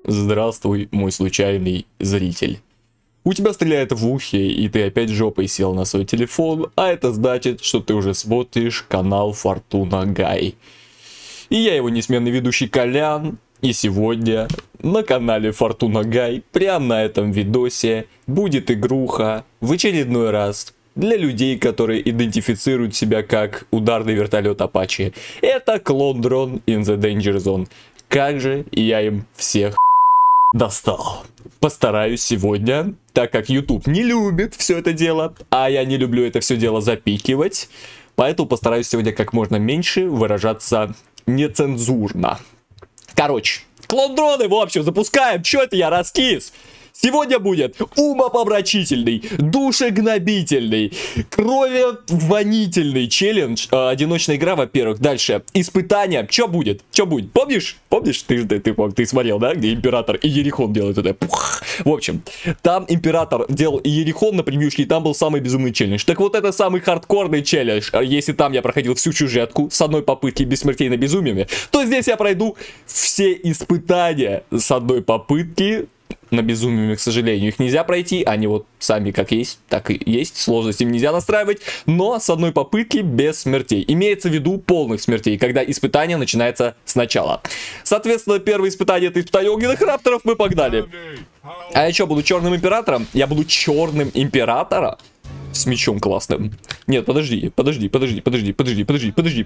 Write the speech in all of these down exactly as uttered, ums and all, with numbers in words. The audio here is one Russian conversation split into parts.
Здравствуй, мой случайный зритель. У тебя стреляет в ухе, и ты опять жопой сел на свой телефон, а это значит, что ты уже смотришь канал Фортуна Гай. И я его несменный ведущий Колян, и сегодня на канале Фортуна Гай, прямо на этом видосе, будет игруха в очередной раз для людей, которые идентифицируют себя как ударный вертолет Apache. Это клон-дрон in the Danger Zone. Как же я им всех достал. Постараюсь сегодня, так как YouTube не любит все это дело, а я не люблю это все дело запикивать, поэтому постараюсь сегодня как можно меньше выражаться нецензурно. Короче, клон-дроны, в общем, запускаем. Чё это я раскис? Сегодня будет умопомрачительный, душегнобительный, кровевонительный челлендж. Э, одиночная игра, во-первых. Дальше. Испытание. Что будет? Что будет? Помнишь? Помнишь? Ты, ты, ты, ты смотрел, да? Где император и Иерихон делают это. Пух. В общем, там император делал Иерихон на превьюшке, и там был самый безумный челлендж. Так вот, это самый хардкорный челлендж. Если там я проходил всю сюжетку с одной попытки без смертей на безумиями, то здесь я пройду все испытания с одной попытки. На безумиями, к сожалению, их нельзя пройти. Они вот сами как есть, так и есть. Сложность им нельзя настраивать. Но с одной попытки без смертей. Имеется в виду полных смертей, когда испытание начинается сначала. Соответственно, первое испытание — это испытание огненных рапторов. Мы погнали. А я что, буду черным императором? Я буду черным императором? С мечом классным. Нет, подожди, подожди, подожди, подожди, подожди, подожди, подожди.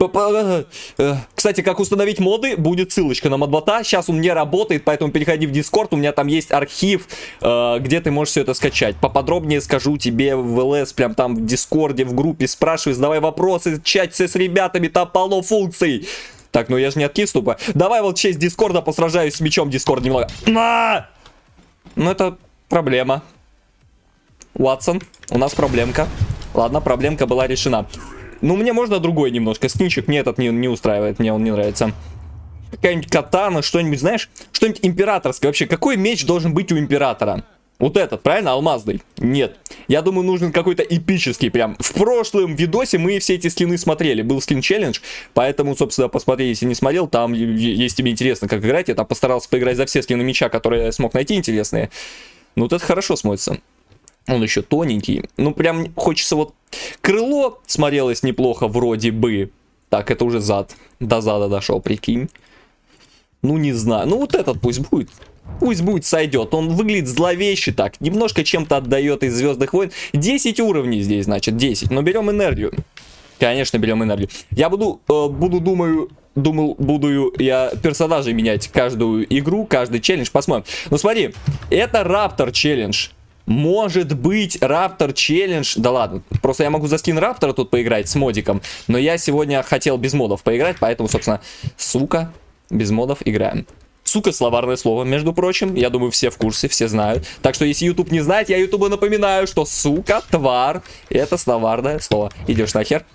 Кстати, как установить моды, будет ссылочка на модбота. Сейчас он не работает, поэтому переходи в Discord. У меня там есть архив, где ты можешь все это скачать. Поподробнее скажу тебе в ЛС, прям там в Дискорде, в группе. Спрашивай, задавай вопросы, чаться с ребятами, там полно функций. Так, ну я же не от Киступа. Давай вот в честь Дискорда посражаюсь с мечом Дискорд немного. На! Ну это проблема. Уатсон, у нас проблемка. Ладно, проблемка была решена. Ну, мне можно другой немножко скинчик. Мне этот не, не устраивает, мне он не нравится. Какая-нибудь катана, что-нибудь, знаешь? Что-нибудь императорское. Вообще, какой меч должен быть у императора? Вот этот, правильно? Алмазный? Нет. Я думаю, нужен какой-то эпический прям. В прошлом видосе мы все эти скины смотрели. Был скин-челлендж, поэтому, собственно, посмотри, если не смотрел, там есть тебе интересно, как играть. Я там постарался поиграть за все скины меча, которые я смог найти интересные. Ну, вот это хорошо смотрится. Он еще тоненький. Ну, прям хочется вот... Крыло смотрелось неплохо вроде бы. Так, это уже зад. До зада дошел, прикинь. Ну, не знаю. Ну, вот этот пусть будет. Пусть будет, сойдет. Он выглядит зловеще так. Немножко чем-то отдает из Звездных войн. десять уровней здесь, значит, десять. Но берем энергию. Конечно, берем энергию. Я буду, э, буду, думаю... Думал, буду я персонажей менять каждую игру, каждый челлендж. Посмотрим. Ну, смотри. Это Раптор челлендж. Может быть, Раптор челлендж. Да ладно, просто я могу за скин Раптора тут поиграть с модиком. Но я сегодня хотел без модов поиграть, поэтому, собственно, сука, без модов играем. Сука, словарное слово, между прочим. Я думаю, все в курсе, все знают. Так что, если YouTube не знает, я YouTube напоминаю, что сука, твар, это словарное слово. Идешь нахер.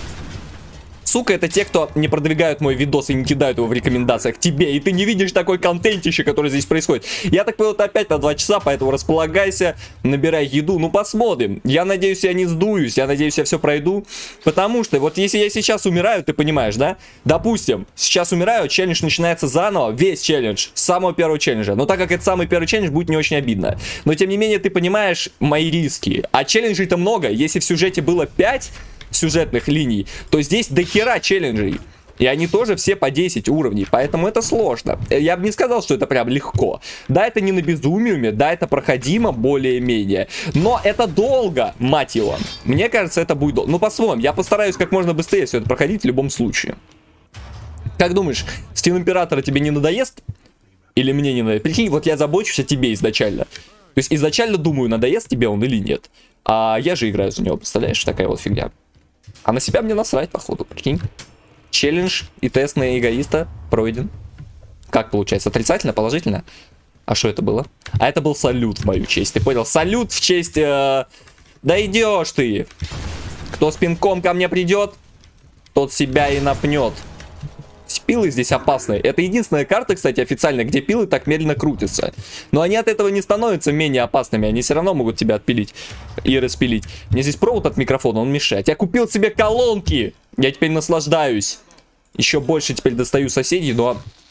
Сука, это те, кто не продвигают мой видос и не кидают его в рекомендациях тебе. И ты не видишь такой контентище, который здесь происходит. Я так понял, это опять на два часа, поэтому располагайся, набирай еду. Ну, посмотрим. Я надеюсь, я не сдуюсь. Я надеюсь, я все пройду. Потому что, вот если я сейчас умираю, ты понимаешь, да? Допустим, сейчас умираю, челлендж начинается заново. Весь челлендж. С самого первого челленджа. Но так как это самый первый челлендж, будет не очень обидно. Но, тем не менее, ты понимаешь мои риски. А челленджей-то много. Если в сюжете было пять... сюжетных линий, то здесь до хера челленджей. И они тоже все по десять уровней, поэтому это сложно. Я бы не сказал, что это прям легко. Да, это не на безумиуме, да, это проходимо более-менее. Но это долго, мать его. Мне кажется, это будет долго. Ну, посмотрим, я постараюсь как можно быстрее все это проходить в любом случае. Как думаешь, скин императора тебе не надоест? Или мне не надоест? Прикинь, вот я забочусь о тебе изначально. То есть изначально думаю, надоест тебе он или нет. А я же играю за него, представляешь, такая вот фигня. А на себя мне насрать, походу, прикинь. Челлендж и тест на эгоиста пройден. Как получается? Отрицательно, положительно? А что это было? А это был салют в мою честь, ты понял? Салют в честь... Э... Да идешь ты! Кто с пинком ко мне придет, тот себя и напнет. Пилы здесь опасные. Это единственная карта, кстати, официальная, где пилы так медленно крутятся. Но они от этого не становятся менее опасными. Они все равно могут тебя отпилить и распилить. Мне здесь провод от микрофона, он мешает. Я купил себе колонки. Я теперь наслаждаюсь. Еще больше теперь достаю соседей, но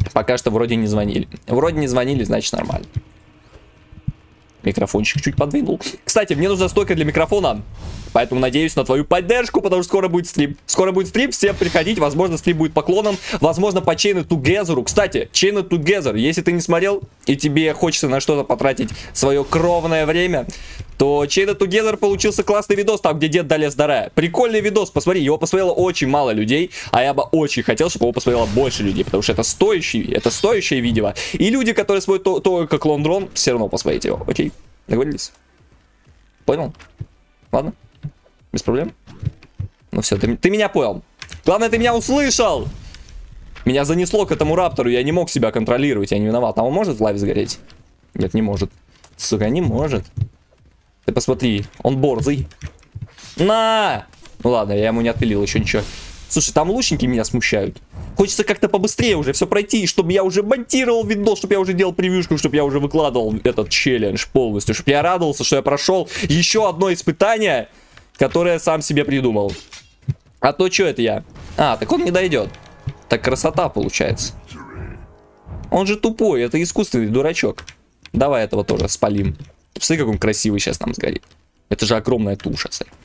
Пока что вроде не звонили. Вроде не звонили, значит нормально. Микрофончик чуть подвинул. Кстати, мне нужна стойка для микрофона. Поэтому надеюсь на твою поддержку, потому что скоро будет стрим. Скоро будет стрим, всем приходить. Возможно, стрим будет поклоном. Возможно, по Chained Together. Кстати, Chained Together, если ты не смотрел и тебе хочется на что-то потратить свое кровное время, то Chained Together получился классный видос, там, где дед долез до рая. Прикольный видос, посмотри, его посмотрело очень мало людей, а я бы очень хотел, чтобы его посмотрело больше людей, потому что это стоящий, это стоящее видео. И люди, которые смотрят то, только Клон Дрон, все равно посмотрите его. Окей, договорились? Понял? Ладно? Без проблем? Ну все, ты, ты меня понял. Главное, ты меня услышал! Меня занесло к этому раптору, я не мог себя контролировать, я не виноват. А он может в лаве сгореть? Нет, не может. Сука, не может. Ты посмотри, он борзый. На! Ну ладно, я ему не отпилил, еще ничего. Слушай, там лучники меня смущают. Хочется как-то побыстрее уже все пройти, чтобы я уже монтировал видос, чтобы я уже делал превьюшку, чтобы я уже выкладывал этот челлендж полностью, чтобы я радовался, что я прошел еще одно испытание, которое я сам себе придумал. А то что это я? А, так он не дойдет. Так красота получается. Он же тупой, это искусственный дурачок. Давай этого тоже спалим. Посмотри, как он красивый сейчас нам сгорит. Это же огромная туша.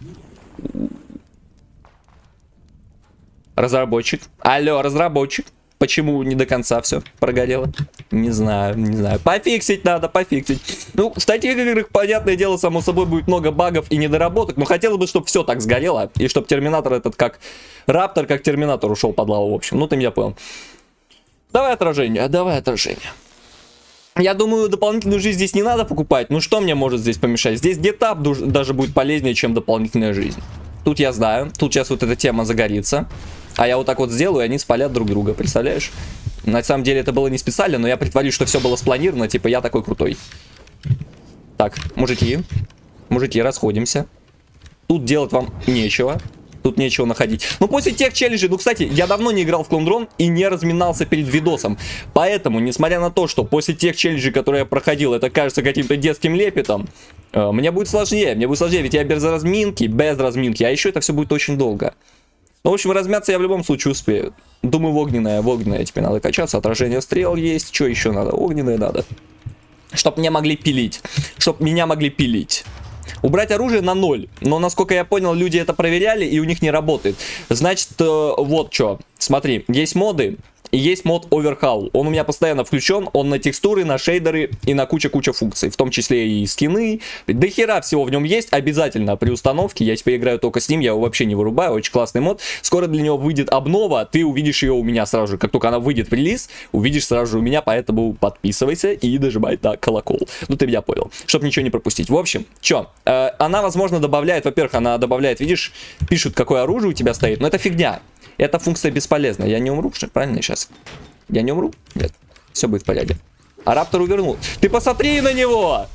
Разработчик. Алло, разработчик. Почему не до конца все прогорело? Не знаю, не знаю. Пофиксить надо, пофиксить. Ну, в таких играх, понятное дело, само собой, будет много багов и недоработок. Но хотелось бы, чтобы все так сгорело. И чтобы Терминатор этот, как Раптор, как Терминатор ушел под лаву, в общем. Ну, ты меня понял. Давай отражение, давай отражение. Я думаю, дополнительную жизнь здесь не надо покупать. Ну, что мне может здесь помешать? Здесь гетап даже будет полезнее, чем дополнительная жизнь. Тут я знаю. Тут сейчас вот эта тема загорится. А я вот так вот сделаю, и они спалят друг друга. Представляешь? На самом деле это было не специально, но я притворюсь, что все было спланировано. Типа, я такой крутой. Так, мужики. Мужики, расходимся. Тут делать вам нечего. Тут нечего находить. Ну, после тех челленджей, ну, кстати, я давно не играл в Клон Дрон и не разминался перед видосом. Поэтому, несмотря на то, что после тех челленджей, которые я проходил, это кажется каким-то детским лепетом, э, мне будет сложнее. Мне будет сложнее, ведь я без разминки, без разминки, а еще это все будет очень долго. Ну, в общем, размяться я в любом случае успею. Думаю, в огненное, в огненное теперь надо качаться. Отражение стрел есть. Что еще надо? Огненное надо. Чтоб меня могли пилить. Чтоб меня могли пилить. Убрать оружие на ноль. Но, насколько я понял, люди это проверяли, и у них не работает. Значит, э, вот что. Смотри, есть моды. И есть мод Overhaul. Он у меня постоянно включен. Он на текстуры, на шейдеры и на куча-куча функций. В том числе и скины. До хера всего в нем есть. Обязательно при установке. Я теперь играю только с ним. Я его вообще не вырубаю. Очень классный мод. Скоро для него выйдет обнова. Ты увидишь ее у меня сразу же. Как только она выйдет в релиз, увидишь сразу же у меня. Поэтому подписывайся и нажимай на колокол. Ну, ты меня понял. Чтобы ничего не пропустить. В общем, что? Э, она, возможно, добавляет... Во-первых, она добавляет... Видишь, пишут, какое оружие у тебя стоит. Но это фигня. Эта функция бесполезна. Я не умру, что ли? Правильно сейчас? Я не умру? Нет. Все будет в порядке. А Раптор увернул. Ты посмотри на него!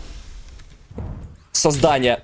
Создание.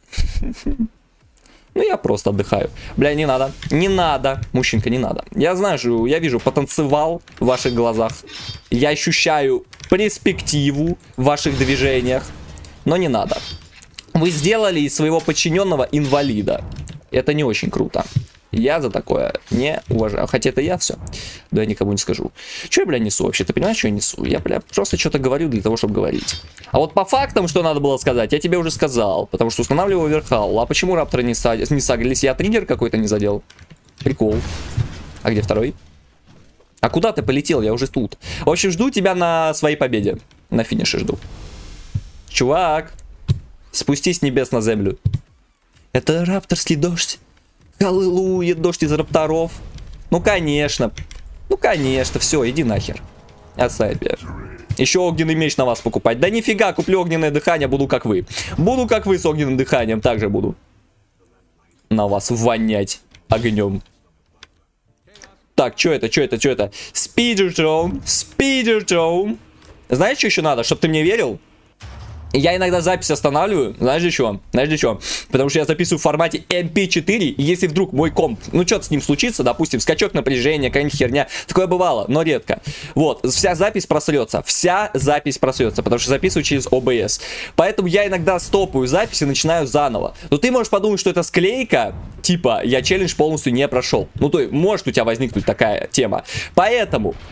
Ну, я просто отдыхаю. Бля, не надо. Не надо. Мужчинка, не надо. Я знаю, что я вижу потенциал в ваших глазах. Я ощущаю перспективу в ваших движениях. Но не надо. Вы сделали из своего подчиненного инвалида. Это не очень круто. Я за такое не уважаю. Хотя это я все. Да я никому не скажу. Что я, бля, несу вообще? Ты понимаешь, что я несу? Я, бля, просто что-то говорю для того, чтобы говорить. А вот по фактам, что надо было сказать, я тебе уже сказал. Потому что устанавливаю Overhaul. А почему рапторы не, са... не сагрились? Я триггер какой-то не задел. Прикол. А где второй? А куда ты полетел? Я уже тут. В общем, жду тебя на своей победе. На финише жду. Чувак. Спустись с небес на землю. Это рапторский дождь. Аллилуйя, дождь из рапторов. Ну, конечно. Ну, конечно. Все, иди нахер. Отставить, бля. Еще огненный меч на вас покупать. Да нифига, куплю огненное дыхание, буду как вы. Буду как вы с огненным дыханием. Также буду на вас вонять огнем. Так, что это, что это, что это? Спидертрон. Спидертрон. Знаешь, что еще надо, чтобы ты мне верил? Я иногда запись останавливаю, знаешь для чего? Знаешь для чего? Потому что я записываю в формате эм пи четыре, и если вдруг мой комп, ну что-то с ним случится, допустим, скачок напряжения, какая-нибудь херня, такое бывало, но редко. Вот, вся запись просрется, вся запись просрется, потому что записываю через о бэ эс. Поэтому я иногда стопаю запись и начинаю заново. Но ты можешь подумать, что это склейка, типа, я челлендж полностью не прошел. Ну, то есть, может у тебя возникнуть такая тема. Поэтому...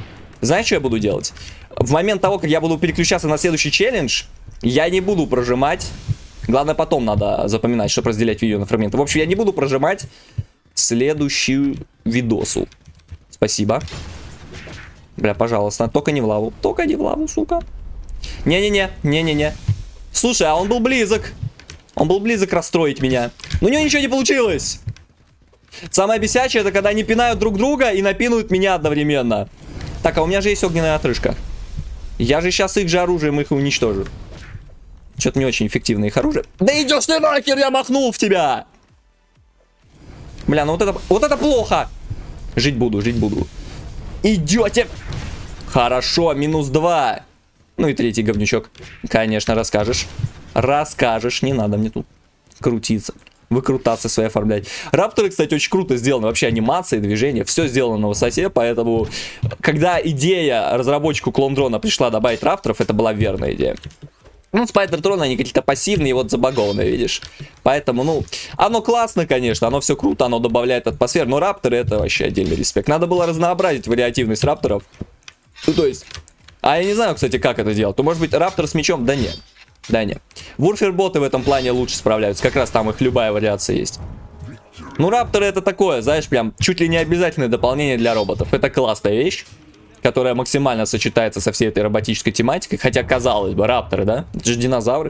Знаешь, что я буду делать? В момент того, как я буду переключаться на следующий челлендж, я не буду прожимать. Главное, потом надо запоминать, чтобы разделять видео на фрагменты. В общем, я не буду прожимать следующую видосу. Спасибо. Бля, пожалуйста, только не в лаву. Только не в лаву, сука. Не-не-не, не-не-не. Слушай, а он был близок. Он был близок расстроить меня. Но у него ничего не получилось. Самое бесячее, это когда они пинают друг друга и напинают меня одновременно. Так, а у меня же есть огненная отрыжка. Я же сейчас их же оружием их уничтожу. Что-то не очень эффективное их оружие. Да идешь ты нахер, я махнул в тебя. Бля, ну вот это, вот это плохо. Жить буду, жить буду. Идете. Хорошо, минус два. Ну и третий говнючок. Конечно, расскажешь. Расскажешь, не надо мне тут крутиться. Выкрутаться свои оформлять. Рапторы, кстати, очень круто сделаны. Вообще анимации, движения, все сделано на высоте. Поэтому, когда идея разработчику клон-дрона пришла добавить рапторов, это была верная идея. Ну, спайдер-троны, они какие-то пассивные, вот забагованные, видишь. Поэтому, ну, оно классно, конечно, оно все круто, оно добавляет атмосферу. Но рапторы — это вообще отдельный респект. Надо было разнообразить вариативность рапторов. Ну, то есть... А я не знаю, кстати, как это делать. То, может быть, раптор с мечом? Да нет. Да нет. Вурфер-боты в этом плане лучше справляются. Как раз там их любая вариация есть. Ну, рапторы — это такое, знаешь, прям чуть ли не обязательное дополнение для роботов. Это классная вещь, которая максимально сочетается со всей этой роботической тематикой. Хотя, казалось бы, рапторы, да? Это же динозавры.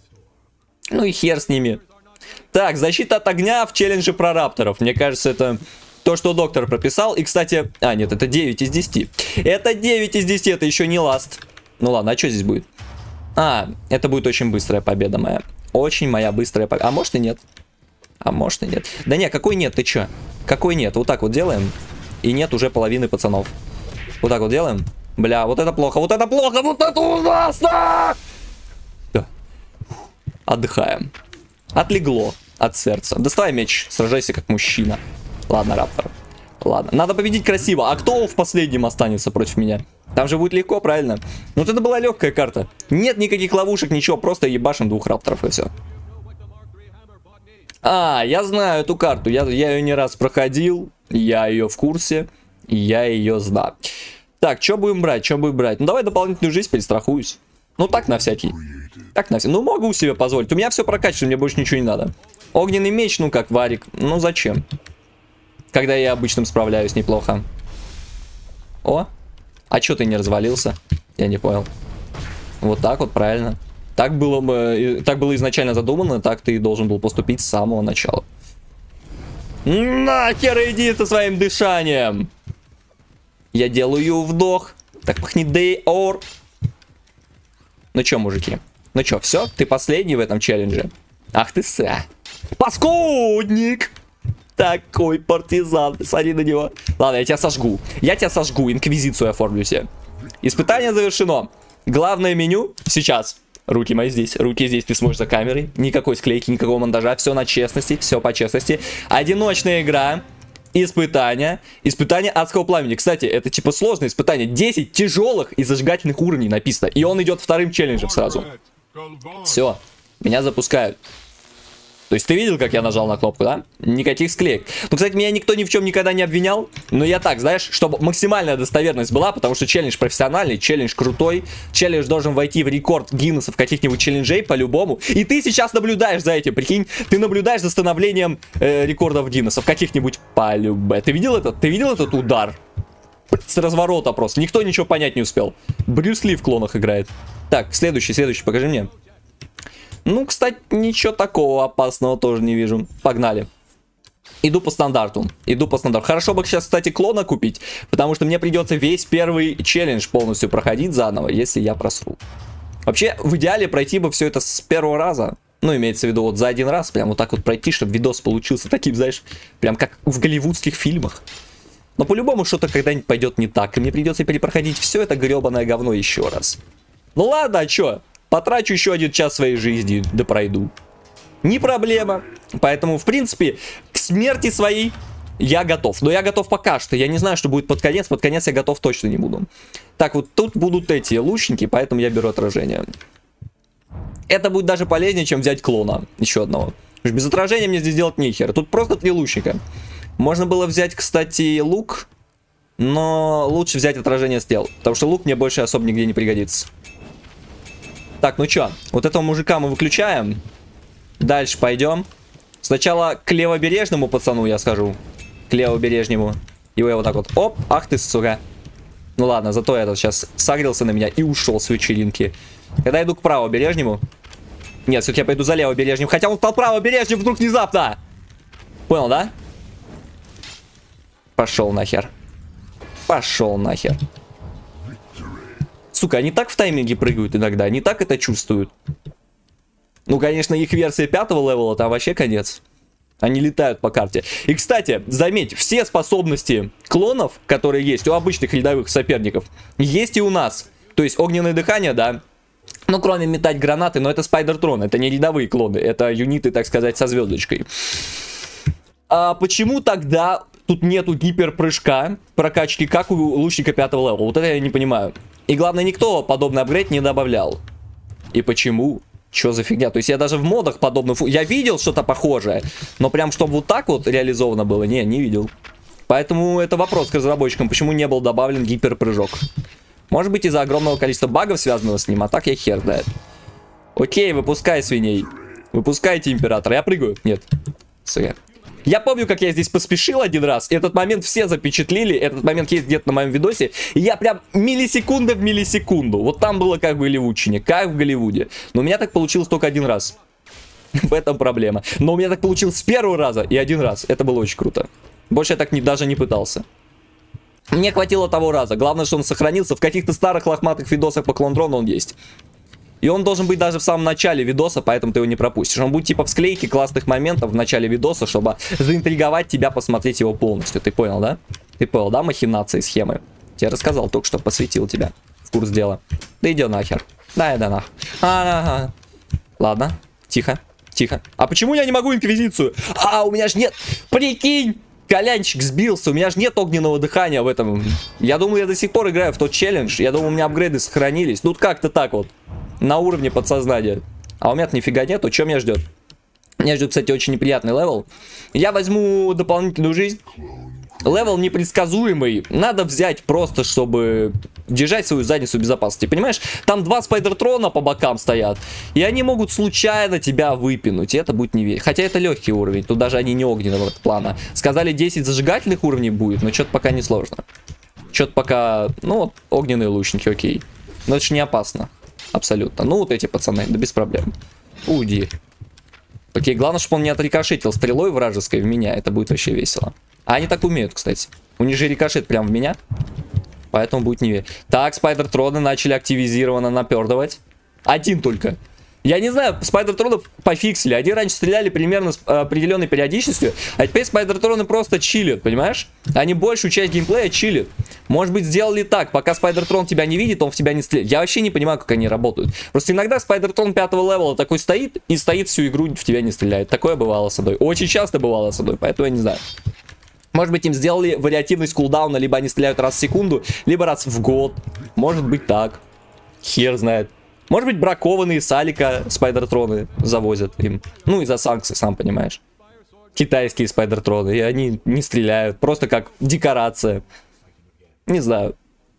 Ну и хер с ними. Так, защита от огня в челлендже про рапторов. Мне кажется, это то, что доктор прописал. И, кстати... А, нет, это девять из десяти. Это девять из десяти, это еще не ласт. Ну ладно, а что здесь будет? А, это будет очень быстрая победа моя. Очень моя быстрая победа. А может и нет. А может и нет. Да не, какой нет, ты чё? Какой нет? Вот так вот делаем. И нет уже половины пацанов. Вот так вот делаем. Бля, вот это плохо, вот это плохо, вот это ужасно! Да. Отдыхаем. Отлегло от сердца. Доставай меч, сражайся как мужчина. Ладно, раптор. Ладно, надо победить красиво. А кто в последнем останется против меня? Там же будет легко, правильно? Ну, вот это была легкая карта. Нет никаких ловушек, ничего, просто ебашим двух рапторов и все. А, я знаю эту карту. Я, я ее не раз проходил. Я ее в курсе. Я ее знаю. Так, что будем брать? Что будем брать? Ну, давай дополнительную жизнь перестрахуюсь. Ну, так на всякий. Так на всякий. Ну, могу себе позволить. У меня все прокачано, мне больше ничего не надо. Огненный меч, ну, как варик. Ну, зачем? Когда я обычным справляюсь неплохо. О, а чё ты не развалился? Я не понял. Вот так вот, правильно. Так было бы, так было изначально задумано, так ты должен был поступить с самого начала. Нахер иди со своим дышанием! Я делаю вдох. Так пахнет Дейор. Ну чё, мужики? Ну чё, все? Ты последний в этом челлендже? Ах ты ся. Паскудник! Такой партизан, смотри на него. Ладно, я тебя сожгу. Я тебя сожгу, инквизицию оформлю себе. Испытание завершено. Главное меню сейчас. Руки мои здесь, руки здесь, ты сможешь за камерой. Никакой склейки, никакого монтажа. Все на честности, все по честности. Одиночная игра. Испытание. Испытание адского пламени. Кстати, это типа сложное испытание. десять тяжелых и зажигательных уровней написано. И он идет вторым челленджем сразу. Все, меня запускают. То есть ты видел, как я нажал на кнопку, да? Никаких склеек. Ну, кстати, меня никто ни в чем никогда не обвинял. Но я так, знаешь, чтобы максимальная достоверность была, потому что челлендж профессиональный, челлендж крутой. Челлендж должен войти в рекорд Гиннесов каких-нибудь челленджей по-любому. И ты сейчас наблюдаешь за этим, прикинь. Ты наблюдаешь за становлением э, рекордов Гиннесов каких-нибудь по-любе. Ты видел этот? Ты видел этот удар? С разворота просто. Никто ничего понять не успел. Брюс Ли в клонах играет. Так, следующий, следующий, покажи мне. Ну, кстати, ничего такого опасного тоже не вижу. Погнали. Иду по стандарту. Иду по стандарту. Хорошо бы сейчас, кстати, клона купить. Потому что мне придется весь первый челлендж полностью проходить заново, если я просру. Вообще, в идеале пройти бы все это с первого раза. Ну, имеется в виду вот за один раз. Прям вот так вот пройти, чтобы видос получился таким, знаешь, прям как в голливудских фильмах. Но по-любому что-то когда-нибудь пойдет не так. И мне придется перепроходить все это гребаное говно еще раз. Ну ладно, а что? Потрачу еще один час своей жизни, да пройду. Не проблема. Поэтому, в принципе, к смерти своей я готов. Но я готов пока что. Я не знаю, что будет под конец. Под конец я готов точно не буду. Так, вот тут будут эти лучники, поэтому я беру отражение. Это будет даже полезнее, чем взять клона. Еще одного. Без отражения мне здесь делать нехер. Тут просто три лучника. Можно было взять, кстати, лук. Но лучше взять отражение стрел, потому что лук мне больше особо нигде не пригодится. Так, ну чё, вот этого мужика мы выключаем. Дальше пойдем. Сначала к левобережному пацану я скажу. К левобережнему. Его я вот так вот, оп, ах ты, сука. Ну ладно, зато этот сейчас согрелся на меня и ушел с вечеринки. Когда я иду к правобережнему. Нет, все-таки я пойду за левобережним. Хотя он стал правобережним вдруг внезапно. Понял, да? Пошел нахер. Пошел нахер. Сука, они так в тайминге прыгают иногда. Они так это чувствуют. Ну, конечно, их версия пятого левела там вообще конец. Они летают по карте. И, кстати, заметь, все способности клонов, которые есть у обычных рядовых соперников, есть и у нас. То есть огненное дыхание, да. Ну, кроме метать гранаты, но это Спайдертрон. Это не рядовые клоны, это юниты, так сказать, со звездочкой. А почему тогда тут нету гиперпрыжка, прокачки, как у лучника пятого левела? Вот это я не понимаю. И главное, никто подобный апгрейд не добавлял. И почему? Что за фигня? То есть я даже в модах подобную... Я видел что-то похожее, но прям чтобы вот так вот реализовано было, не, не видел. Поэтому это вопрос к разработчикам, почему не был добавлен гиперпрыжок. Может быть из-за огромного количества багов, связанного с ним, а так я хер знает. Окей, выпускай свиней. Выпускайте императора. Я прыгаю? Нет. Сука. Я помню, как я здесь поспешил один раз. Этот момент все запечатлили. Этот момент есть где-то на моем видосе. И я прям миллисекунда в миллисекунду. Вот там было как в Голливудчине, как в Голливуде. Но у меня так получилось только один раз. В этом проблема. Но у меня так получилось с первого раза и один раз. Это было очень круто. Больше я так не, даже не пытался. Мне хватило того раза. Главное, что он сохранился. В каких-то старых лохматых видосах по Клондрону он есть. И он должен быть даже в самом начале видоса, поэтому ты его не пропустишь. Он будет типа в склейке классных моментов в начале видоса, чтобы заинтриговать тебя, посмотреть его полностью. Ты понял, да? Ты понял, да, махинации, схемы? Тебе рассказал, только что посвятил тебя в курс дела. Да иди нахер. Да, да нахер. А-а-а. Ладно, тихо, тихо. А почему я не могу инквизицию? А, у меня ж нет... Прикинь! Колянчик сбился, у меня же нет огненного дыхания в этом. Я думаю, я до сих пор играю в тот челлендж. Я думаю, у меня апгрейды сохранились. Ну, как-то так вот. На уровне подсознания. А у меня-то нифига нету. Что меня ждет? Меня ждет, кстати, очень неприятный левел. Я возьму дополнительную жизнь. Левел непредсказуемый. Надо взять просто, чтобы держать свою задницу в безопасности. Понимаешь? Там два Спайдертрона по бокам стоят. И они могут случайно тебя выпинуть. И это будет не верить. Хотя это легкий уровень. Тут даже они не огненного плана. Сказали, десять зажигательных уровней будет. Но что-то пока не сложно. Что-то пока... Ну, вот, огненные лучники, окей. Но это же не опасно. Абсолютно. Ну, вот эти пацаны, да без проблем. Уйди. Окей, главное, чтобы он не отрикошетил стрелой вражеской в меня. Это будет вообще весело. А они так умеют, кстати. У них же рикошет прям в меня. Поэтому будет не... Так, спайдертроны начали активизированно напердывать. Один только. Я не знаю, спайдертронов пофиксили. Они раньше стреляли примерно с определенной периодичностью. А теперь спайдертроны просто чилят, понимаешь? Они большую часть геймплея чилят. Может быть, сделали так, пока спайдертрон тебя не видит, он в тебя не стреляет. Я вообще не понимаю, как они работают. Просто иногда спайдертрон пятого левела такой стоит, и стоит всю игру, в тебя не стреляет. Такое бывало со мной. Очень часто бывало со мной, поэтому я не знаю. Может быть, им сделали вариативность кулдауна, либо они стреляют раз в секунду, либо раз в год. Может быть так. Хер знает. Может быть, бракованные с Алика спайдертроны завозят им. Ну, из-за санкций, сам понимаешь. Китайские спайдертроны. И они не стреляют. Просто как декорация. Не знаю.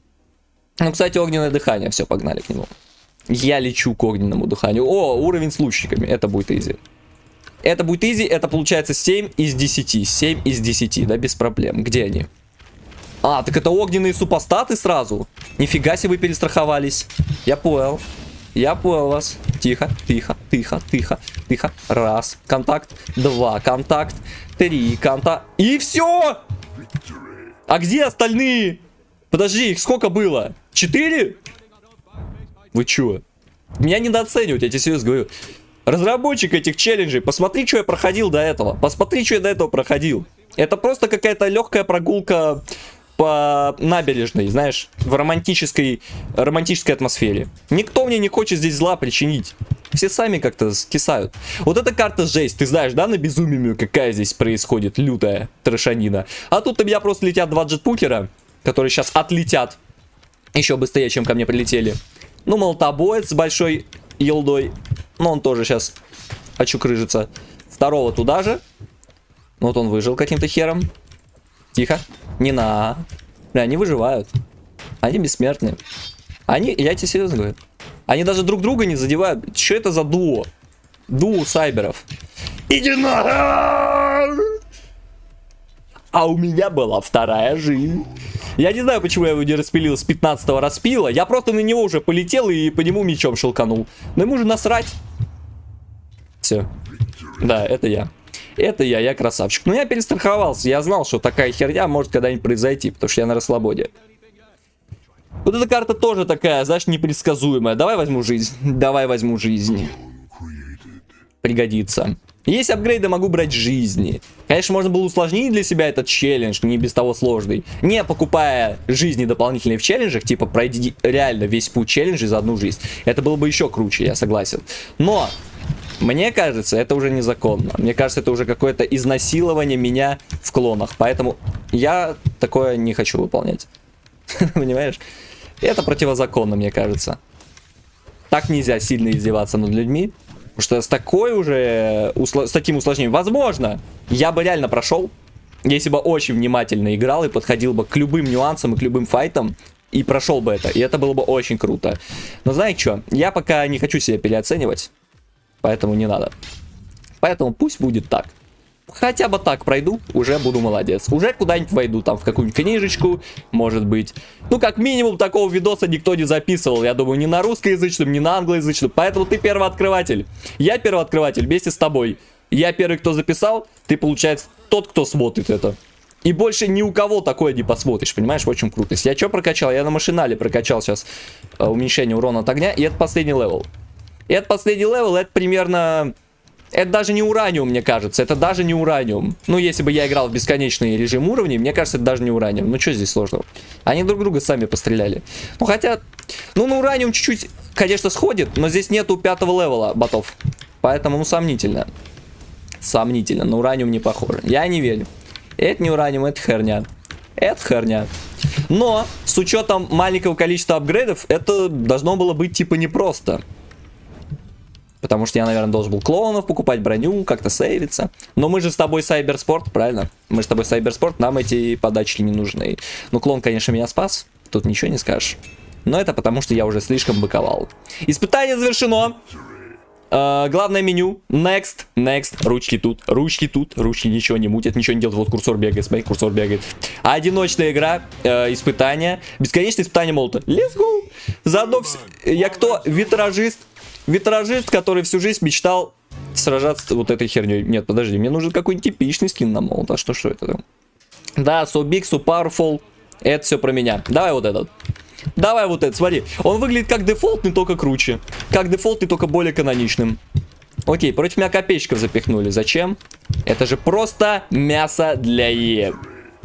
Ну, кстати, огненное дыхание. Все, погнали к нему. Я лечу к огненному дыханию. О, уровень с лучниками. Это будет изи. Это будет изи. Это получается семь из десяти. семь из десяти, да, без проблем. Где они? А, так это огненные супостаты сразу? Нифига себе вы перестраховались. Я понял. Я понял вас. Тихо, тихо, тихо, тихо, тихо. Раз, контакт. Два, контакт. Три, контакт. И все! А где остальные? Подожди, их сколько было? Четыре? Вы чё? Меня недооценивают, я тебе серьезно говорю. Разработчик этих челленджей, посмотри, что я проходил до этого. Посмотри, что я до этого проходил. Это просто какая-то легкая прогулка по набережной, знаешь, в романтической, романтической атмосфере. Никто мне не хочет здесь зла причинить. Все сами как-то скисают. Вот эта карта жесть, ты знаешь, да, на безумию, какая здесь происходит лютая трешанина. А тут у меня просто летят два джетпукера, которые сейчас отлетят еще быстрее, чем ко мне прилетели. Ну, молотобоец с большой елдой. Но он тоже сейчас очукрыжится. Второго туда же. Вот он выжил каким-то хером. Тихо. Не на. Бля, они выживают. Они бессмертные. Они, я тебе серьезно говорю. Они даже друг друга не задевают. Что это за дуо? Дуо сайберов. Иди на! А у меня была вторая жизнь. Я не знаю, почему я его не распилил с пятнадцатого распила. Я просто на него уже полетел и по нему мечом шелканул. Но ему же насрать. Все. Да, это я. Это я, я красавчик. Но я перестраховался. Я знал, что такая херня может когда-нибудь произойти, потому что я на расслабоне. Вот эта карта тоже такая, знаешь, непредсказуемая. Давай возьму жизнь. Давай возьму жизнь. Пригодится. Есть апгрейды, могу брать жизни. Конечно, можно было усложнить для себя этот челлендж, не без того сложный. Не покупая жизни дополнительные в челленджах, типа пройди реально весь путь челленджа за одну жизнь. Это было бы еще круче, я согласен. Но, мне кажется, это уже незаконно. Мне кажется, это уже какое-то изнасилование меня в клонах. Поэтому я такое не хочу выполнять. Понимаешь? Это противозаконно, мне кажется. Так нельзя сильно издеваться над людьми. Потому что с такой уже, с таким усложнением, возможно, я бы реально прошел, если бы очень внимательно играл и подходил бы к любым нюансам и к любым файтам, и прошел бы это, и это было бы очень круто. Но знаете что, я пока не хочу себя переоценивать, поэтому не надо. Поэтому пусть будет так. Хотя бы так пройду, уже буду молодец. Уже куда-нибудь войду, там, в какую-нибудь книжечку, может быть. Ну, как минимум, такого видоса никто не записывал. Я думаю, ни на русскоязычном, ни на англоязычном. Поэтому ты первооткрыватель. Я первооткрыватель вместе с тобой. Я первый, кто записал, ты, получается, тот, кто смотрит это. И больше ни у кого такое не посмотришь, понимаешь, в чем крутость. Я что прокачал? Я на машинале прокачал сейчас э, уменьшение урона от огня, и это последний левел. И это последний левел, это примерно... Это даже не ураниум, мне кажется. Это даже не ураниум. Ну, если бы я играл в бесконечный режим уровней, мне кажется, это даже не ураниум. Ну, что здесь сложного? Они друг друга сами постреляли. Ну, хотя... Ну, на ураниум чуть-чуть, конечно, сходит, но здесь нету пятого левела ботов. Поэтому, ну, сомнительно. Сомнительно. На ураниум не похоже. Я не верю. Это не ураниум, это херня. Это херня. Но, с учетом маленького количества апгрейдов, это должно было быть, типа, непросто. Потому что я, наверное, должен был клоунов покупать, броню, как-то сейвиться. Но мы же с тобой Сайберспорт, правильно? Мы же с тобой Сайберспорт, нам эти подачки не нужны. Ну, клон, конечно, меня спас. Тут ничего не скажешь. Но это потому, что я уже слишком быковал. Испытание завершено. Uh, главное меню. Next, next. Ручки тут, ручки тут. Ручки ничего не мутят, ничего не делают. Вот курсор бегает, смотри, курсор бегает. Одиночная игра, uh, испытание. Бесконечное испытание молота. Let's go. Заодно вс... я кто? Витражист. Витражист, который всю жизнь мечтал сражаться с вот этой херней. Нет, подожди, мне нужен какой-нибудь типичный скин на молот. А что, что это там? Да, so big, so powerful. Это все про меня. Давай вот этот. Давай вот этот, смотри. Он выглядит как дефолтный, только круче. Как дефолтный, только более каноничным. Окей, против меня копейщиков запихнули. Зачем? Это же просто мясо для Е.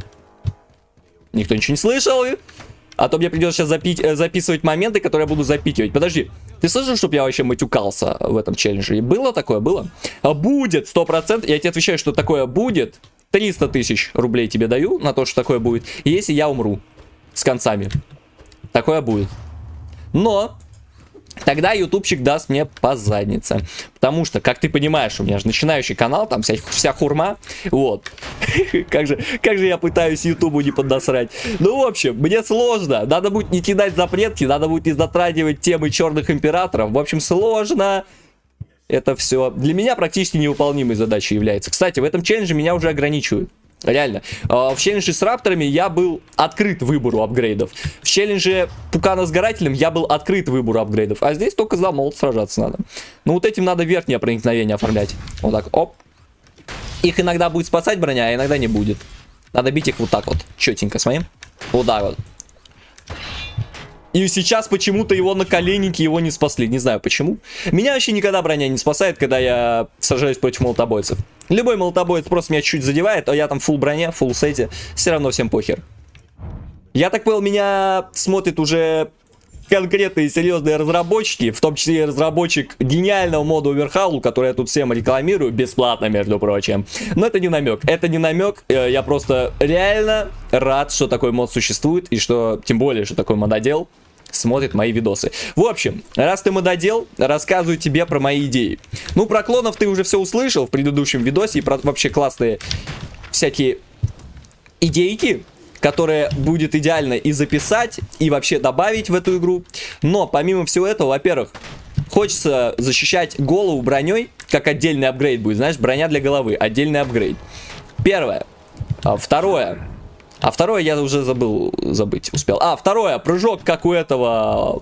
Никто ничего не слышал? А то мне придется сейчас запить, э, записывать моменты, которые я буду запикивать. Подожди, ты слышал, чтобы я вообще матюкался в этом челлендже? И было такое? Было? А будет, сто процентов. Я тебе отвечаю, что такое будет. триста тысяч рублей тебе даю на то, что такое будет. Если я умру с концами. Такое будет. Но тогда ютубчик даст мне по заднице. Потому что, как ты понимаешь, у меня же начинающий канал, там вся, вся хурма. Вот. Как же, как же я пытаюсь ютубу не поднасрать. Ну, в общем, мне сложно. Надо будет не кидать запретки, надо будет не затрагивать темы черных императоров. В общем, сложно. Это все для меня практически невыполнимой задачей является. Кстати, в этом челлендже меня уже ограничивают. Реально. В челлендже с рапторами я был открыт выбору апгрейдов. В челлендже Пукана с Горателем я был открыт выбору апгрейдов. А здесь только за молот сражаться надо. Ну вот этим надо верхнее проникновение оформлять. Вот так, оп. Их иногда будет спасать броня, а иногда не будет. Надо бить их вот так вот. Четенько, смотри. Вот так вот. И сейчас почему-то его наколенники его не спасли. Не знаю почему. Меня вообще никогда броня не спасает, когда я сражаюсь против молотобойцев. Любой молотобоец просто меня чуть задевает, а я там фулл броня, фулл сете. Все равно всем похер. Я так понял, меня смотрят уже конкретные серьезные разработчики. В том числе разработчик гениального мода Overhaul, который я тут всем рекламирую. Бесплатно, между прочим. Но это не намек. Это не намек. Я просто реально рад, что такой мод существует. И что, тем более, что такой мододел смотрит мои видосы. В общем, раз ты мододел, рассказываю тебе про мои идеи. Ну, про клонов ты уже все услышал в предыдущем видосе. И про вообще классные всякие идейки, которое будет идеально и записать, и вообще добавить в эту игру. Но помимо всего этого, во-первых, хочется защищать голову броней, как отдельный апгрейд будет. Знаешь, броня для головы, отдельный апгрейд. Первое. А второе. А второе я уже забыл, забыть успел. А, второе, прыжок, как у этого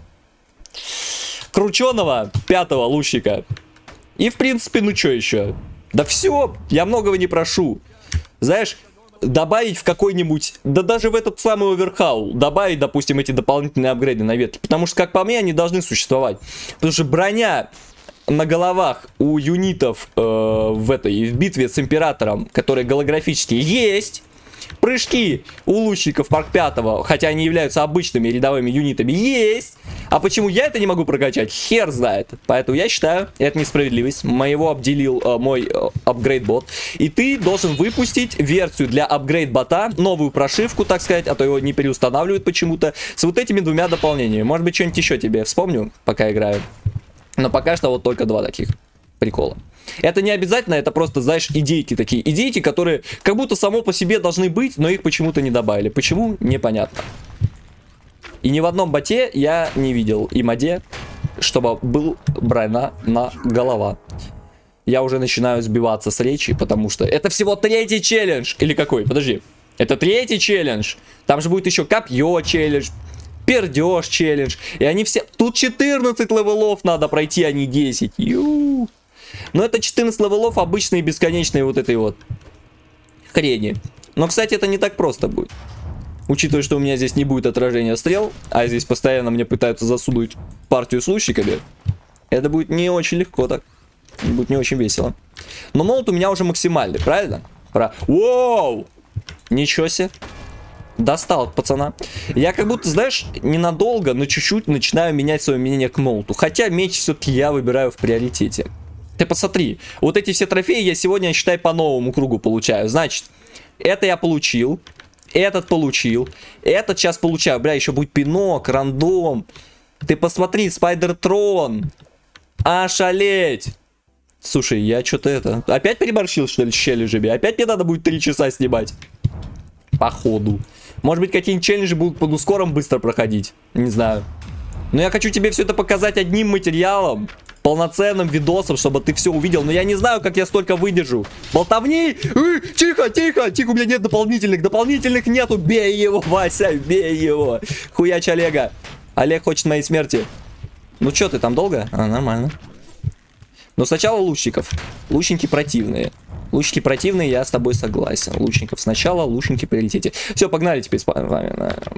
крученого пятого лучника. И, в принципе, ну что еще? Да все, я многого не прошу. Знаешь, добавить в какой-нибудь, да даже в этот самый оверхаул, добавить, допустим, эти дополнительные апгрейды на ветке. Потому что, как по мне, они должны существовать. Потому что броня на головах у юнитов э, в этой в битве с императором, которые голографические, есть. Прыжки у лучников Марк пятого, хотя они являются обычными рядовыми юнитами, есть. А почему я это не могу прокачать, хер знает. Поэтому я считаю, это несправедливость. Моего обделил э, мой э, апгрейд-бот. И ты должен выпустить версию для апгрейд-бота, новую прошивку, так сказать, а то его не переустанавливают почему-то, с вот этими двумя дополнениями. Может быть, что-нибудь еще тебе вспомню, пока играю. Но пока что вот только два таких прикола. Это не обязательно, это просто, знаешь, идейки такие. Идейки, которые как будто само по себе должны быть, но их почему-то не добавили. Почему? Непонятно. И ни в одном боте я не видел и моде, чтобы был броня на голова. Я уже начинаю сбиваться с речи, потому что это всего третий челлендж. Или какой? Подожди. Это третий челлендж. Там же будет еще копье челлендж, пердеж челлендж. И они все... Тут четырнадцать левелов надо пройти, а не десять. Ю. Но это четырнадцать левелов обычные бесконечные вот этой вот хрени. Но, кстати, это не так просто будет. Учитывая, что у меня здесь не будет отражения стрел, а здесь постоянно мне пытаются засунуть партию с лучниками, это будет не очень легко так. Будет не очень весело. Но молот у меня уже максимальный, правильно? Про... Воу! Ничего себе. Достал пацана. Я как будто, знаешь, ненадолго, но чуть-чуть начинаю менять свое мнение к молоту. Хотя меч все-таки я выбираю в приоритете. Ты посмотри, вот эти все трофеи я сегодня, считай, по новому кругу получаю. Значит, это я получил, этот получил, этот сейчас получаю. Бля, еще будет пинок, рандом. Ты посмотри, Спайдертрон. Ошалеть. Слушай, я что-то это... Опять переборщил, что ли, с челленджами? Опять мне надо будет три часа снимать? Походу. Может быть, какие-нибудь челленджи будут под ускором быстро проходить? Не знаю. Но я хочу тебе все это показать одним материалом. Полноценным видосом, чтобы ты все увидел. Но я не знаю, как я столько выдержу. Болтовни! Э, тихо, тихо, тихо, у меня нет дополнительных. Дополнительных нету. Бей его, Вася, бей его. Хуяч Олега. Олег хочет моей смерти. Ну что, ты там долго? А, нормально. Но сначала лучников. Лучники противные. Лучники противные, я с тобой согласен. Лучников сначала, лучники прилетите. Все, погнали теперь с вами.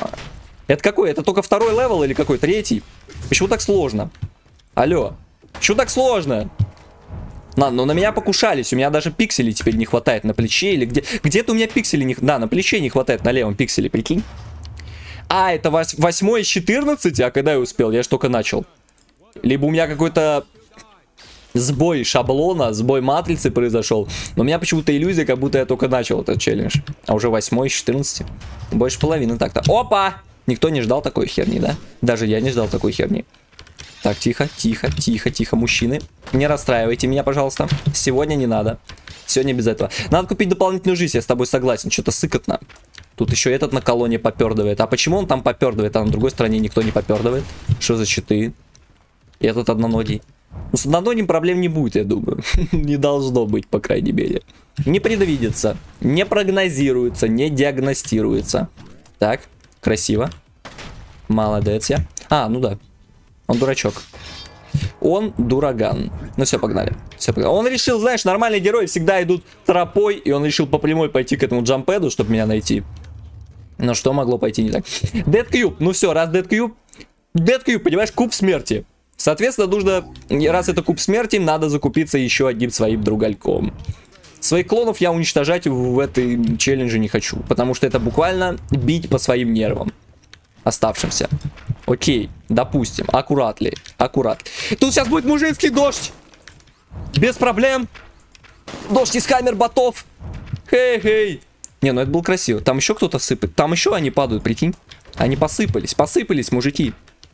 Это какой? Это только второй левел или какой? Третий? Почему так сложно? Алло. Чё так сложно? На, ну на меня покушались, у меня даже пикселей теперь не хватает на плече или где... Где-то у меня пикселей не... Да, на плече не хватает, на левом пикселе, прикинь. А, это восьмой из четырнадцати, а когда я успел? Я же только начал. Либо у меня какой-то сбой шаблона, сбой матрицы произошел. Но у меня почему-то иллюзия, как будто я только начал этот челлендж. А уже восьмой из четырнадцати. Больше половины так-то. Опа! Никто не ждал такой херни, да? Даже я не ждал такой херни. Так, тихо, тихо, тихо, тихо, мужчины. Не расстраивайте меня, пожалуйста. Сегодня не надо. Сегодня без этого. Надо купить дополнительную жизнь, я с тобой согласен. Что-то сыкотно. Тут еще этот на колонне попердывает. А почему он там попердывает, а на другой стороне никто не попердывает? Что за щиты? И этот одноногий. Ну, с одноногим проблем не будет, я думаю. Не должно быть, по крайней мере. Не предвидится, не прогнозируется, не диагностируется. Так, красиво. Молодец я. А, ну да. Он дурачок. Он дураган. Ну все, погнали. Все, погнали. Он решил, знаешь, нормальные герои всегда идут тропой, и он решил по прямой пойти к этому джампеду, чтобы меня найти. Но что могло пойти не так? Dead Cube. Ну все, раз Dead Cube. Dead Cube, понимаешь, куб смерти. Соответственно, нужно, раз это куб смерти, надо закупиться еще одним своим другальком. Своих клонов я уничтожать в этой челлендже не хочу, потому что это буквально бить по своим нервам. Оставшимся. Окей, допустим, аккуратли, аккурат. Тут сейчас будет мужицкий дождь. Без проблем. Дождь из хаммер-ботов. Хей-хей. Не, ну это было красиво. Там еще кто-то сыпает. Там еще они падают, прикинь. Они посыпались, посыпались, мужики.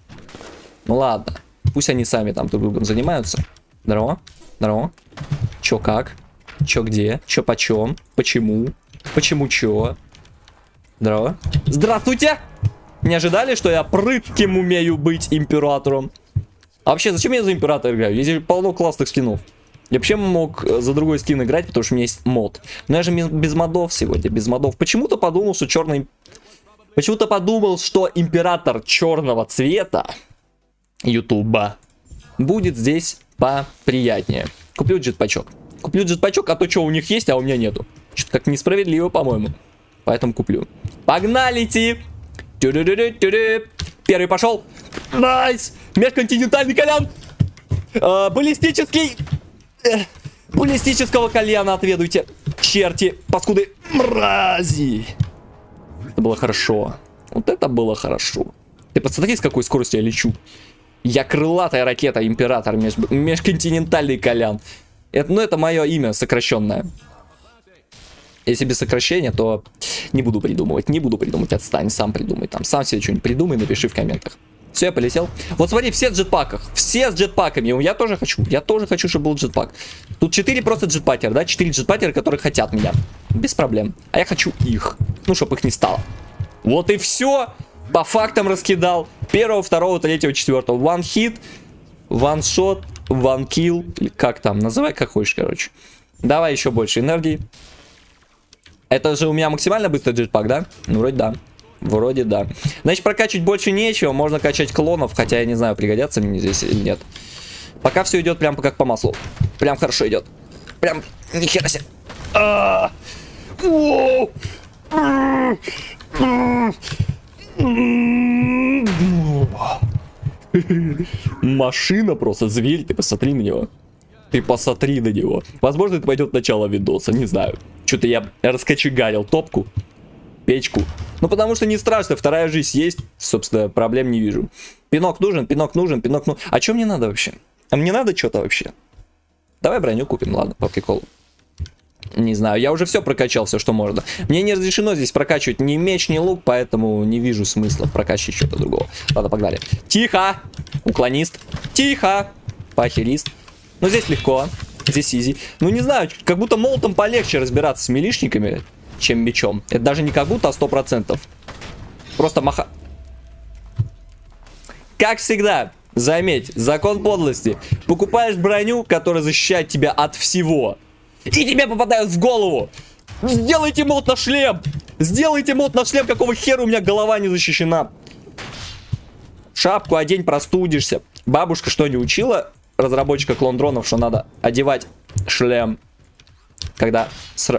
Ну ладно. Пусть они сами там друг другом занимаются. Здорово, здорово. Чё как? Чё где? Чё почем? Почему? Почему чё? Здорово. Здравствуйте! Не ожидали, что я прытким умею быть императором? А вообще, зачем я за императора играю? Здесь полно классных скинов. Я вообще мог за другой скин играть, потому что у меня есть мод. Но я же без модов сегодня, без модов. Почему-то подумал, что черный... Почему-то подумал, что император черного цвета ютуба будет здесь поприятнее. Куплю джетпачок. Куплю джетпачок, а то что у них есть, а у меня нету. Что-то как несправедливо, по-моему. Поэтому куплю. Погнали-ти! Первый пошел. Найс! Межконтинентальный кальян! А, баллистический! Эх, баллистического кальяна отведуйте. Черти, паскуды, мрази! Это было хорошо. Вот это было хорошо. Ты посмотри, с какой скоростью я лечу. Я крылатая ракета, император, меж... межконтинентальный кальян. Это, ну, это мое имя сокращенное. Если без сокращения, то не буду придумывать. Не буду придумывать, отстань, сам придумай. Там, сам себе что-нибудь придумай, напиши в комментах. Все, я полетел. Вот смотри, все в джетпаках. Все с джетпаками. Я тоже хочу. Я тоже хочу, чтобы был джетпак. Тут четыре просто джетпакера, да? четыре джетпакера, которые хотят меня. Без проблем. А я хочу их. Ну, чтобы их не стало. Вот и все. По фактам раскидал. Первого, второго, третьего, четвертого. One hit, one shot, one kill. Как там? Называй как хочешь, короче. Давай еще больше энергии. Это же у меня максимально быстрый джетпак, да? Ну, вроде да. Вроде да. Значит, прокачивать больше нечего. Можно качать клонов, хотя я не знаю, пригодятся мне здесь или нет. Пока все идет прям как по маслу. Прям хорошо идет. Прям нихера себе. А -а -а Машина просто, зверь, ты посмотри на него. Ты посмотри на него. Возможно, это пойдет начало видоса, не знаю. Что-то я раскочегарил топку, печку. Ну, потому что не страшно, вторая жизнь есть. Собственно, проблем не вижу. Пинок нужен, пинок нужен, пинок нужен. А что мне надо вообще? А мне надо что-то вообще? Давай броню купим, ладно, по приколу. Не знаю, я уже все прокачал, все, что можно. Мне не разрешено здесь прокачивать ни меч, ни лук, поэтому не вижу смысла прокачивать что-то другого. Ладно, погнали. Тихо! Уклонист. Тихо! Пахерист. Ну, здесь легко. Здесь изи. Ну, не знаю, как будто молотом полегче разбираться с милишниками, чем мечом. Это даже не как будто, а сто процентов. Просто маха... Как всегда, заметь, закон подлости. Покупаешь броню, которая защищает тебя от всего. И тебе попадают в голову. Сделайте мод на шлем. Сделайте мод на шлем. Какого хера у меня голова не защищена? Шапку одень, простудишься. Бабушка что, не учила разработчика клон дронов, что надо одевать шлем, когда... Сра...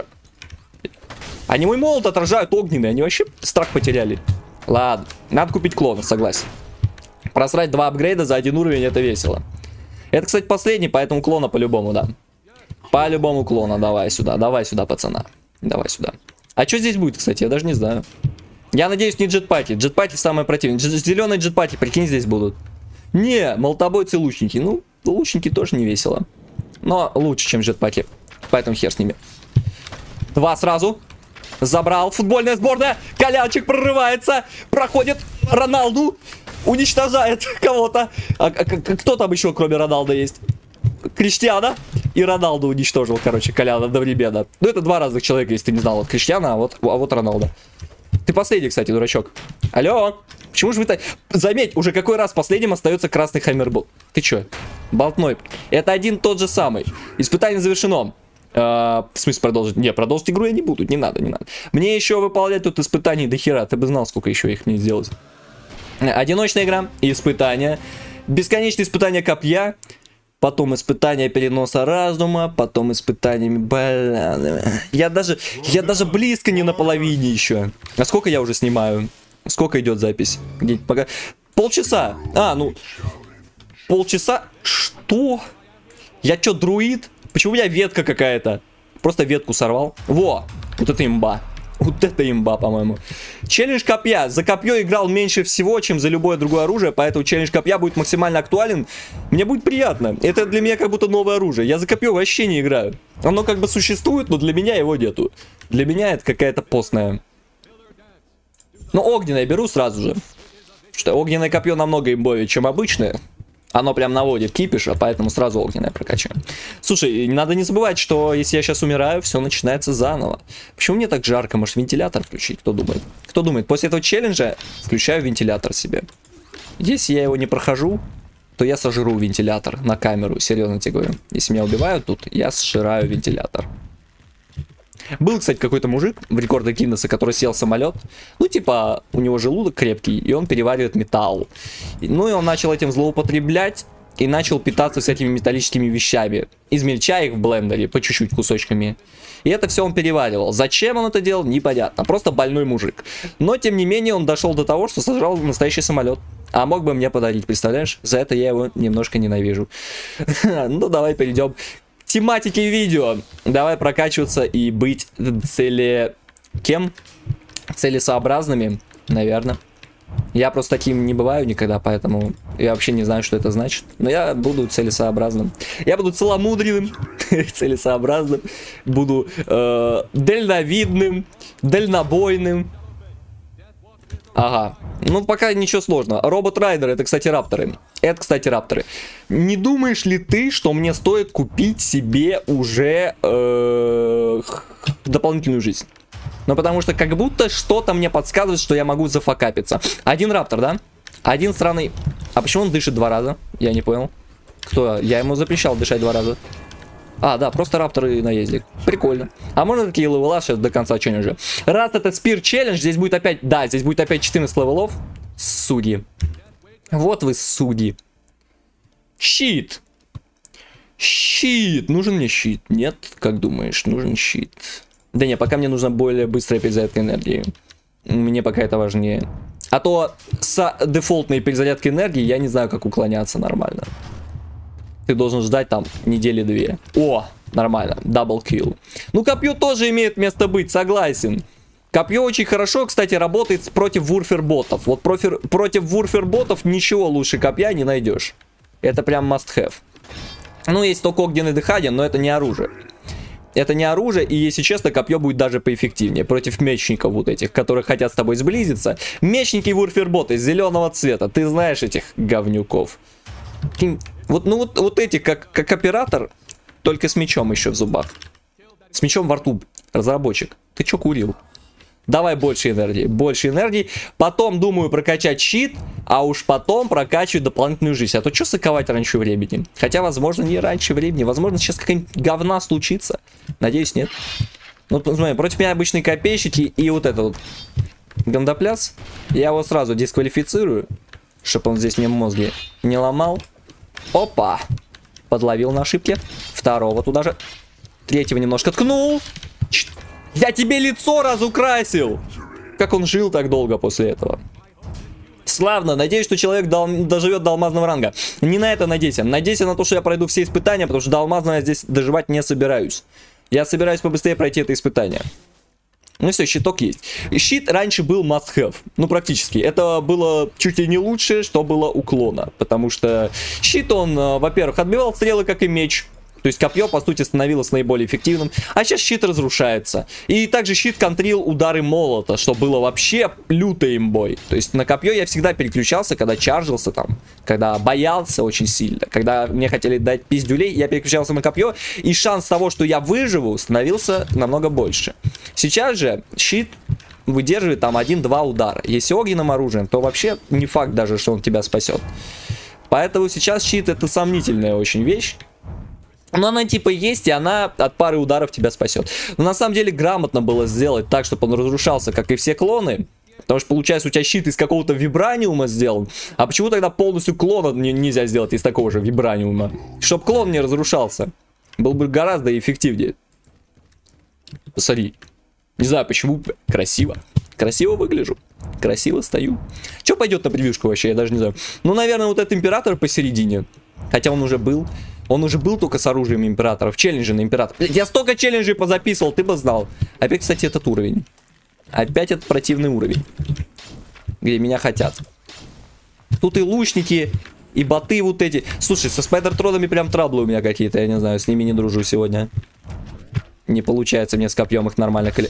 Они мой молот отражают огненный. Они вообще страх потеряли. Ладно, надо купить клонов, согласен. Просрать два апгрейда за один уровень, это весело. Это, кстати, последний, поэтому клона по-любому, да. По-любому клона, давай сюда, давай сюда, пацана. Давай сюда. А что здесь будет, кстати, я даже не знаю. Я надеюсь, не джетпаки. Джетпаки самые противные. Дж Зеленые джетпаки, прикинь, здесь будут. Не, молотобойцы лучники. Ну, лучники тоже не весело. Но лучше, чем джетпаки. Поэтому хер с ними. Два сразу. Забрал. Футбольная сборная. Колянчик прорывается. Проходит Роналду. Уничтожает кого-то. А, а, кто там еще, кроме Роналда, есть? Криштиана и Роналду уничтожил, короче, Колян одновременно. Ну, это два разных человека, если ты не знал. Вот Криштиана, а вот, а вот Роналду. Ты последний, кстати, дурачок. Алло, почему же вы так... Заметь, уже какой раз последним остается красный Хаммербол. Ты чё? Болтной. Это один тот же самый. Испытание завершено. Uh, в смысле продолжить? Не, продолжить игру я не буду, не надо, не надо. Мне еще выполнять тут испытаний до хера. Ты бы знал, сколько еще их мне сделать. Одиночная игра, испытания. Бесконечные испытания копья. Потом испытания переноса разума. Потом испытаниями... Бля... Я даже, я даже близко не на половине еще. А сколько я уже снимаю? Сколько идет запись? Пока... Полчаса. А, ну... Полчаса? Что? Я что, друид? Почему у меня ветка какая-то? Просто ветку сорвал. Во! Вот это имба. Вот это имба, по-моему. Челлендж копья. За копье играл меньше всего, чем за любое другое оружие, поэтому челлендж копья будет максимально актуален. Мне будет приятно. Это для меня как будто новое оружие. Я за копье вообще не играю. Оно как бы существует, но для меня его нету. Для меня это какая-то постная. Но огненное беру сразу же. Что огненное копье намного имбовее, чем обычное. Оно прям наводит кипиш, а поэтому сразу огненное прокачиваем. Слушай, надо не забывать, что если я сейчас умираю, все начинается заново. Почему мне так жарко? Может, вентилятор включить? Кто думает? Кто думает? После этого челленджа включаю вентилятор себе. Если я его не прохожу, то я сожру вентилятор на камеру. Серьезно тебе говорю. Если меня убивают тут, я сжираю вентилятор. Был, кстати, какой-то мужик в рекорды Гиннесса, который сел в самолет. Ну, типа, у него желудок крепкий, и он переваривает металл. Ну, и он начал этим злоупотреблять и начал питаться всякими металлическими вещами, измельчая их в блендере по чуть-чуть кусочками. И это все он переваривал. Зачем он это делал, непонятно. Просто больной мужик. Но, тем не менее, он дошел до того, что сожрал настоящий самолет. А мог бы мне подарить, представляешь? За это я его немножко ненавижу. Ну, давай перейдем тематики видео. Давай прокачиваться и быть цели... Кем? Целесообразными, наверное. Я просто таким не бываю никогда, поэтому я вообще не знаю, что это значит. Но я буду целесообразным. Я буду целомудренным, целесообразным. Буду э, дальновидным, дальнобойным. Ага. Ну, пока ничего сложного. Робот-райдеры, это, кстати, рапторы. Это, кстати, рапторы. Не думаешь ли ты, что мне стоит купить себе уже э, дополнительную жизнь? Ну, потому что как будто что-то мне подсказывает, что я могу зафакапиться. Один раптор, да? Один странный... А почему он дышит два раза? Я не понял. Кто? Я ему запрещал дышать два раза. А, да, просто рапторы наездик. Прикольно. А можно такие левела сейчас до конца челленджа? Раз это спир челлендж, здесь будет опять... Да, здесь будет опять четырнадцать левелов. Судьи. Вот вы судьи. Щит. Щит. Нужен мне щит? Нет? Как думаешь, нужен щит? Да не, пока мне нужна более быстрая перезарядка энергии. Мне пока это важнее. А то с дефолтной перезарядкой энергии я не знаю, как уклоняться нормально. Ты должен ждать там недели две. О, нормально. Дабл килл. Ну, копье тоже имеет место быть, согласен. Копье очень хорошо, кстати, работает против вурфер-ботов. Вот профер, против вурфер-ботов ничего лучше копья не найдешь. Это прям must have. Ну, есть только огненное дыхание, но это не оружие. Это не оружие, и, если честно, копье будет даже поэффективнее против мечников вот этих, которые хотят с тобой сблизиться. Мечники и вурфер-боты зеленого цвета. Ты знаешь этих говнюков. Вот, ну, вот, вот эти, как, как оператор, только с мечом еще в зубах. С мечом во рту, разработчик. Ты чё курил? Давай больше энергии, больше энергии. Потом, думаю, прокачать щит, а уж потом прокачивать дополнительную жизнь. А то что сыковать раньше времени? Хотя, возможно, не раньше времени. Возможно, сейчас какая-нибудь говна случится. Надеюсь, нет. Ну, смотри, против меня обычные копейщики и вот этот вот гандопляс. Я его сразу дисквалифицирую, чтобы он здесь мне мозги не ломал. Опа! Подловил на ошибке. Второго туда же. Третьего немножко ткнул. Я тебе лицо разукрасил! Как он жил так долго после этого? Славно. Надеюсь, что человек дол... доживет до алмазного ранга. Не на это надейся. Надейся на то, что я пройду все испытания, потому что до алмазного я здесь доживать не собираюсь. Я собираюсь побыстрее пройти это испытание. Ну все, щиток есть. Щит раньше был must have. Ну, практически. Это было чуть ли не лучшее, что было у клона. Потому что щит, он, во-первых, отбивал стрелы, как и меч. То есть копье, по сути, становилось наиболее эффективным. А сейчас щит разрушается. И также щит контрил удары молота, что было вообще лютой имбой. То есть на копье я всегда переключался, когда чаржился там. Когда боялся очень сильно. Когда мне хотели дать пиздюлей, я переключался на копье. И шанс того, что я выживу, становился намного больше. Сейчас же щит выдерживает там один-два удара. Если огненным оружием, то вообще не факт даже, что он тебя спасет. Поэтому сейчас щит — это сомнительная очень вещь. Но она типа есть, и она от пары ударов тебя спасет. Но на самом деле грамотно было сделать так, чтобы он разрушался, как и все клоны. Потому что получается, у тебя щит из какого-то вибраниума сделан. А почему тогда полностью клона нельзя сделать из такого же вибраниума? Чтоб клон не разрушался. Был бы гораздо эффективнее. Посмотри. Не знаю почему. Красиво. Красиво выгляжу. Красиво стою. Что пойдет на превьюшку вообще, я даже не знаю. Ну, наверное, вот этот император посередине. Хотя он уже был. Он уже был только с оружием императоров. Челленджи на император. Я столько челленджей позаписывал, ты бы знал. Опять, кстати, этот уровень. Опять этот противный уровень. Где меня хотят. Тут и лучники, и боты вот эти. Слушай, со спайдер-тронами прям траблы у меня какие-то. Я не знаю, с ними не дружу сегодня. Не получается мне с копьем их нормально коли...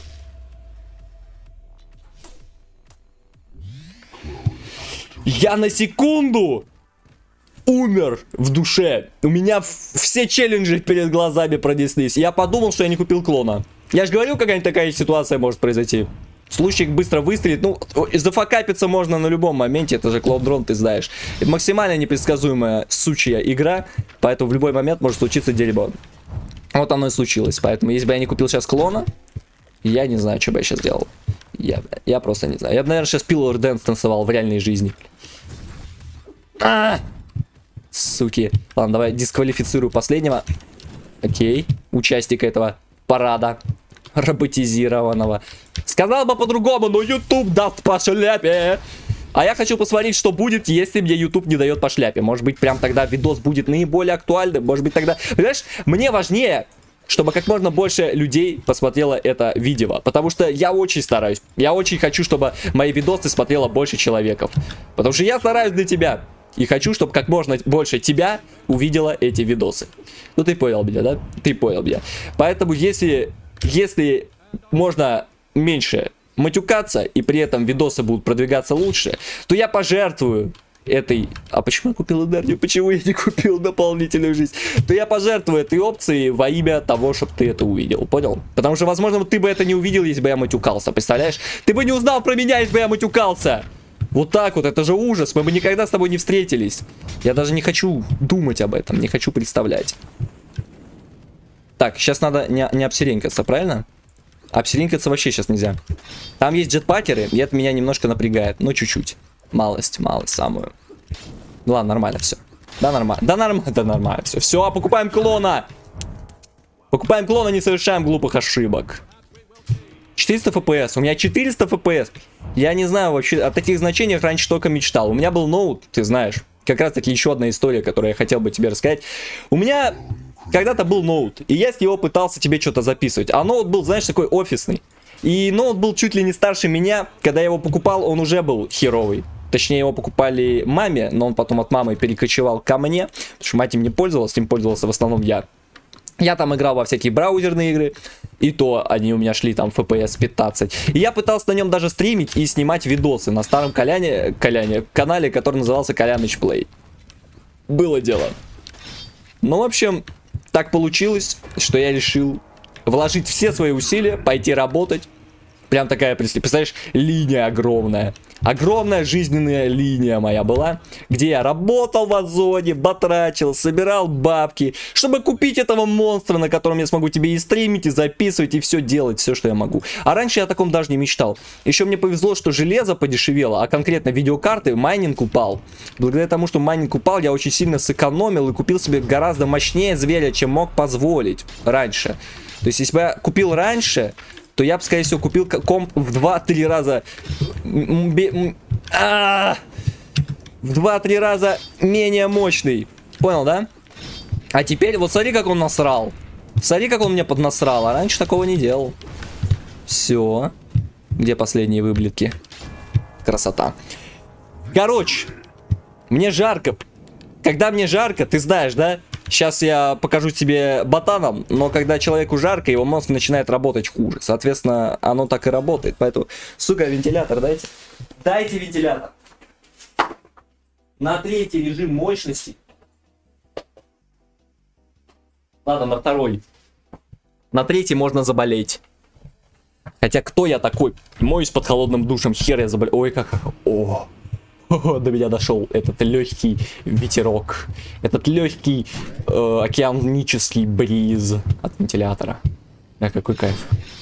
Я на секунду... умер в душе. У меня все челленджи перед глазами пронеслись. Я подумал, что я не купил клона. Я же говорил, какая-нибудь такая ситуация может произойти. Случай быстро выстрелит. Ну, зафакапиться можно на любом моменте. Это же клон-дрон, ты знаешь. Это максимально непредсказуемая сучья игра. Поэтому в любой момент может случиться дерьмо. Вот оно и случилось. Поэтому, если бы я не купил сейчас клона, я не знаю, что бы я сейчас делал. Я, я просто не знаю. Я бы, наверное, сейчас Pillar Dance танцевал в реальной жизни. А! Суки. Ладно, давай дисквалифицирую последнего. Окей. Участника этого парада роботизированного. Сказал бы по-другому, но YouTube даст по шляпе. А я хочу посмотреть, что будет, если мне YouTube не дает по шляпе. Может быть, прям тогда видос будет наиболее актуальным. Может быть, тогда... Понимаешь, мне важнее, чтобы как можно больше людей посмотрело это видео. Потому что я очень стараюсь. Я очень хочу, чтобы мои видосы смотрело больше человеков. Потому что я стараюсь для тебя. И хочу, чтобы как можно больше тебя увидело эти видосы. Ну, ты понял меня, да? Ты понял меня. Поэтому, если, если можно меньше матюкаться, и при этом видосы будут продвигаться лучше, то я пожертвую этой... А почему я купил энергию? Почему я не купил дополнительную жизнь? То я пожертвую этой опцией во имя того, чтобы ты это увидел. Понял? Потому что, возможно, ты бы это не увидел, если бы я матюкался. Представляешь? Ты бы не узнал про меня, если бы я матюкался. Вот так вот, это же ужас. Мы бы никогда с тобой не встретились. Я даже не хочу думать об этом, не хочу представлять. Так, сейчас надо не, не обсеренькаться, правильно? Обсеренькаться вообще сейчас нельзя. Там есть джетпакеры, и это меня немножко напрягает. Ну, чуть-чуть. Малость, малость самую. Ну ладно, нормально все. Да, нормально. Да, нормально, да, нормально все. Все, покупаем клона. Покупаем клона, не совершаем глупых ошибок. четыреста эф пи эс. У меня четыреста эф пи эс. Я не знаю вообще, о таких значениях раньше только мечтал. У меня был ноут, ты знаешь. Как раз таки еще одна история, которую я хотел бы тебе рассказать. У меня когда-то был ноут, и я с него пытался тебе что-то записывать. А ноут был, знаешь, такой офисный. И ноут был чуть ли не старше меня. Когда я его покупал, он уже был херовый. Точнее, его покупали маме, но он потом от мамы перекочевал ко мне. Потому что мать им не пользовалась, им пользовался в основном я. Я там играл во всякие браузерные игры. И то они у меня шли там эф пи эс пятнадцать. И я пытался на нем даже стримить и снимать видосы на старом Коляне, Коляне, канале, который назывался Коляныч Плей. Было дело. Ну, в общем, так получилось, что я решил вложить все свои усилия, пойти работать. Прям такая, представляешь, линия огромная. Огромная жизненная линия моя была, где я работал в Озоне, батрачил, собирал бабки, чтобы купить этого монстра, на котором я смогу тебе и стримить, и записывать, и все делать, все, что я могу. А раньше я о таком даже не мечтал. Еще мне повезло, что железо подешевело, а конкретно видеокарты, майнинг упал. Благодаря тому, что майнинг упал, я очень сильно сэкономил и купил себе гораздо мощнее зверя, чем мог позволить раньше. То есть, если бы я купил раньше, то я бы, скорее всего, купил комп в два-три раза... А-а-а! В два-три раза менее мощный. Понял, да? А теперь, вот смотри, как он насрал. Смотри, как он мне поднасрал. А раньше такого не делал. Все. Где последние выблетки? Красота. Короче, мне жарко. Когда мне жарко, ты знаешь, да? Сейчас я покажу тебе ботаном, но когда человеку жарко, его мозг начинает работать хуже. Соответственно, оно так и работает. Поэтому, сука, вентилятор дайте. Дайте вентилятор. На третий режим мощности. Ладно, на второй. На третий можно заболеть. Хотя кто я такой? Моюсь под холодным душем, хер я заболел. Ой, как... О. О, до меня дошел этот легкий ветерок, этот легкий э, океанический бриз от вентилятора. А какой кайф.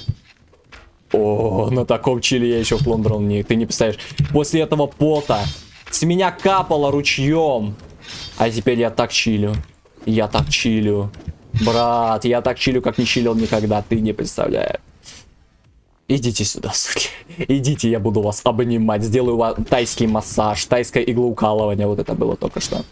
О, на таком чиле я еще в Лондон не... Ты не представляешь. После этого пота с меня капало ручьем. А теперь я так чилю. Я так чилю. Брат, я так чилю, как не чилил никогда. Ты не представляешь. Идите сюда, суки. Идите, я буду вас обнимать. Сделаю вам тайский массаж, тайское иглоукалывание. Вот это было только что.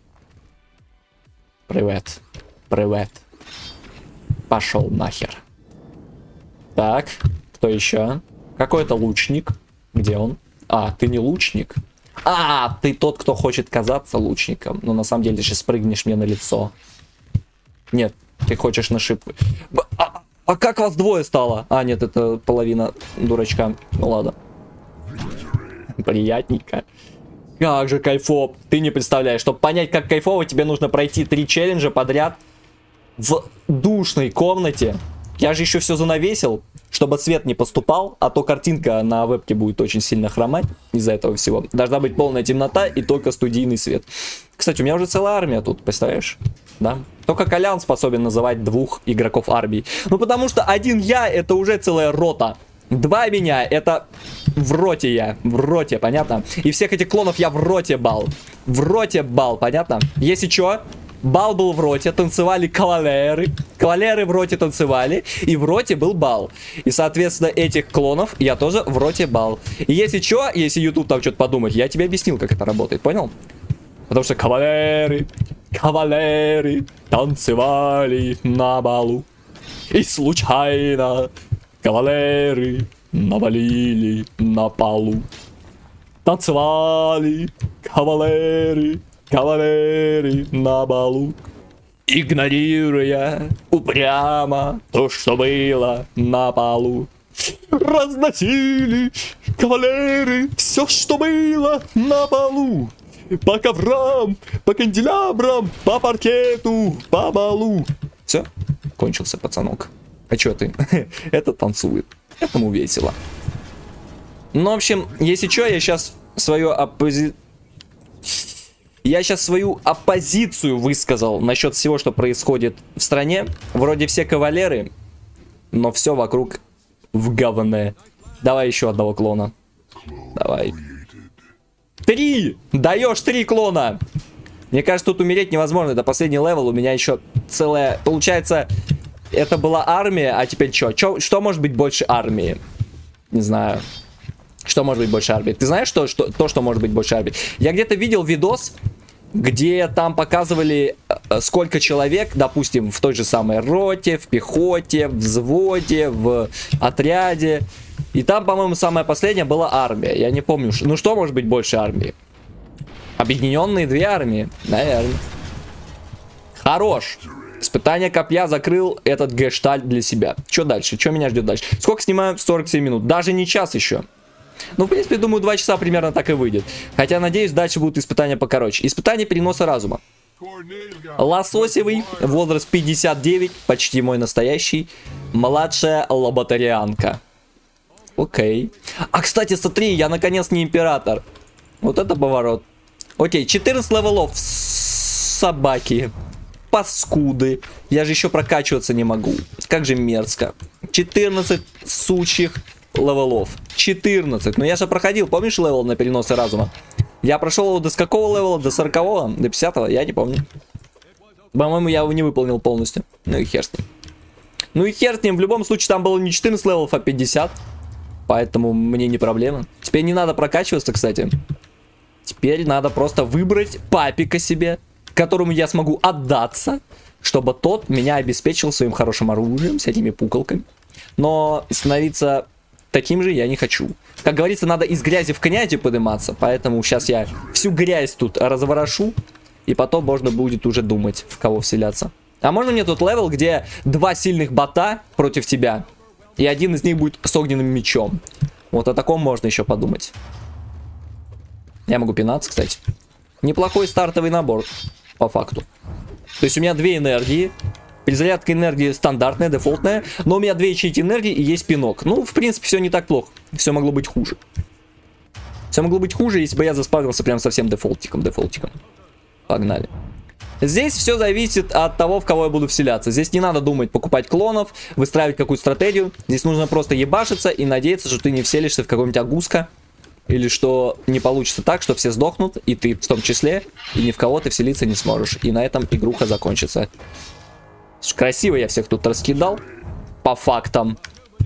Привет. Привет. Пошел нахер. Так, кто еще? Какой-то лучник. Где он? А, ты не лучник. А, ты тот, кто хочет казаться лучником. Но на самом деле ты же спрыгнешь мне на лицо. Нет, ты хочешь на шип... А, а как вас двое стало? А, нет, это половина дурачка. Ну ладно. Приятненько. Как же кайфово. Ты не представляешь. Чтобы понять, как кайфово, тебе нужно пройти три челленджа подряд в душной комнате. Я же еще все занавесил, чтобы свет не поступал, а то картинка на вебке будет очень сильно хромать из-за этого всего. Должна быть полная темнота и только студийный свет. Кстати, у меня уже целая армия тут, представляешь? Да? Только Колян способен называть двух игроков армии. Ну, потому что один я, это уже целая рота. Два меня, это в роте я, в роте, понятно? И всех этих клонов я в роте бал. В роте бал, понятно? Если что, бал был в роте, танцевали кавалеры. Кавалеры в роте танцевали, и в роте был бал. И, соответственно, этих клонов я тоже в роте бал. И если что, если YouTube там что-то подумать, я тебе объяснил, как это работает, понял? Потому что кавалеры, кавалеры танцевали на балу. И случайно кавалеры навалили на полу. Танцевали кавалеры, кавалеры на балу. Игнорируя упрямо то, что было на полу. Разносили кавалеры все, что было на полу. По коврам, по канделябрам, по паркету, по балу. Все, кончился пацанок. А чё ты? Это танцует. Этому весело. Ну, в общем, если чё, я сейчас свою оппози... Я сейчас свою оппозицию высказал насчет всего, что происходит в стране. Вроде все кавалеры, но все вокруг в говне. Давай еще одного клона. Давай. Три! Даешь три клона! Мне кажется, тут умереть невозможно. Это последний левел. У меня еще целая... Получается... Это была армия, а теперь что? Чё, что может быть больше армии? Не знаю. Что может быть больше армии? Ты знаешь, что, что, то, что может быть больше армии? Я где-то видел видос, где там показывали, сколько человек, допустим, в той же самой роте, в пехоте, в взводе, в отряде. И там, по-моему, самая последняя была армия. Я не помню. Ну, что может быть больше армии? Объединенные две армии. Наверное. Хорош. Испытание копья закрыл этот гештальт для себя. Что дальше? Что меня ждет дальше? Сколько снимаю? сорок семь минут. Даже не час еще. Ну, в принципе, думаю, два часа примерно так и выйдет. Хотя, надеюсь, дальше будут испытания покороче. Испытание переноса разума. Лососевый, возраст пятьдесят девять, почти мой настоящий. Младшая лоботарианка. Окей. А, кстати, смотри, я наконец не император. Вот это поворот. Окей, четырнадцать левелов. Собаки. Паскуды. Я же еще прокачиваться не могу. Как же мерзко. четырнадцать сучьих левелов. четырнадцать. Но я же проходил, помнишь левел на переносы разума? Я прошел его до с какого левела? До сорокового? До пятидесятого? Я не помню. По-моему, я его не выполнил полностью. Ну и хер с ним. Ну и хер с ним. В любом случае, там было не четырнадцать левелов, а пятьдесят. Поэтому мне не проблема. Теперь не надо прокачиваться, кстати. Теперь надо просто выбрать папика себе, которому я смогу отдаться, чтобы тот меня обеспечил своим хорошим оружием, с этими пуколками. Но становиться таким же я не хочу. Как говорится, надо из грязи в князи подниматься, поэтому сейчас я всю грязь тут разворошу, и потом можно будет уже думать, в кого вселяться. А можно мне тут левел, где два сильных бота против тебя, и один из них будет с огненным мечом. Вот о таком можно еще подумать. Я могу пинаться, кстати. Неплохой стартовый набор, по факту. То есть у меня две энергии. Перезарядка энергии стандартная, дефолтная. Но у меня две ячейки энергии и есть пинок. Ну, в принципе, все не так плохо. Все могло быть хуже. Все могло быть хуже, если бы я заспавнился прям совсем дефолтиком. Дефолтиком. Погнали. Здесь все зависит от того, в кого я буду вселяться. Здесь не надо думать, покупать клонов, выстраивать какую-то стратегию. Здесь нужно просто ебашиться и надеяться, что ты не вселишься в какого-нибудь агуска. Или что не получится так, что все сдохнут, и ты в том числе, и ни в кого ты вселиться не сможешь. И на этом игруха закончится. Красиво я всех тут раскидал. По фактам.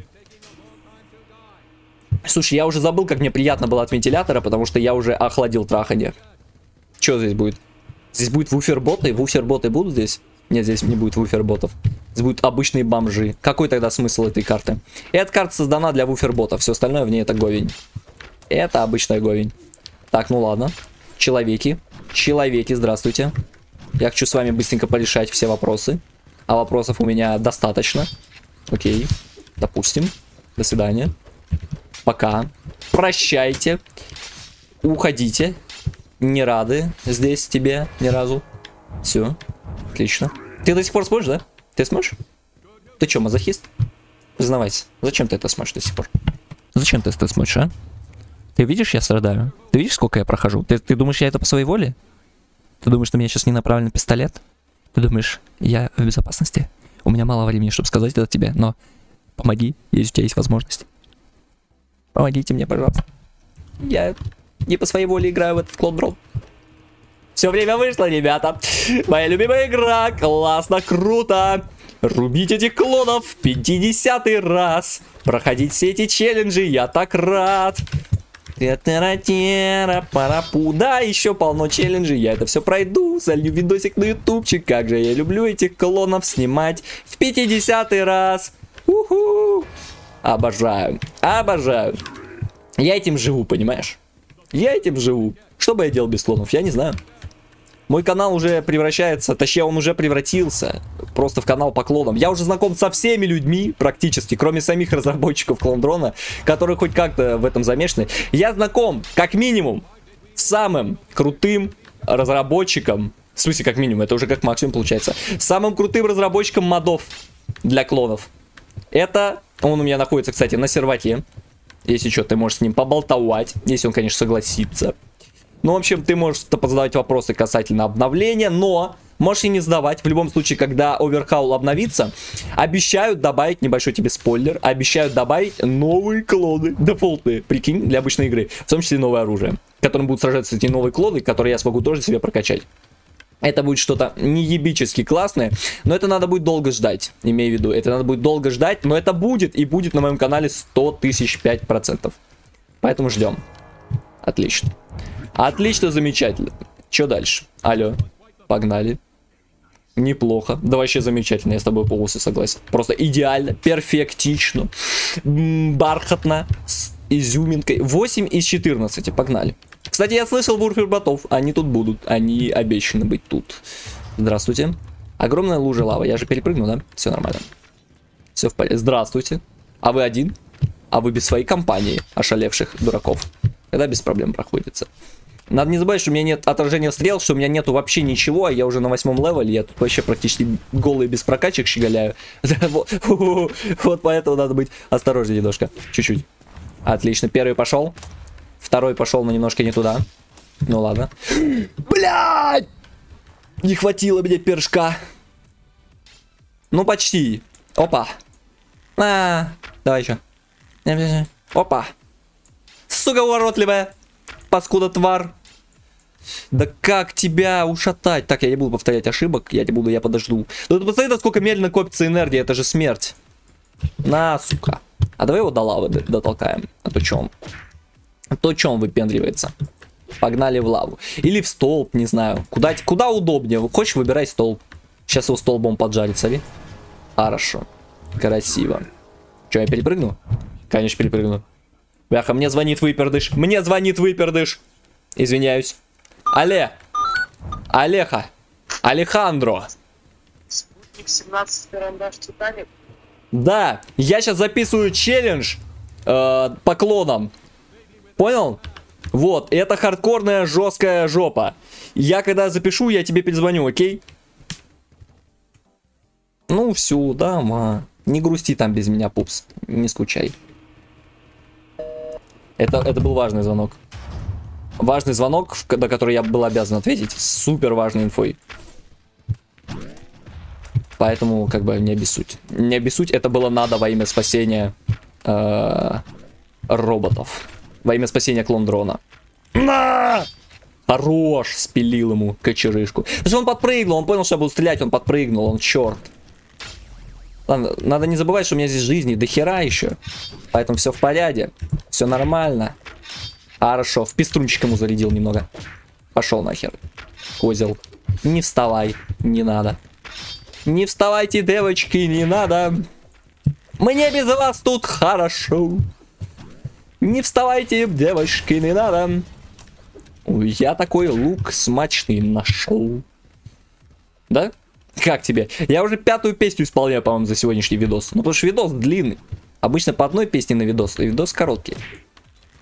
Слушай, я уже забыл, как мне приятно было от вентилятора, потому что я уже охладил траханье. Что здесь будет? Здесь будет вуферботы? Вуферботы будут здесь? Нет, здесь не будет вуферботов. Здесь будут обычные бомжи. Какой тогда смысл этой карты? Эта карта создана для вуферботов. Все остальное в ней это говень. Это обычная говень. Так, ну ладно. Человеки. Человеки, здравствуйте. Я хочу с вами быстренько порешать все вопросы. А вопросов у меня достаточно. Окей. Допустим. До свидания. Пока. Прощайте. Уходите. не рады здесь тебе ни разу. Все, отлично. Ты до сих пор смотришь, да? Ты смотришь? Ты чё, мазохист? Признавайся, зачем ты это смотришь до сих пор? Зачем ты это смотришь, а? Ты видишь, я страдаю? Ты видишь, сколько я прохожу? Ты, ты думаешь, я это по своей воле? Ты думаешь, что у меня сейчас не направлен пистолет? Ты думаешь, я в безопасности? У меня мало времени, чтобы сказать это тебе, но помоги, если у тебя есть возможность. Помогите мне, пожалуйста. Я не по своей воле играю в этот клон-дрон. Все время вышло, ребята. Моя любимая игра. Классно, круто. Рубить этих клонов в пятидесятый раз. Проходить все эти челленджи. Я так рад. Парапу. Да, еще полно челленджей. Я это все пройду. Залью видосик на ютубчик. Как же я люблю этих клонов снимать в пятидесятый раз. Уху. Обожаю. Обожаю. Я этим живу, понимаешь? Я этим живу. Что бы я делал без клонов? Я не знаю. Мой канал уже превращается, точнее он уже превратился просто в канал по клонам. Я уже знаком со всеми людьми практически, кроме самих разработчиков клон-дрона, которые хоть как-то в этом замешаны. Я знаком, как минимум, с самым крутым разработчиком, в смысле как минимум, это уже как максимум получается, самым крутым разработчиком модов для клонов. Это, он у меня находится, кстати, на серваке. Если что, ты можешь с ним поболтовать, если он, конечно, согласится. Ну, в общем, ты можешь позадавать вопросы касательно обновления, но можешь и не задавать. В любом случае, когда Overhaul обновится, обещают добавить, небольшой тебе спойлер, обещают добавить новые клоны, дефолтные, прикинь, для обычной игры. В том числе новое оружие, которым будут сражаться эти новые клоны, которые я смогу тоже себе прокачать. Это будет что-то неебически классное, но это надо будет долго ждать, имею в виду. Это надо будет долго ждать, но это будет, и будет на моем канале сто тысяч пять процентов. Поэтому ждем. Отлично. Отлично, замечательно. Что дальше? Алло, погнали. Неплохо. Да вообще замечательно, я с тобой полностью согласен. Просто идеально, перфектично, бархатно, с изюминкой. восемь из четырнадцати, погнали. Кстати, я слышал Warfare ботов, они тут будут, они обещаны быть тут. Здравствуйте. Огромная лужа лавы, я же перепрыгну, да? Все нормально. Все в порядке. Здравствуйте. А вы один? А вы без своей компании ошалевших дураков? Когда без проблем проходится. Надо не забывать, что у меня нет отражения стрел, что у меня нету вообще ничего, а я уже на восьмом левеле, я тут вообще практически голый без прокачек щеголяю. Вот поэтому надо быть осторожнее немножко, чуть-чуть. Отлично, первый пошел, второй пошел, но немножко не туда. Ну ладно. Блядь! Не хватило мне першка. Ну почти. Опа. А, давай еще. Опа. Сука уродливая. Паскуда тварь. Да как тебя ушатать? Так, я не буду повторять ошибок. Я не буду, я подожду. Ну ты посмотри, сколько медленно копится энергия. Это же смерть. На, сука. А давай его до лавы дотолкаем. А то чё он? А то чё он выпендривается? Погнали в лаву. Или в столб, не знаю. Куда, куда удобнее. Хочешь, выбирай столб. Сейчас его столбом поджарит, смотри. Хорошо. Красиво. Че, я перепрыгну? Конечно, перепрыгну. Бляха, мне звонит выпердыш. Мне звонит выпердыш. Извиняюсь. Але. Алеха. Алехандро. Спутник семнадцать, карандаш, Титаник. Да, я сейчас записываю челлендж э, по клонам. Понял? Вот, это хардкорная жесткая жопа. Я когда запишу, я тебе перезвоню, окей? Ну все, да, ма. Не грусти там без меня, пупс. Не скучай. Это, это был важный звонок. Важный звонок, на который я был обязан ответить. Супер важной инфой. Поэтому, как бы, не обессудь. Не обессудь, это было надо во имя спасения э, роботов. Во имя спасения клон-дрона. На! Хорош! Спилил ему кочерышку. Потому что он подпрыгнул, он понял, что я буду стрелять, он подпрыгнул, он черт. Ладно, надо не забывать, что у меня здесь жизни до хера еще. Поэтому все в порядке. Все нормально. Хорошо, в пеструнчик ему зарядил немного. Пошел нахер. Козел. Не вставай, не надо. Не вставайте, девочки, не надо. Мне без вас тут хорошо. Не вставайте, девочки, не надо. Ой, я такой лук смачный нашел. Да? Как тебе? Я уже пятую песню исполняю, по-моему, за сегодняшний видос. Ну, потому что видос длинный. Обычно по одной песне на видос, и видос короткий.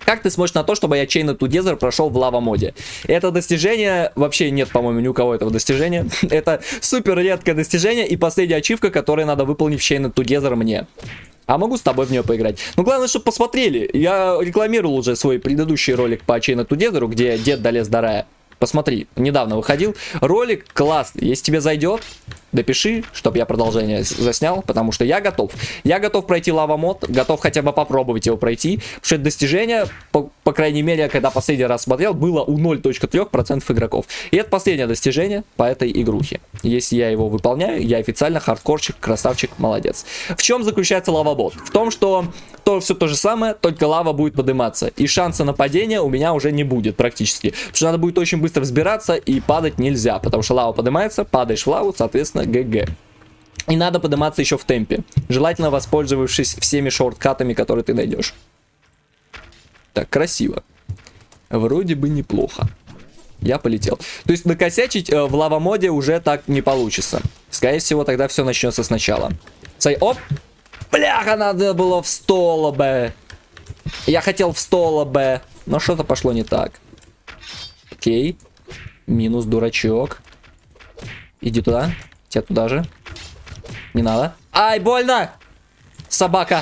Как ты смотришь на то, чтобы я Chained to Desert прошел в лава-моде? Это достижение, вообще нет, по-моему, ни у кого этого достижения. Это супер редкое достижение и последняя ачивка, которую надо выполнить в Chained to Desert мне. А могу с тобой в нее поиграть. Ну, главное, чтобы посмотрели. Я рекламировал уже свой предыдущий ролик по Chained to Desert, где дед долез до рая. Посмотри, недавно выходил. Ролик классный. Если тебе зайдет, напиши, чтобы я продолжение заснял, потому что я готов. Я готов пройти лава-мод, готов хотя бы попробовать его пройти. Потому что это достижение, по, по крайней мере, когда последний раз смотрел, было у ноль целых три десятых процента игроков. И это последнее достижение по этой игрухе. Если я его выполняю, я официально хардкорчик, красавчик, молодец. В чем заключается лава-мод? В том, что то, все то же самое, только лава будет подниматься. И шанса на падение у меня уже не будет практически. Потому что надо будет очень быстро взбираться, и падать нельзя. Потому что лава поднимается, падаешь в лаву, соответственно, ГГ. И надо подниматься еще в темпе. Желательно воспользовавшись всеми шорткатами, которые ты найдешь. Так, красиво. Вроде бы неплохо. Я полетел. То есть накосячить э, в лава-моде уже так не получится. Скорее всего, тогда все начнется сначала. Сай, оп! Бляха, надо было в столбе. Я хотел в столбе, но что-то пошло не так. Окей. Минус, дурачок. Иди туда. Тебя туда же. Не надо. Ай, больно! Собака!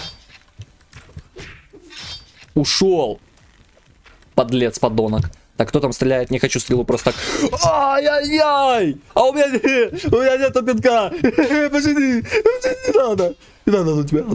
Ушел. Подлец, подонок. Так, кто там стреляет? Не хочу стрелу просто так. Ай-яй-яй! А у меня, у меня нету пинка. Пошли, не надо. Не надо у тебя.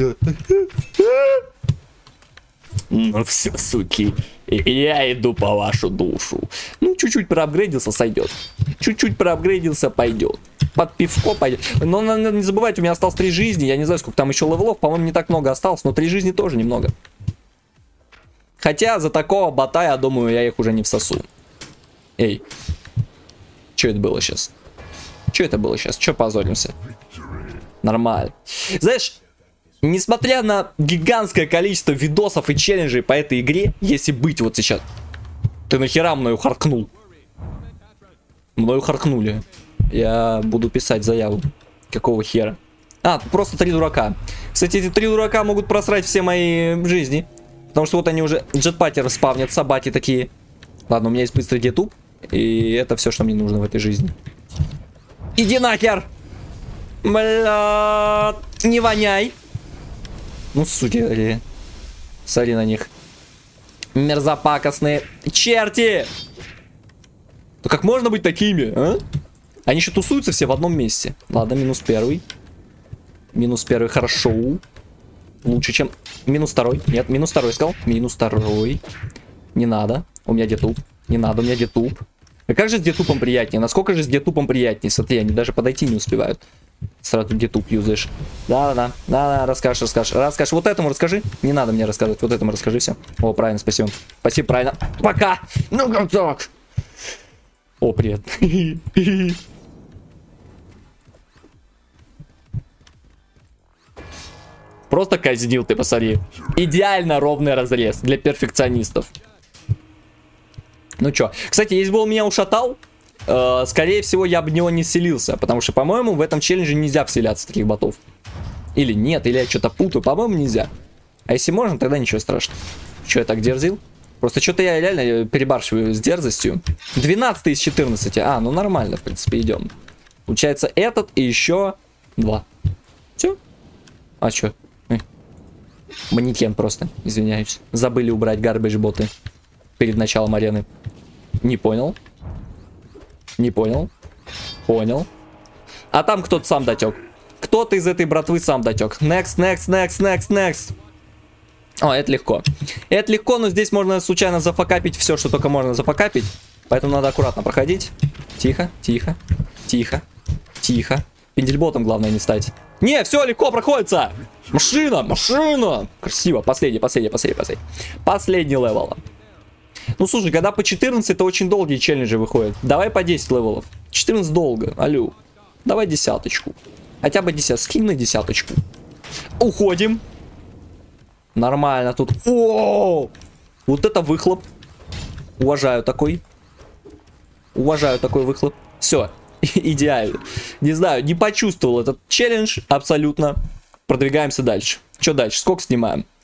Ну все, суки. Я иду по вашу душу. Ну, чуть-чуть проапгрейдился, сойдет. Чуть-чуть проапгрейдился, пойдет. Под пивко пойдет. Но надо не забывать, у меня осталось три жизни. Я не знаю, сколько там еще левелов. По-моему, не так много осталось. Но три жизни тоже немного. Хотя за такого бота, я думаю, я их уже не всосу. Эй. Что это было сейчас? Что это было сейчас? Че позоримся? Нормально. Знаешь, несмотря на гигантское количество видосов и челленджей по этой игре, если быть вот сейчас... Ты нахера мною харкнул? Мною харкнули. Я буду писать заяву. Какого хера? А, просто три дурака. Кстати, эти три дурака могут просрать все мои жизни. Потому что вот они уже джетпаттеры спавнят, собаки такие. Ладно, у меня есть быстрый детуб. И это все, что мне нужно в этой жизни. Иди нахер! Бля, не воняй. Ну, суки, смотри на них. Мерзопакостные черти! Ну как можно быть такими, а? Они еще тусуются все в одном месте. Ладно, минус первый. Минус первый, хорошо. Лучше, чем... Минус второй. Нет, минус второй сказал. Минус второй. Не надо. У меня детуп. Не надо, у меня детуп. А как же с детупом приятнее? Насколько же с детупом приятнее? Смотри, они даже подойти не успевают. Сразу детуп юзаешь. Да-да-да. Да-да, расскажешь, расскажешь. Расскажешь. Вот этому расскажи. Не надо мне рассказывать. Вот этому расскажи все. О, правильно, спасибо. Спасибо, правильно. Пока. Ну как так? О, привет. Просто казнил, ты посмотри. Идеально ровный разрез для перфекционистов. Ну чё. Кстати, если бы он меня ушатал, э, скорее всего, я бы в него не селился. Потому что, по-моему, в этом челлендже нельзя вселяться в таких ботов. Или нет, или я что-то путаю. По-моему, нельзя. А если можно, тогда ничего страшного. Че я так дерзил? Просто что-то я реально перебарщиваю с дерзостью. двенадцать из четырнадцати. А, ну нормально, в принципе, идем. Получается этот и еще два. Все. А что? Манекен просто, извиняюсь. Забыли убрать гарбейдж-боты перед началом арены. Не понял. Не понял. Понял. А там кто-то сам дотек. Кто-то из этой братвы сам дотек. Next, next, next, next, next. О, это легко. Это легко, но здесь можно случайно зафакапить все, что только можно зафакапить. Поэтому надо аккуратно проходить. Тихо, тихо, тихо, тихо. Пендельботом главное не стать. Не, все, легко проходится. Машина, машина. Красиво. Последний, последний, последний, последний. Последний левел. Ну, слушай, когда по четырнадцать, это очень долгие челленджи выходят. Давай по десять левелов. четырнадцать долго, алло. Давай десяточку. Хотя бы десять. Скинь на десяточку. Уходим. Нормально тут. О, вот это выхлоп. Уважаю такой. Уважаю такой выхлоп. Все. Идеально. Не знаю, не почувствовал этот челлендж абсолютно. Продвигаемся дальше. Что дальше? Сколько снимаем?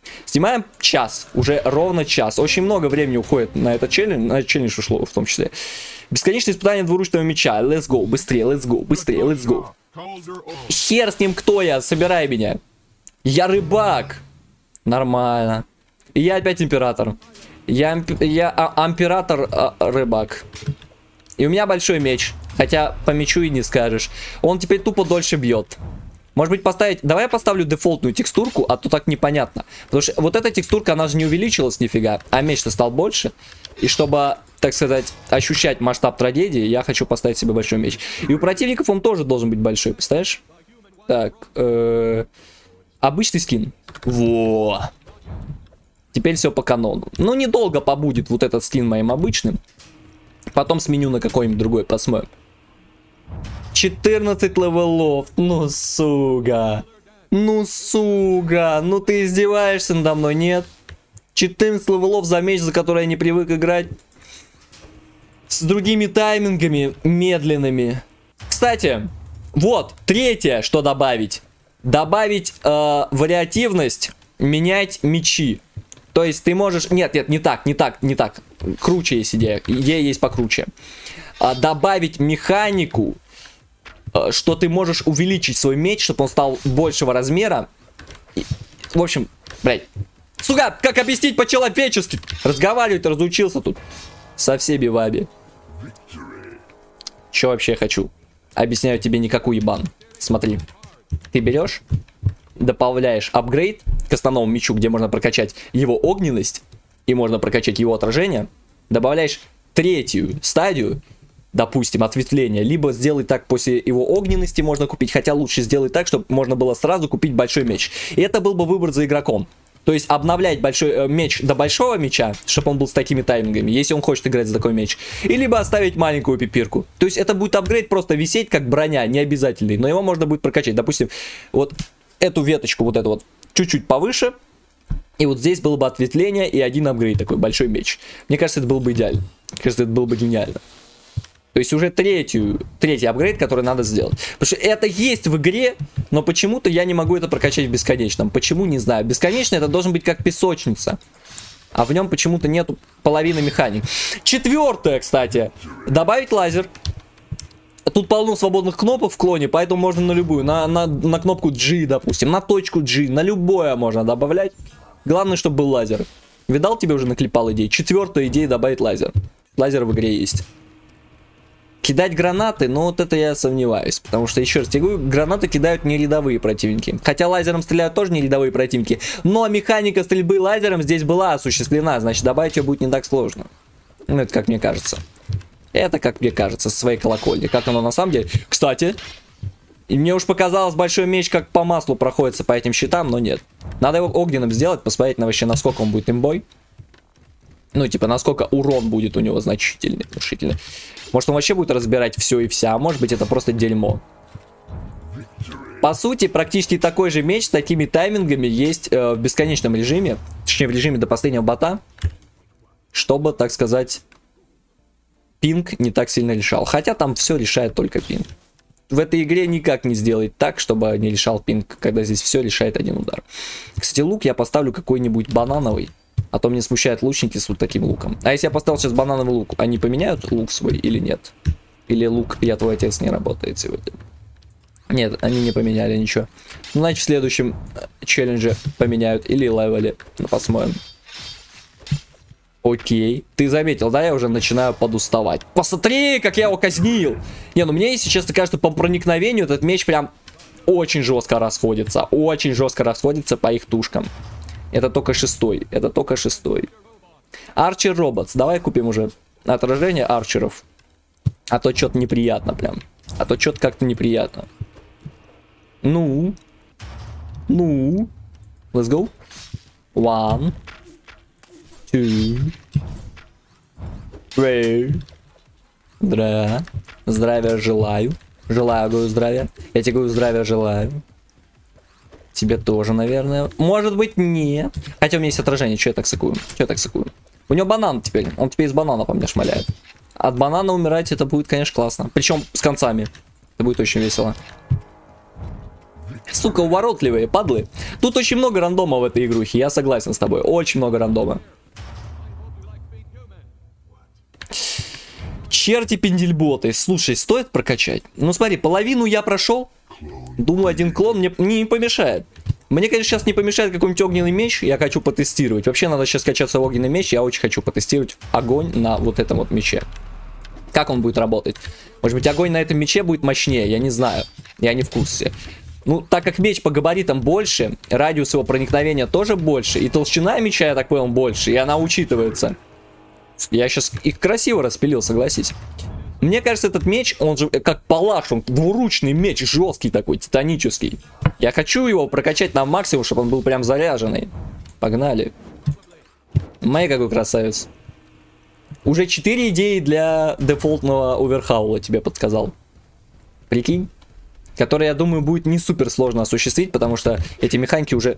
Снимаем час, уже ровно час. Очень много времени уходит на этот челлендж, на этот челлендж ушло в том числе. Бесконечное испытание двуручного меча. Let's go, быстрее, let's go, быстрее, let's go. Хер с ним, кто я, собирай меня. Я рыбак. Нормально. И я опять император. Я, я а, император а, рыбак. И у меня большой меч. Хотя по мечу и не скажешь. Он теперь тупо дольше бьет. Может быть поставить... Давай я поставлю дефолтную текстурку, а то так непонятно. Потому что вот эта текстурка, она же не увеличилась нифига. А меч-то стал больше. И чтобы, так сказать, ощущать масштаб трагедии, я хочу поставить себе большой меч. И у противников он тоже должен быть большой, представляешь? Так, э-э... обычный скин. Во. Теперь все по канону. Ну, недолго побудет вот этот скин моим обычным. Потом сменю на какой-нибудь другой, посмотрим. четырнадцать левелов. Ну, сука. Ну, сука. Ну, ты издеваешься надо мной, нет? четырнадцать левелов за меч, за который я не привык играть. С другими таймингами медленными. Кстати, вот, третье, что добавить. Добавить э, вариативность, менять мечи. То есть ты можешь... Нет, нет, не так, не так, не так. Круче есть идея. Идея есть покруче. А, добавить механику, а, что ты можешь увеличить свой меч, чтобы он стал большего размера. И, в общем, блядь. Сука, как объяснить по-человечески? Разговаривать разучился тут. Со всеми вами. Че вообще я хочу? Объясняю тебе никакую ебан. Смотри. Ты берешь... Добавляешь апгрейд к основному мечу, где можно прокачать его огненность и можно прокачать его отражение. Добавляешь третью стадию, допустим, ответвление. Либо сделай так, после его огненности можно купить, хотя лучше сделать так, чтобы можно было сразу купить большой меч. И это был бы выбор за игроком. То есть обновлять большой э, меч до большого меча, чтобы он был с такими таймингами, если он хочет играть за такой меч. И либо оставить маленькую пипирку. То есть это будет апгрейд просто висеть как броня, не обязательный. Но его можно будет прокачать. Допустим, вот... эту веточку, вот эту вот, чуть-чуть повыше. И вот здесь было бы ответвление и один апгрейд, такой большой меч. Мне кажется, это было бы идеально. Мне кажется, это было бы гениально. То есть уже третью, третий апгрейд, который надо сделать. Потому что это есть в игре, но почему-то я не могу это прокачать в бесконечном. Почему, не знаю. Бесконечно это должен быть как песочница. А в нем почему-то нету половины механик. Четвертое, кстати. Добавить лазер. Тут полно свободных кнопок в клоне, поэтому можно на любую. На, на, на кнопку G, допустим, на точку G, на любое можно добавлять. Главное, чтобы был лазер. Видал, тебе уже наклепал идеи? Четвертая идея — добавить лазер. Лазер в игре есть. Кидать гранаты, но вот это я сомневаюсь. Потому что, еще раз тебе говорю, гранаты кидают не рядовые противники. Хотя лазером стреляют тоже не рядовые противники. Но механика стрельбы лазером здесь была осуществлена. Значит, добавить ее будет не так сложно. Ну, это как мне кажется. Это, как мне кажется, со своей колокольни. Как оно на самом деле. Кстати, и мне уж показалось, большой меч как по маслу проходится по этим щитам, но нет. Надо его огненным сделать, посмотреть на вообще, насколько он будет имбой. Ну, типа, насколько урон будет у него значительный, внушительный. Может, он вообще будет разбирать все и вся, а может быть, это просто дерьмо. По сути, практически такой же меч с такими таймингами есть э, в бесконечном режиме. Точнее, в режиме до последнего бота. Чтобы, так сказать... пинг не так сильно решал. Хотя там все решает только пинг. В этой игре никак не сделать так, чтобы не решал пинг, когда здесь все решает один удар. Кстати, лук я поставлю какой-нибудь банановый. А то меня смущают лучники с вот таким луком. А если я поставил сейчас банановый лук, они поменяют лук свой или нет? Или лук «Я твой отец» не работает сегодня? Нет, они не поменяли ничего. Ну, значит, в следующем челлендже поменяют. Или левеле. Ну, посмотрим. Окей. Ты заметил, да? Я уже начинаю подуставать. Посмотри, как я его казнил. Не, ну мне, если честно, кажется, по проникновению этот меч прям очень жестко расходится. Очень жестко расходится по их тушкам. Это только шестой. Это только шестой. Арчер Роботс. Давай купим уже отражение арчеров. А то что-то неприятно прям. А то что-то как-то неприятно. Ну. Ну. Let's go. One. Two. Three. Здравия. Здравия желаю. Желаю, говорю, здравия. Я тебе говорю, здравия желаю. Тебе тоже, наверное. Может быть, нет. Хотя у меня есть отражение. Че я так сыкую? Че я так сыкую? У него банан теперь. Он теперь из банана по мне шмаляет. От банана умирать это будет, конечно, классно. Причем с концами. Это будет очень весело. Сука, уворотливые, падлы. Тут очень много рандома в этой игрухе, я согласен с тобой. Очень много рандома. Черти пендельботы. Слушай, стоит прокачать? Ну смотри, половину я прошел. Думаю, один клон мне не помешает. Мне, конечно, сейчас не помешает какой-нибудь огненный меч. Я хочу потестировать. Вообще надо сейчас качаться в огненный меч. Я очень хочу потестировать огонь на вот этом вот мече. Как он будет работать? Может быть, огонь на этом мече будет мощнее? Я не знаю. Я не в курсе. Ну, так как меч по габаритам больше, радиус его проникновения тоже больше, и толщина меча, я так понял, больше, и она учитывается. Я сейчас их красиво распилил, согласись. Мне кажется, этот меч, он же как палаш, он двуручный меч, жесткий такой, титанический. Я хочу его прокачать на максимум, чтобы он был прям заряженный. Погнали. Май, какой красавец. Уже четыре идеи для дефолтного оверхаула тебе подсказал. Прикинь. Который, я думаю, будет не супер сложно осуществить, потому что эти механики уже...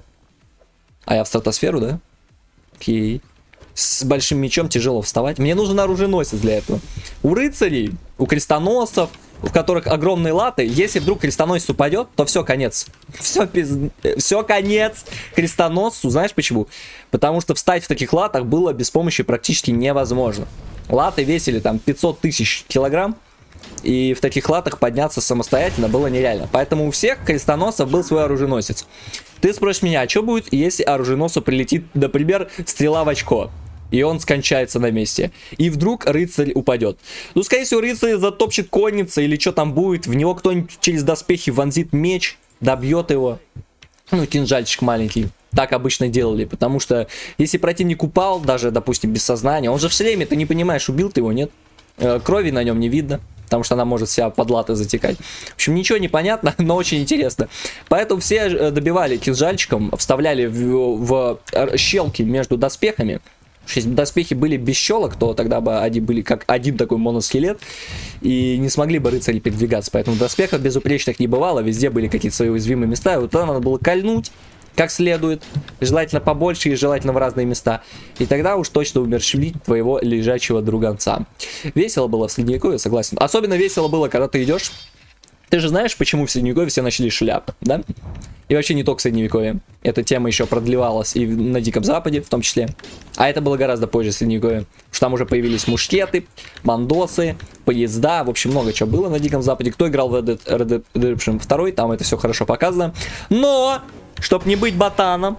А я в стратосферу, да? Окей. С большим мечом тяжело вставать. Мне нужен оруженосец для этого. У рыцарей, у крестоносцев, у которых огромные латы, если вдруг крестоносец упадет, то все, конец. Все, все конец крестоносцу. Знаешь почему? Потому что встать в таких латах было без помощи практически невозможно. Латы весили там пятьсот тысяч килограмм. И в таких латах подняться самостоятельно было нереально. Поэтому у всех крестоносцев был свой оруженосец. Ты спросишь меня, а что будет, если оруженосцу прилетит, например, стрела в очко? И он скончается на месте. И вдруг рыцарь упадет. Ну, скорее всего, рыцарь затопчет конница или что там будет. В него кто-нибудь через доспехи вонзит меч, добьет его. Ну, кинжальчик маленький. Так обычно делали. Потому что если противник упал, даже, допустим, без сознания, он же в шлеме, ты не понимаешь, убил ты его, нет? Крови на нем не видно. Потому что она может вся под латы затекать. В общем, ничего не понятно, но очень интересно. Поэтому все добивали кинжальчиком, вставляли в, в щелки между доспехами. Если бы доспехи были без щелок, то тогда бы они были как один такой моноскелет. И не смогли бы рыцари передвигаться. Поэтому доспехов безупречных не бывало. Везде были какие-то свои уязвимые места. И вот тогда надо было кольнуть как следует. Желательно побольше и желательно в разные места. И тогда уж точно умерщвлить твоего лежачего друганца. Весело было в Средневековье, согласен. Особенно весело было, когда ты идешь. Ты же знаешь, почему в Средневековье все начали шляпы, да? И вообще не только в Средневековье. Эта тема еще продлевалась и на Диком Западе в том числе. А это было гораздо позже Средневековья. Потому что там уже появились мушкеты, бандосы, поезда. В общем, много чего было на Диком Западе. Кто играл в Red Dead Redemption два, там это все хорошо показано. Но, чтоб не быть ботаном,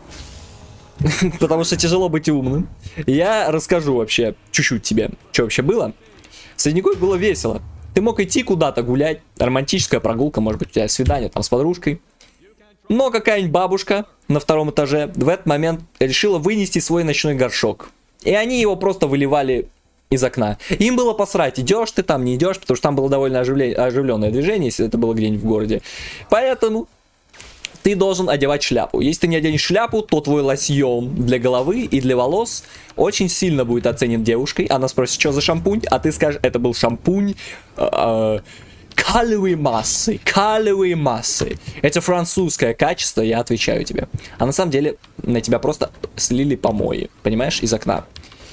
потому что тяжело быть умным, я расскажу вообще чуть-чуть тебе, что вообще было. В Средневековье было весело. Ты мог идти куда-то гулять, романтическая прогулка, может быть, у тебя свидание там с подружкой. Но какая-нибудь бабушка на втором этаже в этот момент решила вынести свой ночной горшок. И они его просто выливали из окна. Им было посрать, идешь ты там, не идешь, потому что там было довольно оживлен... оживленное движение, если это было где-нибудь в городе. Поэтому ты должен одевать шляпу. Если ты не оденешь шляпу, то твой лосьон для головы и для волос очень сильно будет оценен девушкой. Она спросит, что за шампунь, а ты скажешь, это был шампунь э, калиевой массы, калиевой массы. Это французское качество, я отвечаю тебе. А на самом деле на тебя просто слили помои, понимаешь, из окна.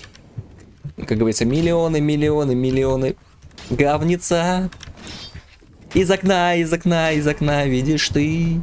Как говорится, миллионы, миллионы, миллионы говница. Из окна, из окна, из окна, видишь ты.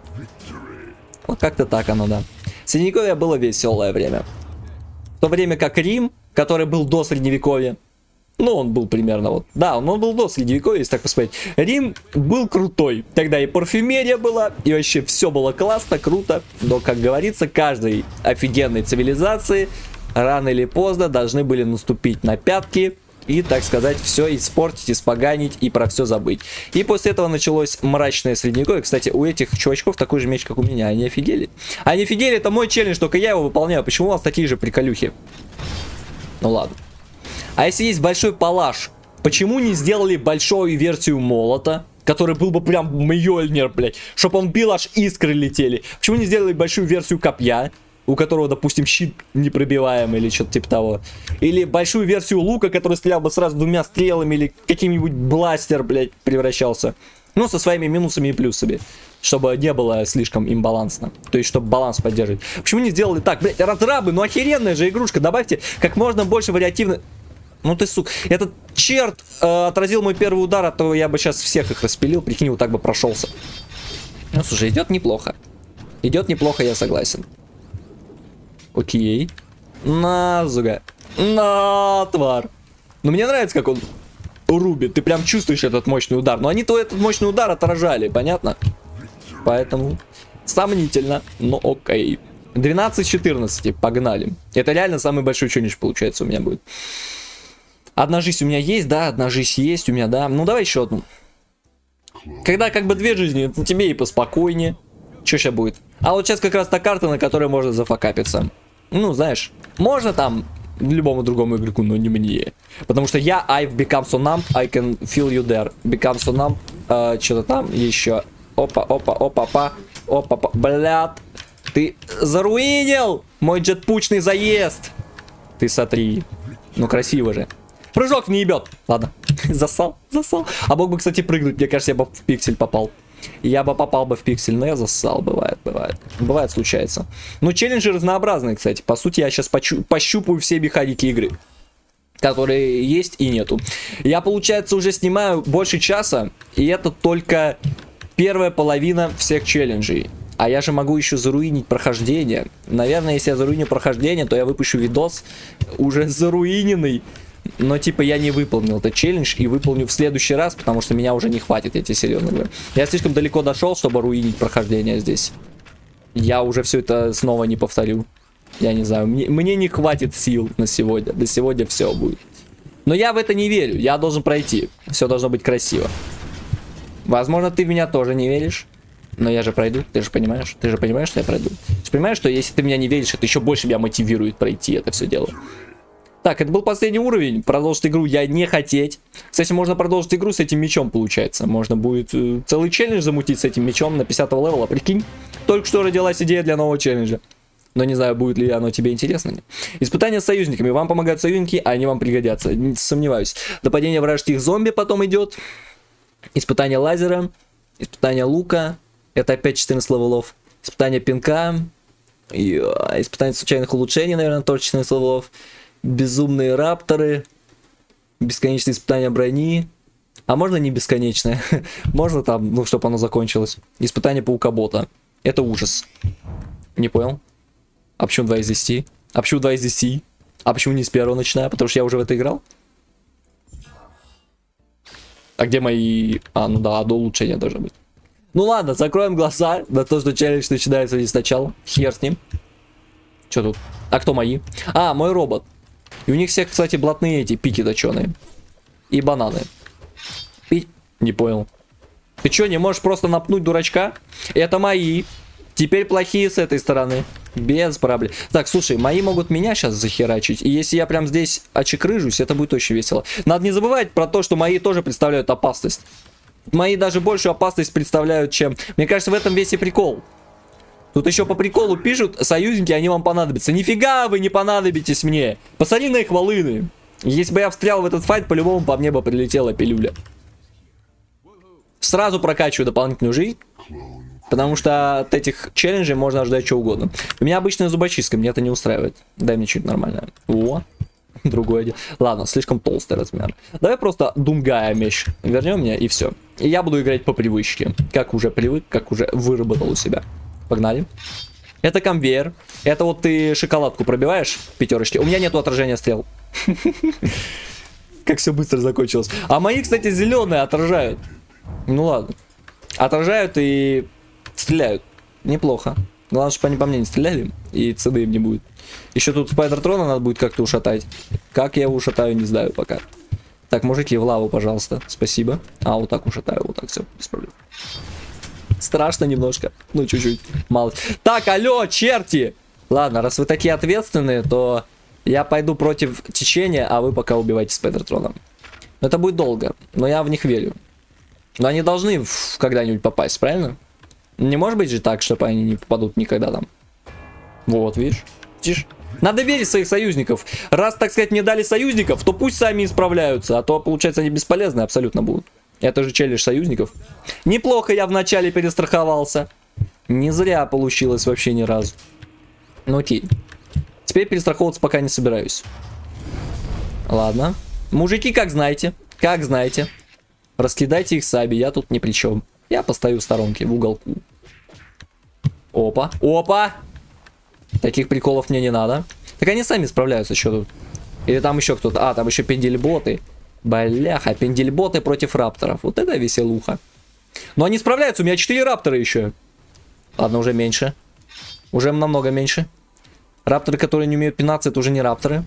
Вот как-то так оно, да. Средневековье было веселое время. В то время как Рим, который был до Средневековья, ну, он был примерно вот, да, он, он был до Средневековья, если так посмотреть. Рим был крутой. Тогда и парфюмерия была, и вообще все было классно, круто. Но, как говорится, каждой офигенной цивилизации рано или поздно должны были наступить на пятки и, так сказать, все испортить, испоганить и про все забыть. И после этого началось мрачное Средневековье. Кстати, у этих чувачков такой же меч, как у меня. Они офигели? Они офигели, это мой челлендж, только я его выполняю. Почему у вас такие же приколюхи? Ну ладно. А если есть большой палаш, почему не сделали большую версию молота, который был бы прям Мьёльнир, блядь, чтобы он бил, аж искры летели? Почему не сделали большую версию копья, у которого, допустим, щит непробиваемый или что-то типа того? Или большую версию лука, который стрелял бы сразу двумя стрелами, или каким-нибудь бластер, блядь, превращался? Ну, со своими минусами и плюсами, чтобы не было слишком имбалансно. То есть, чтобы баланс поддерживать. Почему не сделали так? Блядь, разрабы, ну охеренная же игрушка. Добавьте как можно больше вариативных... Ну ты, сука, этот черт э, отразил мой первый удар, а то я бы сейчас всех их распилил, прикинь, вот так бы прошелся. Ну, слушай, идет неплохо. Идет неплохо, я согласен. Окей. На, зуга. На, тварь. Ну, мне нравится, как он рубит. Ты прям чувствуешь этот мощный удар. Но они то этот мощный удар отражали, понятно? Поэтому сомнительно, но окей. двенадцать четырнадцать, погнали. Это реально самый большой челлендж, получается, у меня будет. Одна жизнь у меня есть, да, одна жизнь есть у меня, да. Ну, давай еще одну. Когда как бы две жизни, тебе и поспокойнее. Что сейчас будет? А вот сейчас как раз та карта, на которой можно зафакапиться. Ну, знаешь, можно там любому другому игроку, но не мне. Потому что я, I've become so numb, I can feel you there. Become so numb, uh, что-то там еще. Опа, опа, опа, опа, опа, опа, блядь. Ты заруинил мой джетпучный заезд. Ты сотри. Ну, красиво же. Прыжок не ебет. Ладно, засал, засал. А мог бы, кстати, прыгнуть. Мне кажется, я бы в пиксель попал. Я бы попал бы в пиксель, но я зассал. Бывает, бывает. Бывает, случается. Ну, челленджи разнообразные, кстати. По сути, я сейчас почу пощупаю все механики игры, которые есть и нету. Я, получается, уже снимаю больше часа. И это только первая половина всех челленджей. А я же могу еще заруинить прохождение. Наверное, если я заруиню прохождение, то я выпущу видос уже заруиненный. Но типа я не выполнил этот челлендж и выполню в следующий раз, потому что меня уже не хватит, я тебе серьезно говорю. Я слишком далеко дошел, чтобы руинить прохождение здесь. Я уже все это снова не повторю. Я не знаю, мне, мне не хватит сил на сегодня. До сегодня все будет. Но я в это не верю, я должен пройти. Все должно быть красиво. Возможно, ты в меня тоже не веришь. Но я же пройду, ты же понимаешь? Ты же понимаешь, что я пройду? Ты же понимаешь, что если ты в меня не веришь, это еще больше меня мотивирует пройти это все дело. Так, это был последний уровень. Продолжить игру я не хотеть. Кстати, можно продолжить игру с этим мечом, получается. Можно будет э, целый челлендж замутить с этим мечом на пятидесятого левела. Прикинь, только что родилась идея для нового челленджа. Но не знаю, будет ли оно тебе интересно. Испытания с союзниками. Вам помогают союзники, а они вам пригодятся. Не сомневаюсь. Нападение вражеских зомби потом идет. Испытание лазера. Испытание лука. Это опять четырнадцать левелов. Испытание пинка. И, а, испытание случайных улучшений, наверное, тоже четырнадцать левелов. Безумные рапторы. Бесконечное испытание брони. А можно не бесконечное? Можно там, ну, чтобы оно закончилось. Испытание паукобота. Это ужас. Не понял? А почему два из десяти? А почему два из десяти? А почему не с первого начинаю? Потому что я уже в это играл? А где мои... А, ну да, до улучшения должно быть. Ну ладно, закроем глаза на то, что челлендж начинается не сначала. Хер с ним. Что тут? А кто мои? А, мой робот. И у них всех, кстати, блатные эти пики точеные. И бананы. Пи... Не понял. Ты что, не можешь просто напнуть дурачка? Это мои. Теперь плохие с этой стороны. Без проблем. Так, слушай, мои могут меня сейчас захерачить. И если я прям здесь очекрыжусь, это будет очень весело. Надо не забывать про то, что мои тоже представляют опасность. Мои даже большую опасность представляют, чем... Мне кажется, в этом весь и прикол. Тут еще по приколу пишут, союзники, они вам понадобятся. Нифига вы не понадобитесь мне. Посмотри на их волыны. Если бы я встрял в этот файт, по-любому по мне бы прилетела пилюля. Сразу прокачиваю дополнительную жизнь. Потому что от этих челленджей можно ожидать что угодно. У меня обычная зубочистка, мне это не устраивает. Дай мне что-нибудь нормальное. О, другое дело. Ладно, слишком толстый размер. Давай просто Думгая меч вернем мне и все. И я буду играть по привычке. Как уже привык, как уже выработал у себя. Погнали. Это конвейер. Это вот ты шоколадку пробиваешь в пятерочке. У меня нету отражения стрел. Как все быстро закончилось. А мои, кстати, зеленые отражают. Ну ладно. Отражают и стреляют. Неплохо. Главное, чтобы они по мне не стреляли. И цены им не будет. Еще тут Спайдертрона надо будет как-то ушатать. Как я его ушатаю, не знаю пока. Так, мужики, в лаву, пожалуйста. Спасибо. А, вот так ушатаю. Вот так, все, без проблем. Страшно немножко. Ну, чуть-чуть. Мало. Так, алло, черти! Ладно, раз вы такие ответственные, то я пойду против течения, а вы пока убивайте Спайдертроном. Это будет долго, но я в них верю. Но они должны когда-нибудь попасть, правильно? Не может быть же так, чтобы они не попадут никогда там. Вот, видишь? Видишь? Надо верить в своих союзников. Раз, так сказать, мне дали союзников, то пусть сами исправляются. А то, получается, они бесполезны абсолютно будут. Это же челлендж союзников. Неплохо я вначале перестраховался. Не зря получилось вообще ни разу. Ну окей. Теперь перестраховываться пока не собираюсь. Ладно. Мужики, как знаете. Как знаете. Раскидайте их саби, я тут ни при чем. Я постою в сторонке, в уголку. Опа, опа. Таких приколов мне не надо. Так они сами справляются, что тут. Или там еще кто-то. А, там еще пендельботы. Бляха, пендельботы против рапторов. Вот это веселуха. Но они справляются, у меня четыре раптора еще. Ладно, уже меньше. Уже намного меньше. Рапторы, которые не умеют пинаться, это уже не рапторы.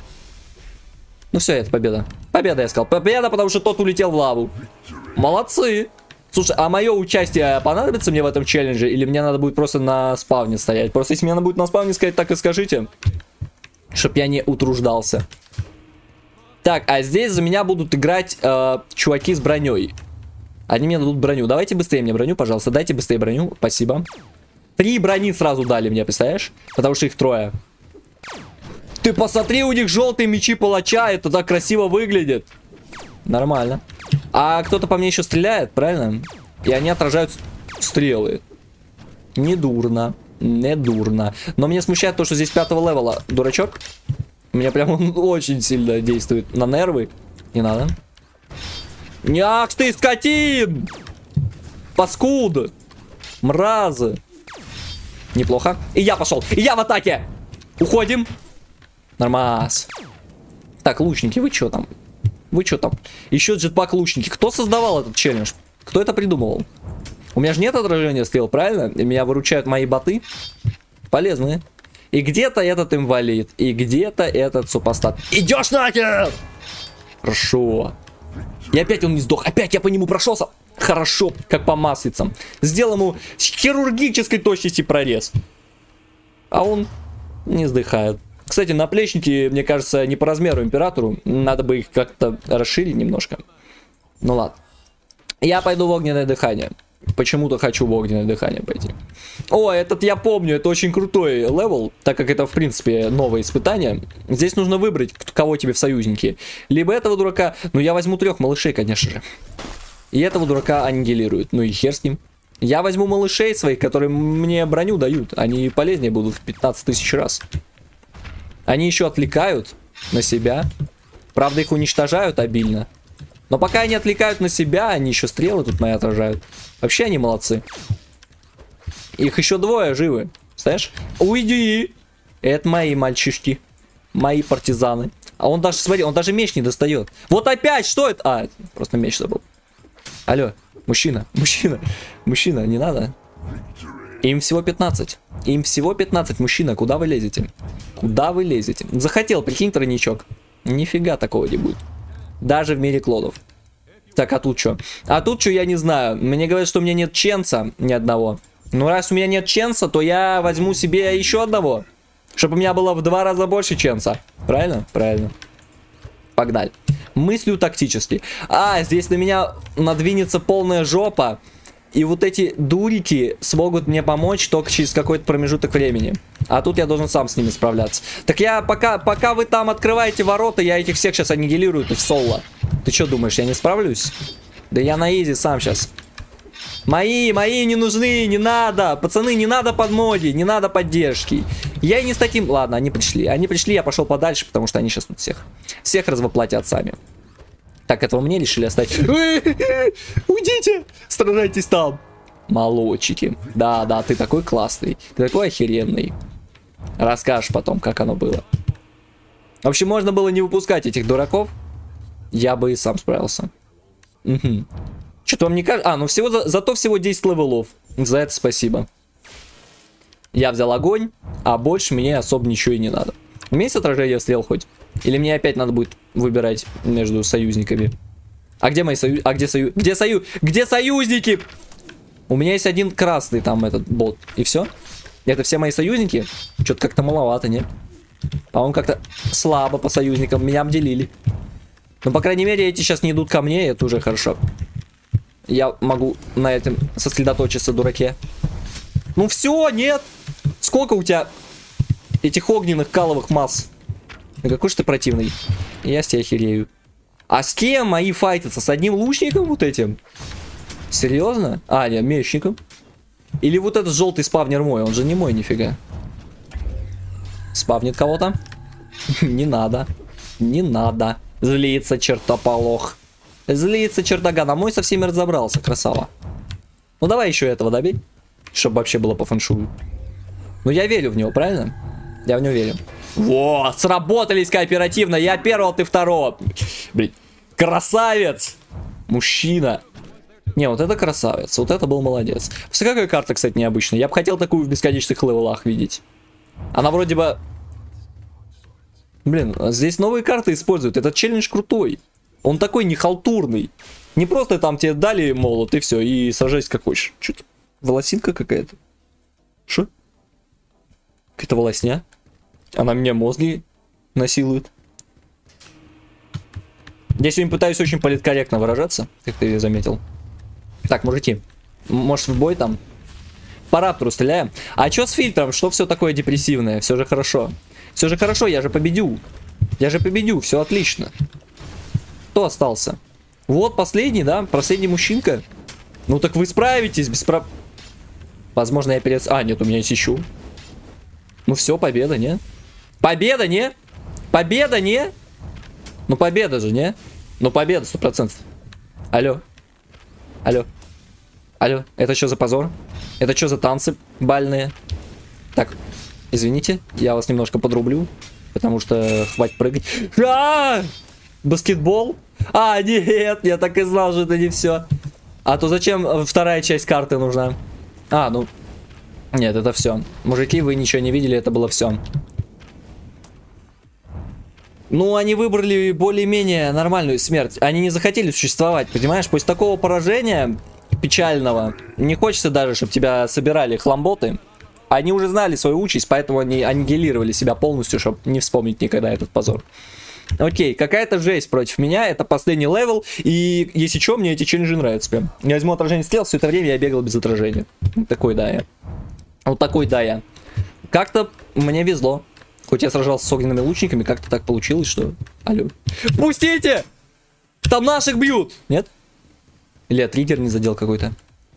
Ну все, это победа. Победа, я сказал. Победа, потому что тот улетел в лаву. Молодцы. Слушай, а мое участие понадобится мне в этом челлендже? Или мне надо будет просто на спавне стоять? Просто если мне надо будет на спавне сказать, так и скажите. Чтоб я не утруждался. Так, а здесь за меня будут играть э, чуваки с броней. Они мне дадут броню. Давайте быстрее мне броню, пожалуйста. Дайте быстрее броню. Спасибо. Три брони сразу дали мне, представляешь? Потому что их трое. Ты посмотри, у них желтые мечи палача. Это так красиво выглядит. Нормально. А кто-то по мне еще стреляет, правильно? И они отражают стрелы. Не дурно. Не дурно. Но меня смущает то, что здесь пятого левела. Дурачок. Меня прям он очень сильно действует на нервы. Не надо. Ах ты, скотин! Паскуд! Мразы! Неплохо. И я пошел. И я в атаке! Уходим. Нормас. Так, лучники, вы что там? Вы что там? Еще джетпак лучники. Кто создавал этот челлендж? Кто это придумывал? У меня же нет отражения стрел, правильно? И меня выручают мои боты. Полезные. И где-то этот инвалид. И где-то этот супостат. Идешь нахер! Хорошо. И опять он не сдох. Опять я по нему прошелся. Хорошо, как по маслицам. Сделал ему с хирургической точности прорез. А он не сдыхает. Кстати, наплечники, мне кажется, не по размеру императору. Надо бы их как-то расширить немножко. Ну ладно. Я пойду в огненное дыхание. Почему-то хочу в огненное дыхание пойти. О, этот я помню, это очень крутой левел, так как это, в принципе, новое испытание. Здесь нужно выбрать, кого тебе в союзники. Либо этого дурака, ну я возьму трех малышей, конечно же. И этого дурака аннигилируют, ну и хер с ним. Я возьму малышей своих, которые мне броню дают. Они полезнее будут в пятнадцать тысяч раз. Они еще отвлекают на себя. Правда, их уничтожают обильно. Но пока они отвлекают на себя, они еще стрелы тут мои отражают. Вообще они молодцы. Их еще двое живы. Знаешь? Уйди! Это мои мальчишки. Мои партизаны. А он даже, смотри, он даже меч не достает. Вот опять, что это? А, просто меч забыл. Алло, мужчина, мужчина, мужчина, не надо. Им всего пятнадцать. Им всего пятнадцать, мужчина, куда вы лезете? Куда вы лезете? Захотел, прикинь, тройничок. Нифига такого не будет. Даже в мире клонов. Так, а тут что? А тут что, я не знаю. Мне говорят, что у меня нет ченса ни одного. Ну, раз у меня нет ченса, то я возьму себе еще одного. Чтобы у меня было в два раза больше ченса. Правильно? Правильно. Погнали. Мыслю тактически. А, здесь на меня надвинется полная жопа. И вот эти дурики смогут мне помочь только через какой-то промежуток времени. А тут я должен сам с ними справляться. Так я пока, пока вы там открываете ворота, я этих всех сейчас аннигилирую тут в соло. Ты что думаешь, я не справлюсь? Да я на изи сам сейчас. Мои, мои не нужны, не надо. Пацаны, не надо подмоги, не надо поддержки. Я и не с таким... Ладно, они пришли. Они пришли, я пошел подальше, потому что они сейчас тут всех... Всех развоплотят сами. Так, этого мне решили оставить. Уйдите! Страдайтесь там. Молодчики. Да, да, ты такой классный. Ты такой охеренный. Расскажешь потом, как оно было. В общем, можно было не выпускать этих дураков. Я бы и сам справился. Угу. Что-то вам не кажется... А, ну всего за... зато всего десять левелов. За это спасибо. Я взял огонь, а больше мне особо ничего и не надо. У меня есть отражение стрел хоть? Или мне опять надо будет выбирать между союзниками? А где мои союз... А где союз... Где союз... Где союзники? У меня есть один красный там этот бот. И все? Это все мои союзники? Что-то как-то маловато, нет? По-моему, как-то слабо по союзникам. Меня обделили. Но, по крайней мере, эти сейчас не идут ко мне. Это уже хорошо. Я могу на этом сосредоточиться, дураке. Ну все, нет. Сколько у тебя этих огненных каловых масс? Да какой же ты противный. Я с тебя охерею. А с кем мои файтятся? С одним лучником вот этим? Серьезно? А, нет, мечником. Или вот этот желтый спавнер мой? Он же не мой, нифига. Спавнит кого-то? Не надо. Не надо. Злится чертополох. Злится чертоган. А мой со всеми разобрался, красава. Ну давай еще этого добей. чтобы вообще было по фэншую. Ну, я верю в него, правильно? Я в него верю. Во, сработались кооперативно. Я первого, ты второго. Блин, красавец. Мужчина. Не, вот это красавец. Вот это был молодец. Все какая карта, кстати, необычная. Я бы хотел такую в бесконечных левелах видеть. Она вроде бы... Блин, здесь новые карты используют. Этот челлендж крутой. Он такой нехалтурный. Не просто там тебе дали молот и все, и сажайся как хочешь. Что-то волосинка какая-то. Что? Какая-то волосня. Она мне мозги насилует. Я сегодня пытаюсь очень политкорректно выражаться, как ты заметил. Так, мужики, может в бой там? По раптору стреляем. А что с фильтром? Что все такое депрессивное? Все же хорошо. Все же хорошо, я же победю. Я же победю, все отлично. Кто остался? Вот последний, да? Последний мужчинка. Ну так вы справитесь без проб... Возможно, я перед... А, нет, у меня есть ищу. Ну все, победа, не? Победа, не? Победа, не? Ну победа же, не? Ну победа, сто процентов. Алло. Алло. Алло. Это что за позор? Это что за танцы бальные? Так, извините, я вас немножко подрублю. Потому что хватит прыгать. А-а-а! Баскетбол? А, нет, я так и знал, что это не все. А то зачем вторая часть карты нужна? А, ну... Нет, это все. Мужики, вы ничего не видели, это было все. Ну, они выбрали более-менее нормальную смерть. Они не захотели существовать, понимаешь? После такого поражения печального, не хочется даже, чтобы тебя собирали хламботы. Они уже знали свою участь, поэтому они аннигилировали себя полностью, чтобы не вспомнить никогда этот позор. Окей, какая-то жесть против меня, это последний левел, и если что, мне эти челленджи нравятся прям. Я возьму отражение стрел, все это время я бегал без отражения. Такой да я. Вот такой да я. Как-то мне везло. Хоть я сражался с огненными лучниками, как-то так получилось, что... Алло. Пустите! Там наших бьют! Нет? Или я триггер не задел какой-то?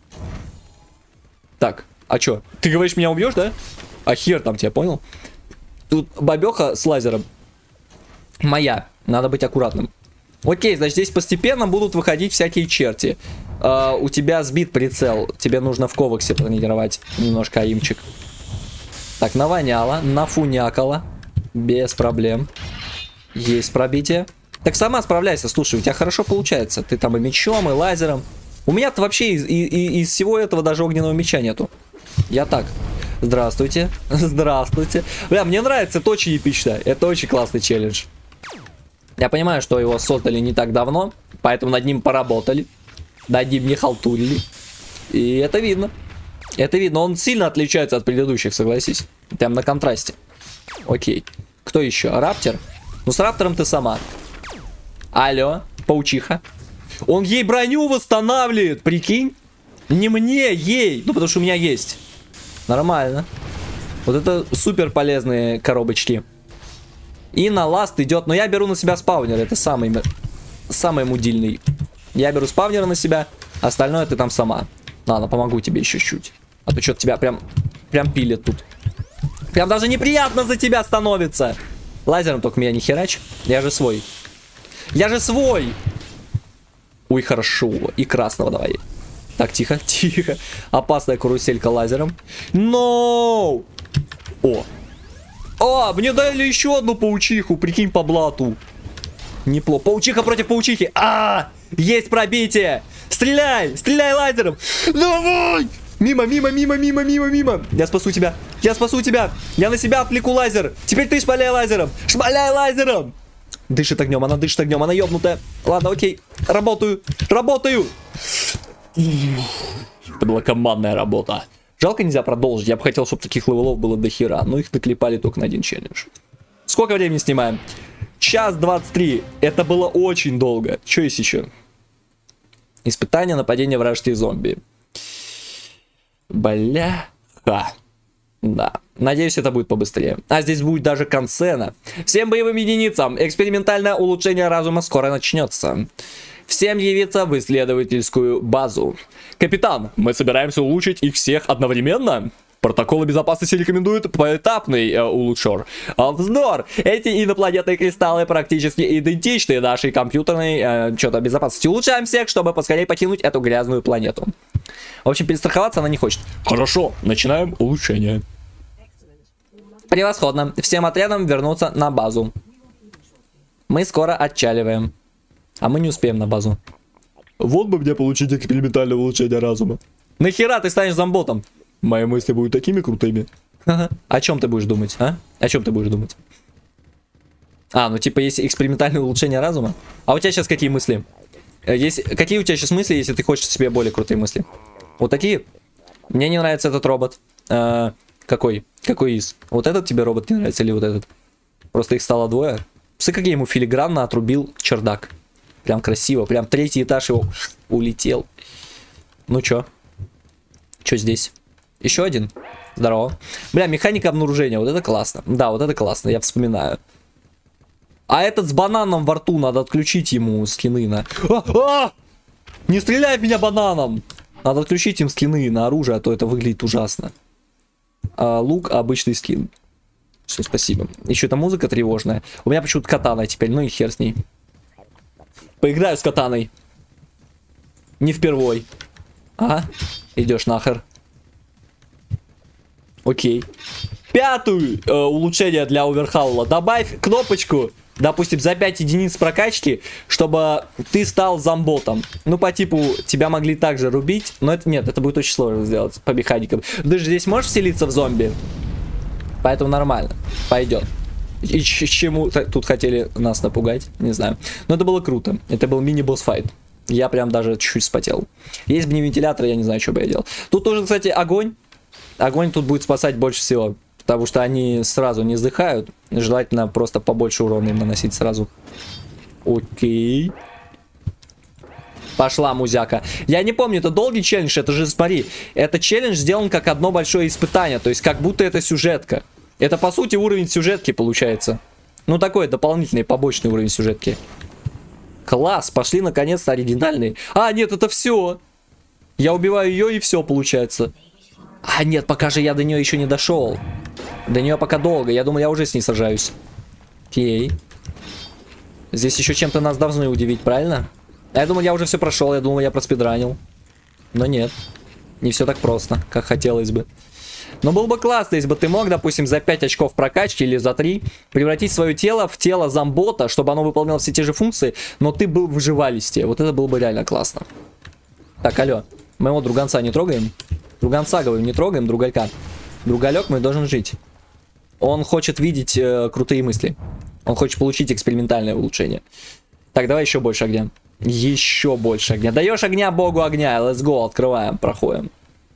Так, а чё? Ты говоришь, меня убьешь, да? А хер там тебя, понял? Тут бабёха с лазером. Моя. Надо быть аккуратным. Окей, значит, здесь постепенно будут выходить всякие черти. Uh, у тебя сбит прицел. Тебе нужно в коваксе тренировать немножко аимчик. Так, навоняло, нафунякало. Без проблем. Есть пробитие. Так сама справляйся, слушай, у тебя хорошо получается. Ты там и мечом, и лазером. У меня-то вообще из, из, из всего этого даже огненного меча нету. Я так. Здравствуйте. Здравствуйте. Бля, мне нравится, это очень эпично. Это очень классный челлендж. Я понимаю, что его создали не так давно, поэтому над ним поработали. Над ним не халтурили. И это видно. Это видно. Он сильно отличается от предыдущих, согласись. Прям на контрасте. Окей. Кто еще? Раптор? Ну, с Раптором ты сама. Алло, паучиха. Он ей броню восстанавливает, прикинь. Не мне, ей. Ну, потому что у меня есть. Нормально. Вот это супер полезные коробочки. И на ласт идет. Но я беру на себя спаунер. Это самый, самый мудильный. Я беру спавнера на себя. Остальное ты там сама. Ладно, помогу тебе еще чуть. А то что-то тебя прям, прям пилит тут. Прям даже неприятно за тебя становится. Лазером только меня не херач. Я же свой. Я же свой. Ой, хорошо. И красного давай. Так, тихо, тихо. Опасная каруселька лазером. Но! О! О, мне дали еще одну паучиху. Прикинь, по блату. Неплохо. Паучиха против паучихи. А! Есть пробитие! Стреляй! Стреляй лазером! Давай! Мимо, мимо, мимо, мимо, мимо, мимо. Я спасу тебя. Я спасу тебя. Я на себя отвлеку лазер. Теперь ты шмаляй лазером. Шмаляй лазером. Дышит огнем. Она дышит огнем. Она ёбнутая. Ладно, окей. Работаю. Работаю. Это была командная работа. Жалко, нельзя продолжить. Я бы хотел, чтобы таких левелов было до хера. Но их наклепали только на один челлендж. Сколько времени снимаем? Час двадцать три. Это было очень долго. Что есть еще? Испытание нападения вражеских зомби. Бляха. Да. Надеюсь, это будет побыстрее. А здесь будет даже концена. Всем боевым единицам. Экспериментальное улучшение разума скоро начнется. Всем явиться в исследовательскую базу. Капитан, мы собираемся улучшить их всех одновременно? Протоколы безопасности рекомендуют поэтапный э, улучшер. А, вздор! Эти инопланетные кристаллы практически идентичны нашей компьютерной э, что-то безопасности. Улучшаем всех, чтобы поскорее покинуть эту грязную планету. В общем, перестраховаться она не хочет. Хорошо, начинаем улучшение. Превосходно. Всем отрядам вернуться на базу. Мы скоро отчаливаем. А мы не успеем на базу. Вот бы мне получить экспериментальное улучшение разума. Нахера ты станешь зомботом? Мои мысли будут такими крутыми. О чем ты будешь думать, а? О чем ты будешь думать? А, ну типа есть экспериментальное улучшение разума? А у тебя сейчас какие мысли? Есть... Какие у тебя сейчас мысли, если ты хочешь себе более крутые мысли? Вот такие? Мне не нравится этот робот. А, какой? Какой из? Вот этот тебе робот не нравится или вот этот? Просто их стало двое. Смотри, как я ему филигранно отрубил чердак. Прям красиво. Прям третий этаж его улетел. Ну чё? Чё здесь? Еще один? Здорово. Бля, механика обнаружения. Вот это классно. Да, вот это классно. Я вспоминаю. А этот с бананом во рту. Надо отключить ему скины на... А! А! Не стреляй в меня бананом! Надо отключить им скины на оружие, а то это выглядит ужасно. А, лук, обычный скин. Все, спасибо. Еще эта музыка тревожная. У меня почему-то катана теперь. Ну и хер с ней. Поиграю с катаной. Не впервой. Ага. Идешь нахер. Окей. Пятую э, улучшение для оверхаула. Добавь кнопочку, допустим, за пять единиц прокачки, чтобы ты стал зомботом. Ну, по типу, тебя могли также рубить. Но это нет, это будет очень сложно сделать по механикам. Ты же здесь можешь вселиться в зомби? Поэтому нормально. Пойдет. И чему тут хотели нас напугать? Не знаю. Но это было круто. Это был мини-босс файт. Я прям даже чуть-чуть вспотел. Есть бы не вентилятор, я не знаю, что бы я делал. Тут тоже, кстати, огонь. Огонь тут будет спасать больше всего. Потому что они сразу не сдыхают. Желательно просто побольше урона им наносить сразу. Окей. Пошла музяка. Я не помню, это долгий челлендж, это же, смотри. Это челлендж сделан как одно большое испытание. То есть как будто это сюжетка. Это по сути уровень сюжетки получается. Ну такой дополнительный побочный уровень сюжетки. Класс, пошли наконец-то оригинальные. А, нет, это все. Я убиваю ее и все получается. А, нет, пока же я до нее еще не дошел. До нее пока долго. Я думаю, я уже с ней сражаюсь. Окей. Здесь еще чем-то нас должны удивить, правильно? Я думал, я уже все прошел. Я думал, я проспидранил. Но нет. Не все так просто, как хотелось бы. Но было бы классно, если бы ты мог, допустим, за пять очков прокачки или за три превратить свое тело в тело зомбота, чтобы оно выполняло все те же функции, но ты был в выживалисте. Вот это было бы реально классно. Так, алло. Моего друганца не трогаем? Друганца, говорю, не трогаем, другалька. Другалек мой должен жить. Он хочет видеть э, крутые мысли. Он хочет получить экспериментальное улучшение. Так, давай еще больше огня. Еще больше огня. Даешь огня богу огня. Let's go, открываем, проходим.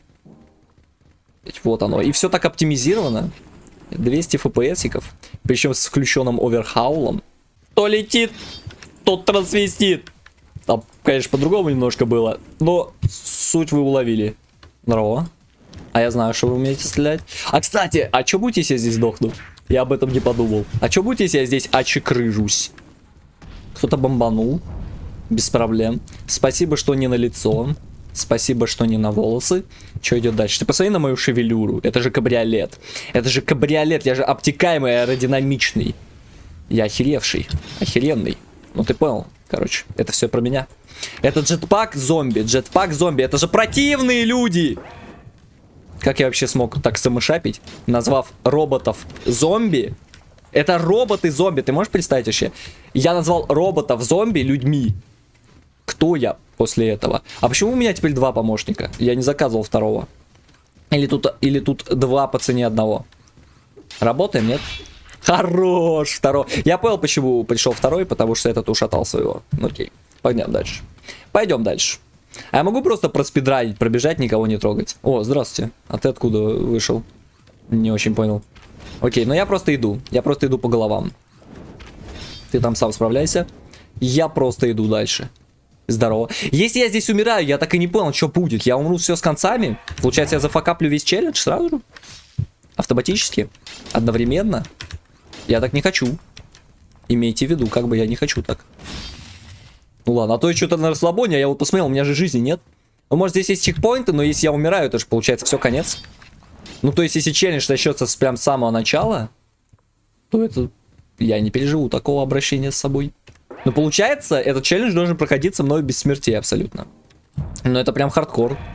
Вот оно. И все так оптимизировано. двести эф пи эсиков. Причем с включенным оверхаулом. То летит, тот трансвестит. Там, конечно, по-другому немножко было. Но суть вы уловили. Здорово. А я знаю, что вы умеете стрелять. А, кстати, а что будет, если я здесь сдохну? Я об этом не подумал. А что будет, если я здесь очекрыжусь? Кто-то бомбанул. Без проблем. Спасибо, что не на лицо. Спасибо, что не на волосы. Что идет дальше? Ты посмотри на мою шевелюру. Это же кабриолет. Это же кабриолет. Я же обтекаемый, аэродинамичный. Я охеревший. Охеренный. Ну ты понял. Короче, это все про меня. Это джетпак зомби. Джетпак зомби. Это же противные люди. Как я вообще смог так замышапить, назвав роботов зомби? Это роботы-зомби. Ты можешь представить вообще? Я назвал роботов зомби людьми. Кто я после этого? А почему у меня теперь два помощника? Я не заказывал второго. Или тут, или тут два по цене одного. Работаем, нет? Хорош, второй. Я понял, почему пришел второй, потому что этот ушатал своего. Окей, пойдем дальше. Пойдем дальше. А я могу просто проспидранить, пробежать, никого не трогать? О, здравствуйте. А ты откуда вышел? Не очень понял. Окей, ну я просто иду. Я просто иду по головам. Ты там сам справляйся. Я просто иду дальше. Здорово. Если я здесь умираю, я так и не понял, что будет. Я умру все с концами. Получается, я зафакаплю весь челлендж сразу же? Автоматически? Одновременно? Я так не хочу. Имейте в виду, как бы я не хочу так. Ну ладно, а то я что-то на расслабоне, а я вот посмотрел, у меня же жизни нет. Ну, может, здесь есть чекпоинты, но если я умираю, это же получается все, конец. Ну, то есть, если челлендж начнется с прям самого начала, то это... Я не переживу такого обращения с собой. Но получается, этот челлендж должен проходиться мной без смертей абсолютно. Но это прям хардкор.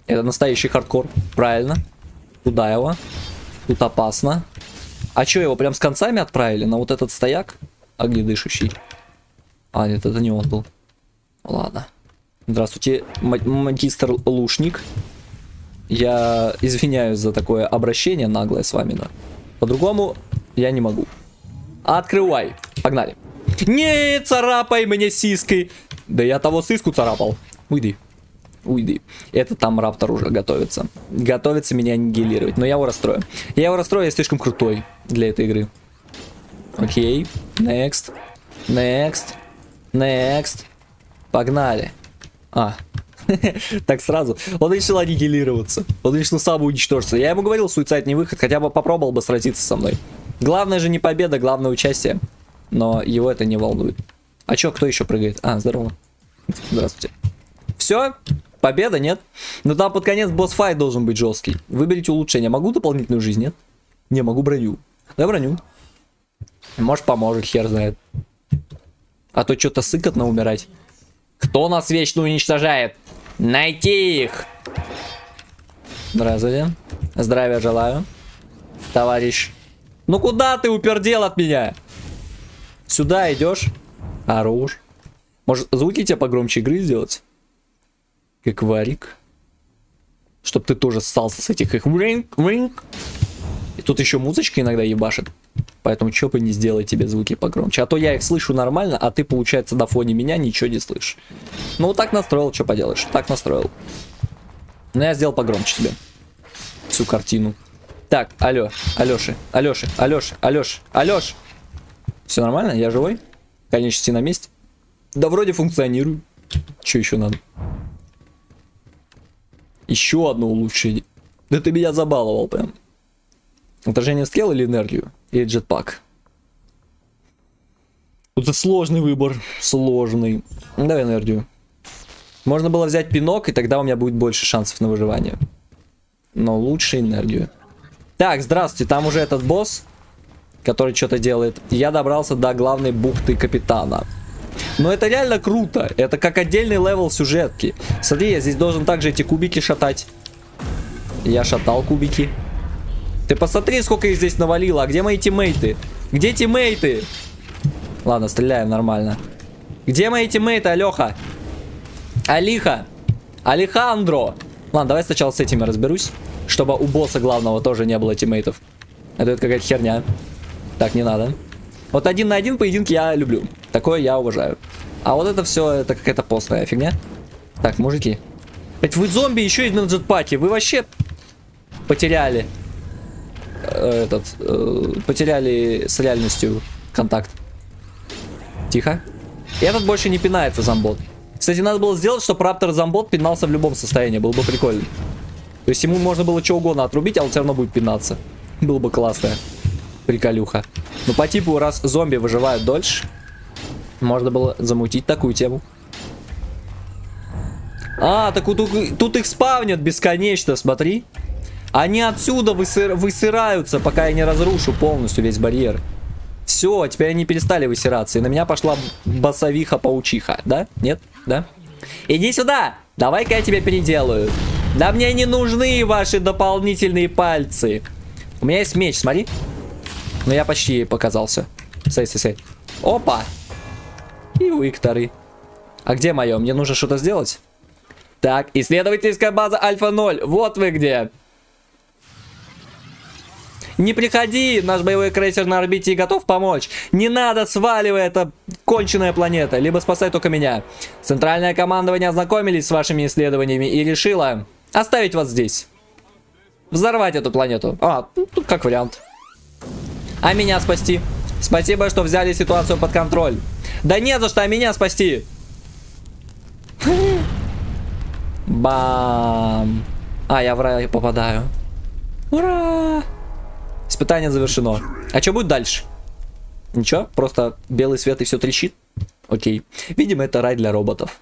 Это настоящий хардкор. Правильно. Туда его. Тут опасно. А что, его прям с концами отправили на вот этот стояк? Огнедышащий. А, нет, это не он был. Ладно. Здравствуйте, магистр Лушник. Я извиняюсь за такое обращение наглое с вами, но по-другому я не могу. Открывай. Погнали. Не царапай мне сиской. Да я того сиску царапал. Уйди. Уйди. Это там раптор уже готовится. Готовится меня аннигилировать. Но я его расстрою. Я его расстрою, я слишком крутой для этой игры. Окей. Next. Next. Next. Погнали. А. Так сразу. Он решил аннигилироваться. Он решил самоуничтожиться. Я ему говорил, суицид не выход. Хотя бы попробовал бы сразиться со мной. Главное же не победа, главное участие. Но его это не волнует. А чё, кто еще прыгает? А, здорово. Здравствуйте. Все? Победа, нет? Но там под конец босс-файт должен быть жесткий. Выберите улучшение. Могу дополнительную жизнь, нет? Не, могу броню. Да, броню. Может, поможет, хер знает. А то что-то сыкотно умирать. Кто нас вечно уничтожает? Найти их! Здравствуйте. Здравия желаю. Товарищ. Ну куда ты упердел от меня? Сюда идешь? Хорош. Может, звуки тебе погромче игры сделать? Как варик. Чтоб ты тоже ссался с этих их. И тут еще музычка иногда ебашит. Поэтому чё бы не сделать тебе звуки погромче. А то я их слышу нормально, а ты, получается, на фоне меня ничего не слышишь. Ну, вот так настроил, что поделаешь. Так настроил. Ну, я сделал погромче тебе. Всю картину. Так, алло, Алёши, Алёши, Алёши, Алёши, Алёш. Все нормально? Я живой? Конечности на месте? Да вроде функционирую. Что еще надо? Еще одно улучшение. Да ты меня забаловал прям. Отражение стрел или энергию? Или джетпак? Это сложный выбор. Сложный. Давай энергию. Можно было взять пинок, и тогда у меня будет больше шансов на выживание. Но лучше энергию. Так, здравствуйте. Там уже этот босс, который что-то делает. Я добрался до главной бухты капитана. Но это реально круто. Это как отдельный левел сюжетки. Смотри, я здесь должен также эти кубики шатать. Я шатал кубики. Ты посмотри, сколько их здесь навалило. А где мои тиммейты? Где тиммейты? Ладно, стреляем нормально. Где мои тиммейты, Алёха? Алиха. Алехандро. Ладно, давай сначала с этими разберусь. Чтобы у босса главного тоже не было тиммейтов. Это, это какая-то херня. Так, не надо. Вот один на один поединки я люблю. Такое я уважаю. А вот это все, это какая-то постная фигня. Так, мужики. Ведь вы зомби еще и на джетпаке. Вы вообще потеряли этот, э, потеряли с реальностью контакт. Тихо. И этот больше не пинается, зомбот. Кстати, надо было сделать, чтобы раптор зомбот пинался в любом состоянии. Было бы прикольно. То есть ему можно было что угодно отрубить, а он все равно будет пинаться. Было бы классно. Приколюха. Но по типу, раз зомби выживают дольше, можно было замутить такую тему. А, так вот тут, тут их спавнят бесконечно, смотри. Они отсюда высыр, высыраются, пока я не разрушу полностью весь барьер. Все, теперь они перестали высираться. И на меня пошла басовиха-паучиха. Да? Нет? Да? Иди сюда! Давай-ка я тебя переделаю. Да мне не нужны ваши дополнительные пальцы. У меня есть меч, смотри. Ну я почти ей показался. Сэй, сэй, сэй. Опа! И Викторы. А где мое? Мне нужно что-то сделать? Так, исследовательская база Альфа ноль. Вот вы где. Не приходи, наш боевой крейсер на орбите и готов помочь. Не надо, сваливай, это конченая планета. Либо спасай только меня. Центральное командование ознакомились с вашими исследованиями и решило оставить вас здесь. Взорвать эту планету. А, ну, тут как вариант. А меня спасти? Спасибо, что взяли ситуацию под контроль. Да не за что, а меня спасти. Бам. А, я в рай попадаю. Ура! Испытание завершено. А что будет дальше? Ничего, просто белый свет и все трещит. Окей. Видимо, это рай для роботов.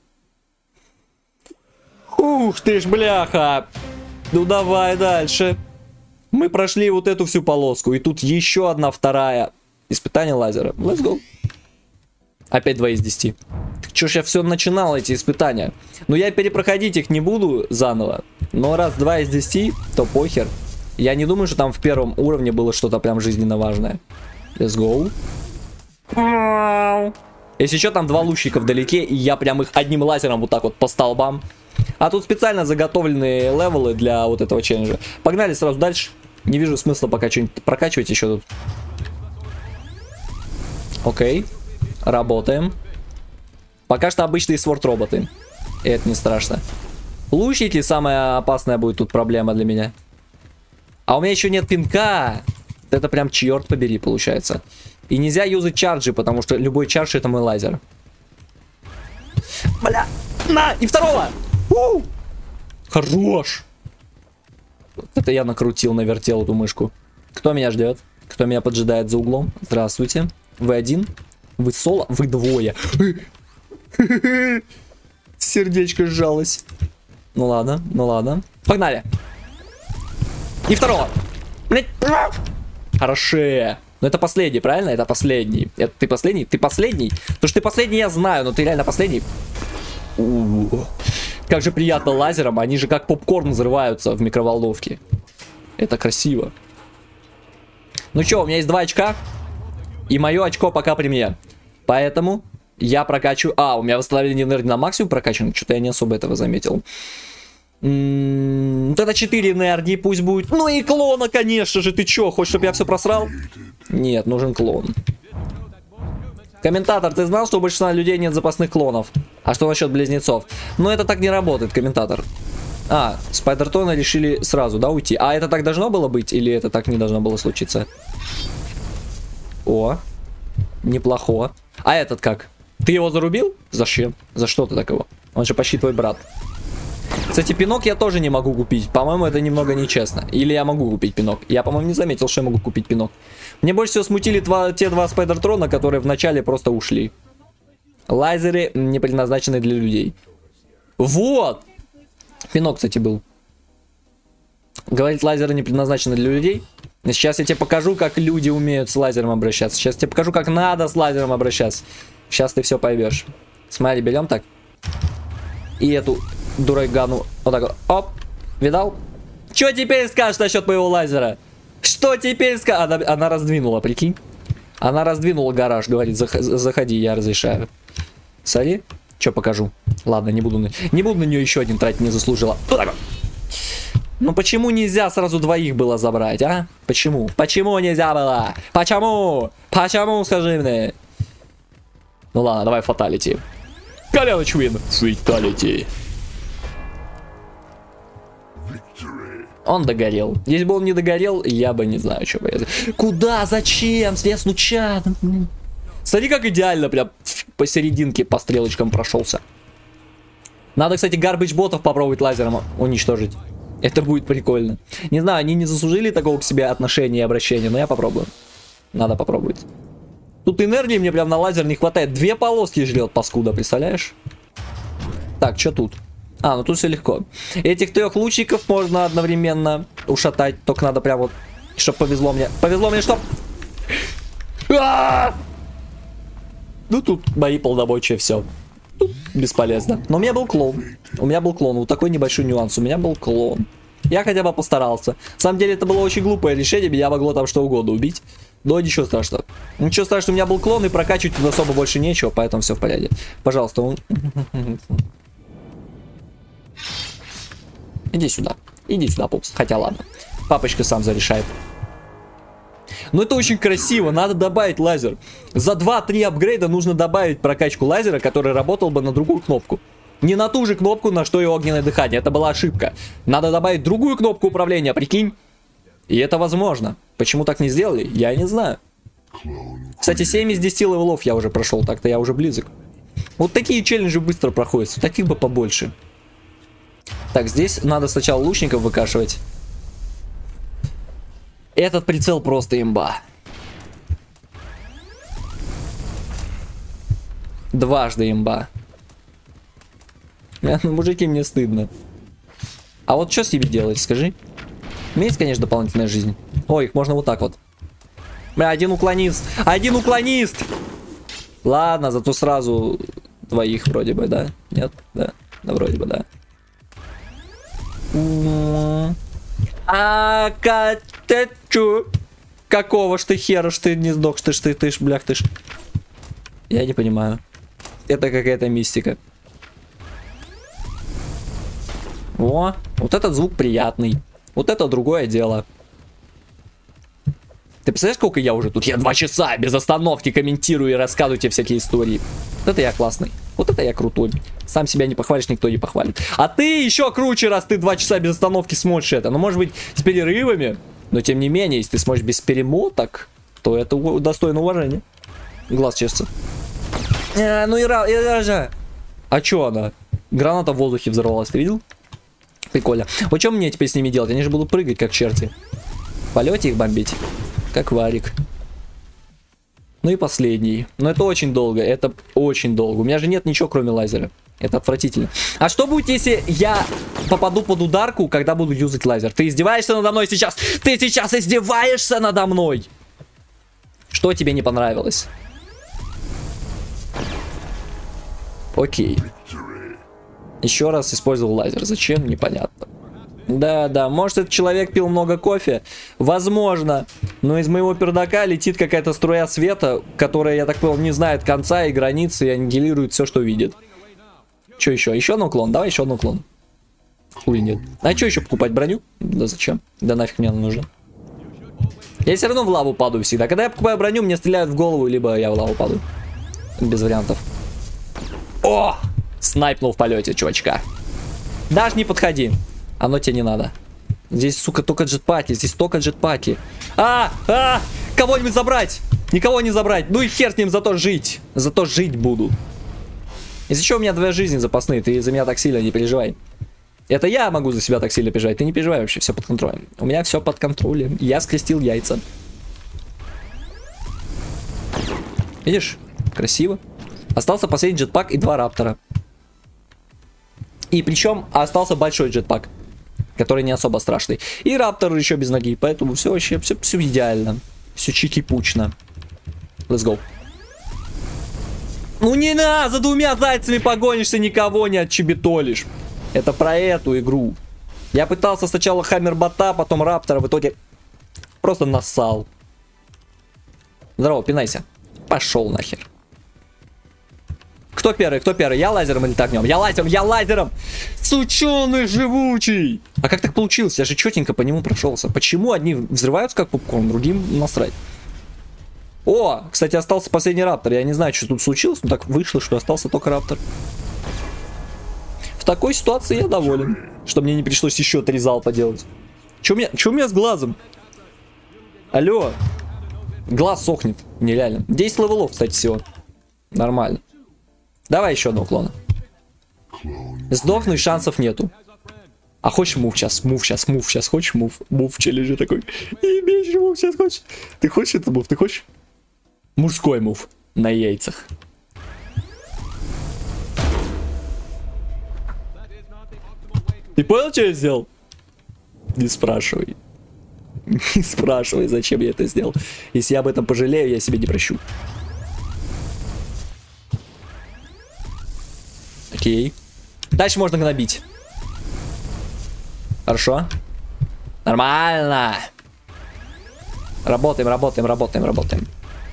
Ух ты ж, бляха. Ну давай дальше. Мы прошли вот эту всю полоску. И тут еще одна вторая. Испытание лазера. Let's go. Опять два из десяти. Так чё ж я все начинал, эти испытания? Ну я перепроходить их не буду заново. Но раз два из десяти, то похер. Я не думаю, что там в первом уровне было что-то прям жизненно важное. Let's go. Если что, там два лучника вдалеке, и я прям их одним лазером вот так вот по столбам. А тут специально заготовленные левелы для вот этого челленджа. Погнали сразу дальше. Не вижу смысла пока что-нибудь прокачивать еще тут. Окей. Работаем. Пока что обычные сворд-роботы. И это не страшно. Лучники самая опасная будет тут проблема для меня. А у меня еще нет пинка. Это прям черт побери получается. И нельзя юзать чарджи, потому что любой чардж это мой лазер. Бля. На! И второго! У! Хорош! Это я накрутил, навертел эту мышку. Кто меня ждет? Кто меня поджидает за углом? Здравствуйте. Вы один? Вы соло? Вы двое. Сердечко сжалось. Ну ладно, ну ладно. Погнали. И второго. Хорошее. Но это последний, правильно? Это последний. Это ты последний? Ты последний? То, что ты последний, я знаю, но ты реально последний. У-у-у. Как же приятно лазером. Они же как попкорн взрываются в микроволновке. Это красиво. Ну что, у меня есть два очка. И мое очко пока при мне. Поэтому я прокачиваю... А, у меня восстановление энергии на максимум прокачано. Что-то я не особо этого заметил. М-м-м, тогда четыре энергии пусть будет. Ну и клона, конечно же. Ты чё, хочешь, чтобы я все просрал? Нет, нужен клон. Комментатор, ты знал, что у большинства людей нет запасных клонов? А что насчет близнецов? Но это так не работает, комментатор. А, Спайдертона решили сразу, да, уйти? А это так должно было быть? Или это так не должно было случиться? О, неплохо. А этот как? Ты его зарубил? Зачем? За что ты так его? Он же почти твой брат. Кстати, пинок я тоже не могу купить. По-моему, это немного нечестно. Или я могу купить пинок. Я, по-моему, не заметил, что я могу купить пинок. Мне больше всего смутили два, те два Спайдертрона, которые вначале просто ушли. Лазеры не предназначены для людей. Вот! Пинок, кстати, был. Говорит, лазеры не предназначены для людей. Сейчас я тебе покажу, как люди умеют с лазером обращаться. Сейчас я тебе покажу, как надо с лазером обращаться. Сейчас ты все поймешь. Смотри, берем так. И эту дурагану вот так вот. Оп. Видал? Что теперь скажешь насчет моего лазера? Что теперь скажешь? Она, она раздвинула, прикинь. Она раздвинула гараж. Говорит, заходи, я разрешаю. Смотри. Что покажу? Ладно, не буду, не буду на нее еще один тратить, не заслужила. Ну почему нельзя сразу двоих было забрать, а? Почему? Почему нельзя было? Почему? Почему, скажи мне? Ну ладно, давай фаталити. Колян Чуин. Фаталити. Он догорел. Если бы он не догорел, я бы не знаю, что бы я... Куда? Зачем? Я случайно. Смотри, как идеально прям посерединке по стрелочкам прошелся. Надо, кстати, гарбидж-ботов попробовать лазером уничтожить. Это будет прикольно. Не знаю, они не заслужили такого к себе отношения и обращения, но я попробую. Надо попробовать. Тут энергии мне прям на лазер не хватает. Две полоски жрет, паскуда, представляешь? Так, что тут? А, ну тут все легко. Этих трех лучников можно одновременно ушатать. Только надо прям вот, чтоб повезло мне. Повезло мне, чтоб... А-а-а! Ну тут мои полномочия, все. Тут бесполезно. Но у меня был клон. У меня был клон. Вот такой небольшой нюанс. У меня был клон. Я хотя бы постарался. На самом деле это было очень глупое решение. Меня могло там что угодно убить. Но ничего страшного. Ничего страшного, у меня был клон, и прокачивать тут особо больше нечего, поэтому все в порядке. Пожалуйста, он... Иди сюда. Иди сюда, пупс. Хотя ладно. Папочка сам зарешает. Но это очень красиво. Надо добавить лазер. За два-три апгрейда нужно добавить прокачку лазера, который работал бы на другую кнопку. Не на ту же кнопку, на что и огненное дыхание. Это была ошибка. Надо добавить другую кнопку управления, прикинь. И это возможно. Почему так не сделали, я не знаю. Кстати, семь из десяти левелов я уже прошел, так-то я уже близок. Вот такие челленджи быстро проходят, таких бы побольше. Так, здесь надо сначала лучников выкашивать. Этот прицел просто имба. Дважды имба. Мужики, мне стыдно. А вот что с ними делать, скажи? Есть, конечно, дополнительная жизнь. Ой, их можно вот так вот. Бля, один уклонист. Один уклонист! Ладно, зато сразу двоих вроде бы, да? Нет? Да? Да, вроде бы, да. А, ты чё? Какого ж ты хера ж ты не сдох, ты ж ты, ты ж, блях, ты ж. Я не понимаю. Это какая-то мистика. О, вот этот звук приятный. Вот это другое дело. Ты представляешь, сколько я уже тут? Я два часа без остановки комментирую и рассказываю тебе всякие истории. Вот это я классный. Вот это я крутой. Сам себя не похвалишь, никто не похвалит. А ты еще круче, раз ты два часа без остановки смотришь это. Ну, может быть, с перерывами. Но, тем не менее, если ты смотришь без перемоток, то это достойно уважения. Глаз чешется. А, ну и рожа. А чё она? Граната в воздухе взорвалась, ты видел? Прикольно. Вот что мне теперь с ними делать? Они же будут прыгать, как черти. В полете их бомбить. Как варик. Ну и последний. Но это очень долго. Это очень долго. У меня же нет ничего, кроме лазера. Это отвратительно. А что будет, если я попаду под ударку, когда буду юзать лазер? Ты издеваешься надо мной сейчас? Ты сейчас издеваешься надо мной? Что тебе не понравилось? Окей. Еще раз использовал лазер. Зачем? Непонятно. Да, да, может этот человек пил много кофе? Возможно. Но из моего пердака летит какая-то струя света, которая, я так понял, не знает конца и границы и аннигилирует все, что видит. Что еще? Еще один уклон? Давай еще один уклон. Хуй нет. А что еще покупать броню? Да зачем? Да нафиг мне она нужна. Я все равно в лаву падаю всегда. Когда я покупаю броню, мне стреляют в голову, либо я в лаву падаю. Без вариантов. О! Снайпнул в полете, чувачка. Даже не подходи. Оно тебе не надо. Здесь, сука, только джетпаки. Здесь только джетпаки. А! А! Кого-нибудь забрать! Никого не забрать. Ну и хер с ним, зато жить. Зато жить буду. Если что, у меня две жизни запасные. Ты за меня так сильно не переживай. Это я могу за себя так сильно переживать. Ты не переживай вообще, все под контролем. У меня все под контролем. Я скрестил яйца. Видишь? Красиво. Остался последний джетпак и два раптора. И причем остался большой джетпак, который не особо страшный. И раптор еще без ноги. Поэтому все вообще, все, все идеально. Все чики-пучно. Let's go. Ну не на, за двумя зайцами погонишься, никого не отчебетолишь. Это про эту игру. Я пытался сначала Хаммербота, потом Раптора, в итоге просто нассал. Здорово, пинайся. Пошел нахер. Кто первый, кто первый? Я лазером или так огнем? Я лазером, я лазером! Сученый живучий! А как так получилось? Я же четенько по нему прошелся. Почему одни взрываются как попкорн, другим насрать? О, кстати, остался последний раптор. Я не знаю, что тут случилось, но так вышло, что остался только раптор. В такой ситуации я доволен, что мне не пришлось еще три залпа делать. Че у меня, че у меня с глазом? Алло. Глаз сохнет. Нереально. десять левелов, кстати, всего. Нормально. Давай еще одного клона. Сдохнуть шансов нету. А хочешь мув сейчас? Мув сейчас, мув сейчас. Хочешь мув? Мув в челлендже такой. И меньше мув сейчас хочешь? Ты хочешь это мув? Ты хочешь? Мужской мув. На яйцах. Ты понял, что я сделал? Не спрашивай. Не спрашивай, зачем я это сделал. Если я об этом пожалею, я себе не прощу. Окей. Дальше можно гнобить. Хорошо. Нормально. Работаем, работаем, работаем, работаем.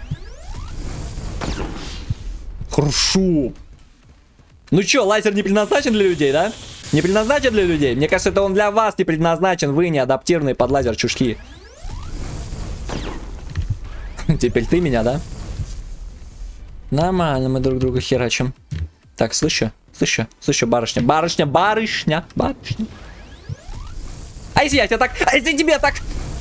Хорошо. Ну чё, лазер не предназначен для людей, да? Не предназначен для людей? Мне кажется, это он для вас не предназначен. Вы не адаптированные под лазер чушки. Теперь ты меня, да? Нормально, мы друг друга херачим. Так, слышу, слышу, слышу, барышня, барышня, барышня, барышня. А если я тебя так, а если тебе так?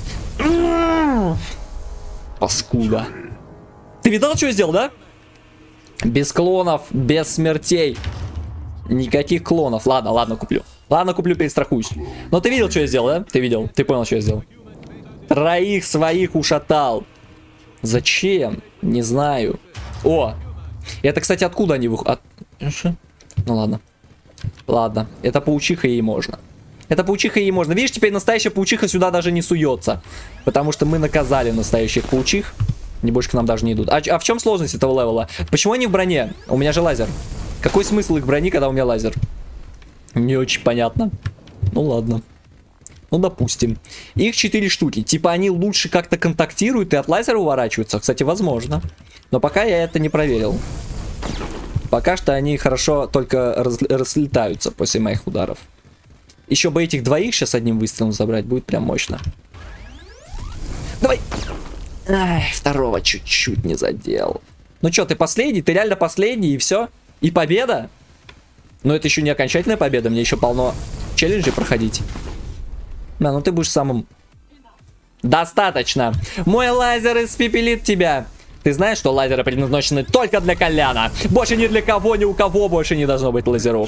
Паскуда. Ты видал, что я сделал, да? Без клонов, без смертей. Никаких клонов. Ладно, ладно, куплю. Ладно, куплю, перестрахуюсь. Но ты видел, что я сделал, да? Ты видел, ты понял, что я сделал. Троих своих ушатал. Зачем? Не знаю. О, это, кстати, откуда они выходят? От... Ну ладно. Ладно, это паучиха, ей можно. Это паучиха, ей можно. Видишь, теперь настоящая паучиха сюда даже не суется. Потому что мы наказали настоящих паучих. Они больше к нам даже не идут. А, а в чем сложность этого левела? Почему они в броне? У меня же лазер. Какой смысл их брони, когда у меня лазер? Не очень понятно. Ну ладно. Ну допустим. Их четыре штуки. Типа они лучше как-то контактируют и от лазера уворачиваются. Кстати, возможно. Но пока я это не проверил. Пока что они хорошо только раз, разлетаются после моих ударов. Еще бы этих двоих сейчас одним выстрелом забрать. Будет прям мощно. Давай! Ай, второго чуть-чуть не задел. Ну что, ты последний? Ты реально последний и все? И победа? Но это еще не окончательная победа. Мне еще полно челленджей проходить. Да, ну ты будешь самым... Достаточно. Мой лазер испепелит тебя. Ты знаешь, что лазеры предназначены только для Коляна. Больше ни для кого, ни у кого больше не должно быть лазеров.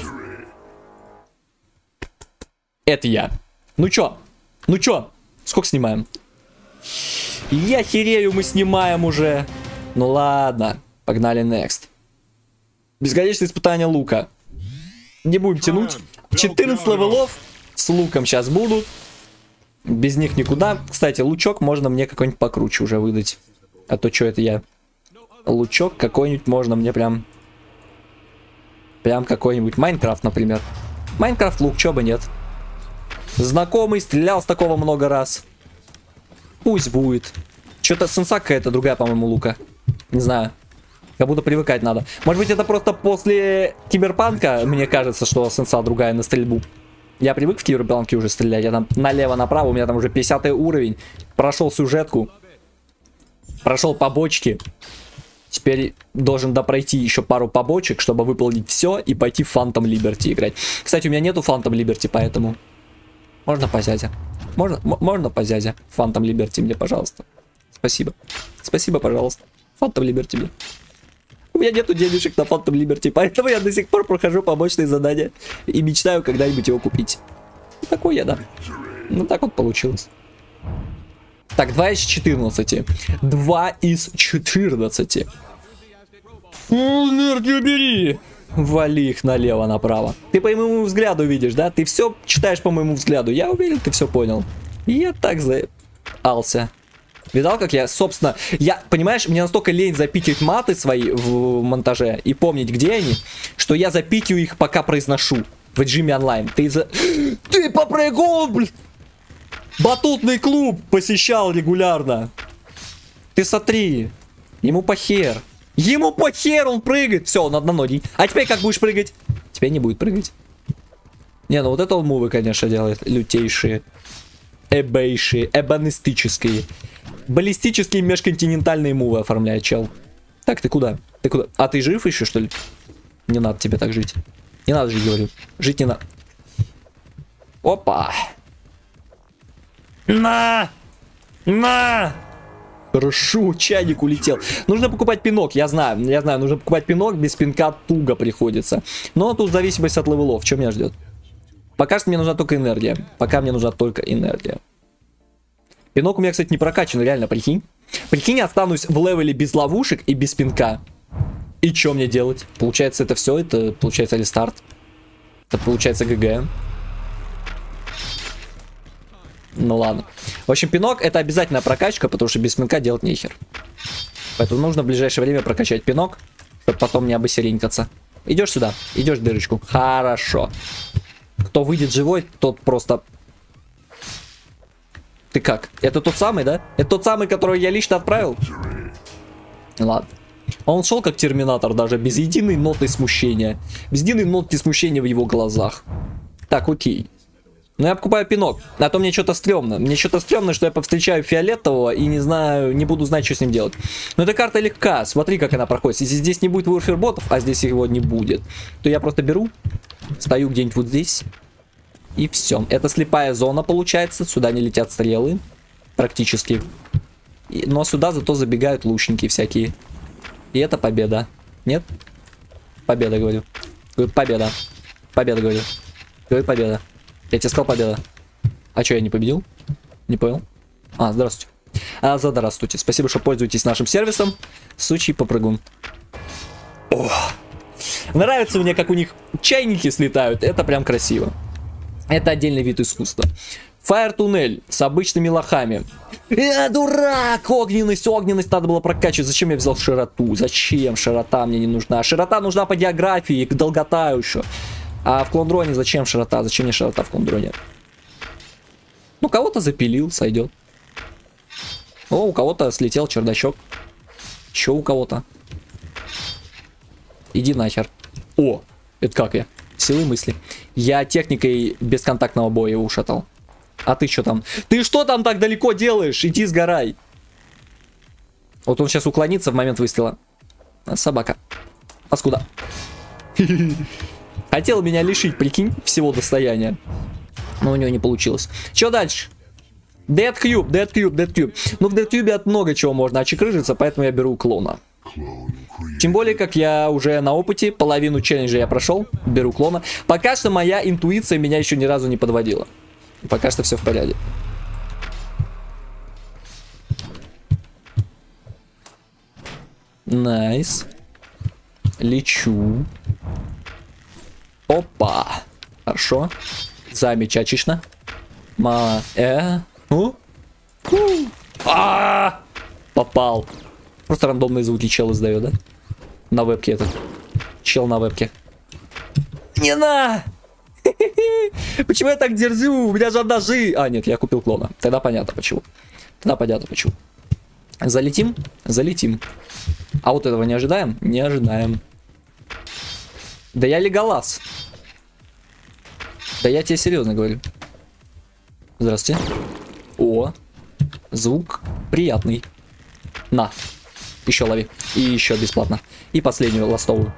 Это я. Ну чё? Ну чё? Сколько снимаем? Я херею, мы снимаем уже. Ну ладно, погнали next. Бесконечное испытание лука. Не будем тянуть. четырнадцать левелов с луком сейчас будут. Без них никуда. Кстати, лучок можно мне какой-нибудь покруче уже выдать. А то что это я? Лучок какой-нибудь можно мне прям... Прям какой-нибудь. Майнкрафт, например. Майнкрафт лук, чё бы нет. Знакомый, стрелял с такого много раз. Пусть будет. Что-то сенса какая-то другая, по-моему, лука. Не знаю. Как будто привыкать надо. Может быть, это просто после Киберпанка, мне кажется, что сенса другая на стрельбу. Я привык в Киберпанке уже стрелять. Я там налево-направо, у меня там уже пятидесятый уровень. Прошел сюжетку. Прошел побочки. Теперь должен допройти еще пару побочек, чтобы выполнить все и пойти в Phantom Liberty играть. Кстати, у меня нету Phantom Liberty, поэтому... Можно по зязе? Можно, можно по зязе? Phantom Liberty мне, пожалуйста. Спасибо. Спасибо, пожалуйста. Phantom Liberty мне. У меня нету денежек на Phantom Liberty, поэтому я до сих пор прохожу побочные задания и мечтаю когда-нибудь его купить. И такой я, да. Ну так вот получилось. Так, два из четырнадцати. два из четырнадцати. Энергию бери! Вали их налево-направо. Ты по моему взгляду видишь, да? Ты все читаешь по моему взгляду. Я уверен, ты все понял. И я так заался. Видал, как я, собственно... Я, понимаешь, мне настолько лень запикивать маты свои в монтаже и помнить, где они, что я запикиваю их, пока произношу в режиме онлайн. Ты за... Ты попрыгал, блин! Батутный клуб посещал регулярно. Ты смотри. Ему похер. Ему похер, он прыгает. Все, он одноногий. А теперь как будешь прыгать? Теперь не будет прыгать. Не, ну вот это он мувы, конечно, делает. Лютейшие. Эбейшие. Эбонистические. Баллистические межконтинентальные мувы оформляет чел. Так, ты куда? Ты куда? А ты жив еще, что ли? Не надо тебе так жить. Не надо жить, говорю. Жить не надо. Опа. На! На! Хорошо, чайник улетел. Нужно покупать пинок, я знаю, я знаю, нужно покупать пинок, без пинка туго приходится. Но тут зависимость от левелов, что меня ждет? Пока что мне нужна только энергия. Пока мне нужна только энергия. Пинок у меня, кстати, не прокачан, реально, прикинь. Прикинь, я останусь в левеле без ловушек и без пинка. И что мне делать? Получается, это все, это получается рестарт. Это получается ГГ. Ну ладно. В общем, пинок это обязательная прокачка, потому что без пинка делать нехер. Поэтому нужно в ближайшее время прокачать пинок, чтобы потом не обосеренькаться. Идешь сюда, идешь в дырочку. Хорошо. Кто выйдет живой, тот просто... Ты как? Это тот самый, да? Это тот самый, которого я лично отправил? Ладно. Он шел как терминатор, даже без единой ноты смущения. Без единой ноты смущения в его глазах. Так, окей. Ну я покупаю пинок, а то мне что-то стрёмно. Мне что-то стрёмно, что я повстречаю фиолетового и не знаю, не буду знать, что с ним делать. Но эта карта легка, смотри, как она проходит. Если здесь не будет ворферботов, а здесь его не будет, то я просто беру, стою где-нибудь вот здесь, и все. Это слепая зона получается, сюда не летят стрелы, практически. И, но сюда зато забегают лучники всякие. И это победа. Нет? Победа, говорю. Говорю, победа. Победа, говорю. Говорю, победа. Я тебе сказал победа. А что, я не победил? Не понял? А, здравствуйте. А, здравствуйте. Спасибо, что пользуетесь нашим сервисом. Сучий попрыгун. О, нравится мне, как у них чайники слетают. Это прям красиво. Это отдельный вид искусства. Fire туннель с обычными лохами. Э, дурак! Огненность, огненность надо было прокачивать. Зачем я взял широту? Зачем? Широта мне не нужна. Широта нужна по географии, к долгота еще. А в клондроне зачем широта? Зачем мне широта в клондроне? Ну, кого-то запилил, сойдет. О, у кого-то слетел чердачок. Еще у кого-то. Иди нахер. О, это как я? Силы мысли. Я техникой бесконтактного боя его ушатал. А ты что там? Ты что там так далеко делаешь? Иди сгорай. Вот он сейчас уклонится в момент выстрела. Собака. Паскуда. Хотел меня лишить, прикинь, всего достояния. Но у него не получилось. Что дальше? Dead Cube, Dead Cube, Dead Cube. Ну, в Dead Cube от много чего можно очекрыжиться, поэтому я беру клона. Тем более, как я уже на опыте, половину челленджа я прошел, беру клона. Пока что моя интуиция меня еще ни разу не подводила. Пока что все в порядке. Найс. Лечу. Опа. Хорошо. Замечательно. Ма. Э. У. А. Попал. Просто рандомные звуки чел издает, да? На вебке этот. Чел на вебке. Не на! Почему я так дерзю? У меня же одна жи... А, нет, я купил клона. Тогда понятно почему. Тогда понятно почему. Залетим? Залетим. А вот этого не ожидаем? Не ожидаем. Да я Леголас. Да я тебе серьезно говорю. Здравствуйте. О, звук приятный. На. Еще лови. И еще бесплатно. И последнюю ластовую.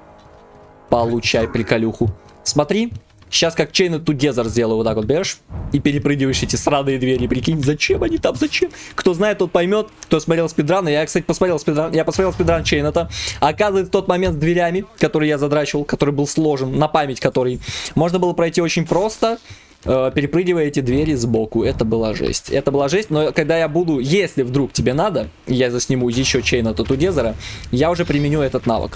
Получай приколюху. Смотри. Сейчас как Chained Together сделаю. Вот так вот берешь. И перепрыгиваешь эти сраные двери. Прикинь, зачем они там? Зачем? Кто знает, тот поймет. Кто смотрел спидран. Я, кстати, посмотрел спидран. Я посмотрел спидран Chained. Оказывается, тот момент с дверями, который я задрачивал, который был сложен, на память который, можно было пройти очень просто. Перепрыгивая эти двери сбоку. Это была жесть. Это была жесть, но когда я буду, если вдруг тебе надо, я засниму еще Chained Together, я уже применю этот навык.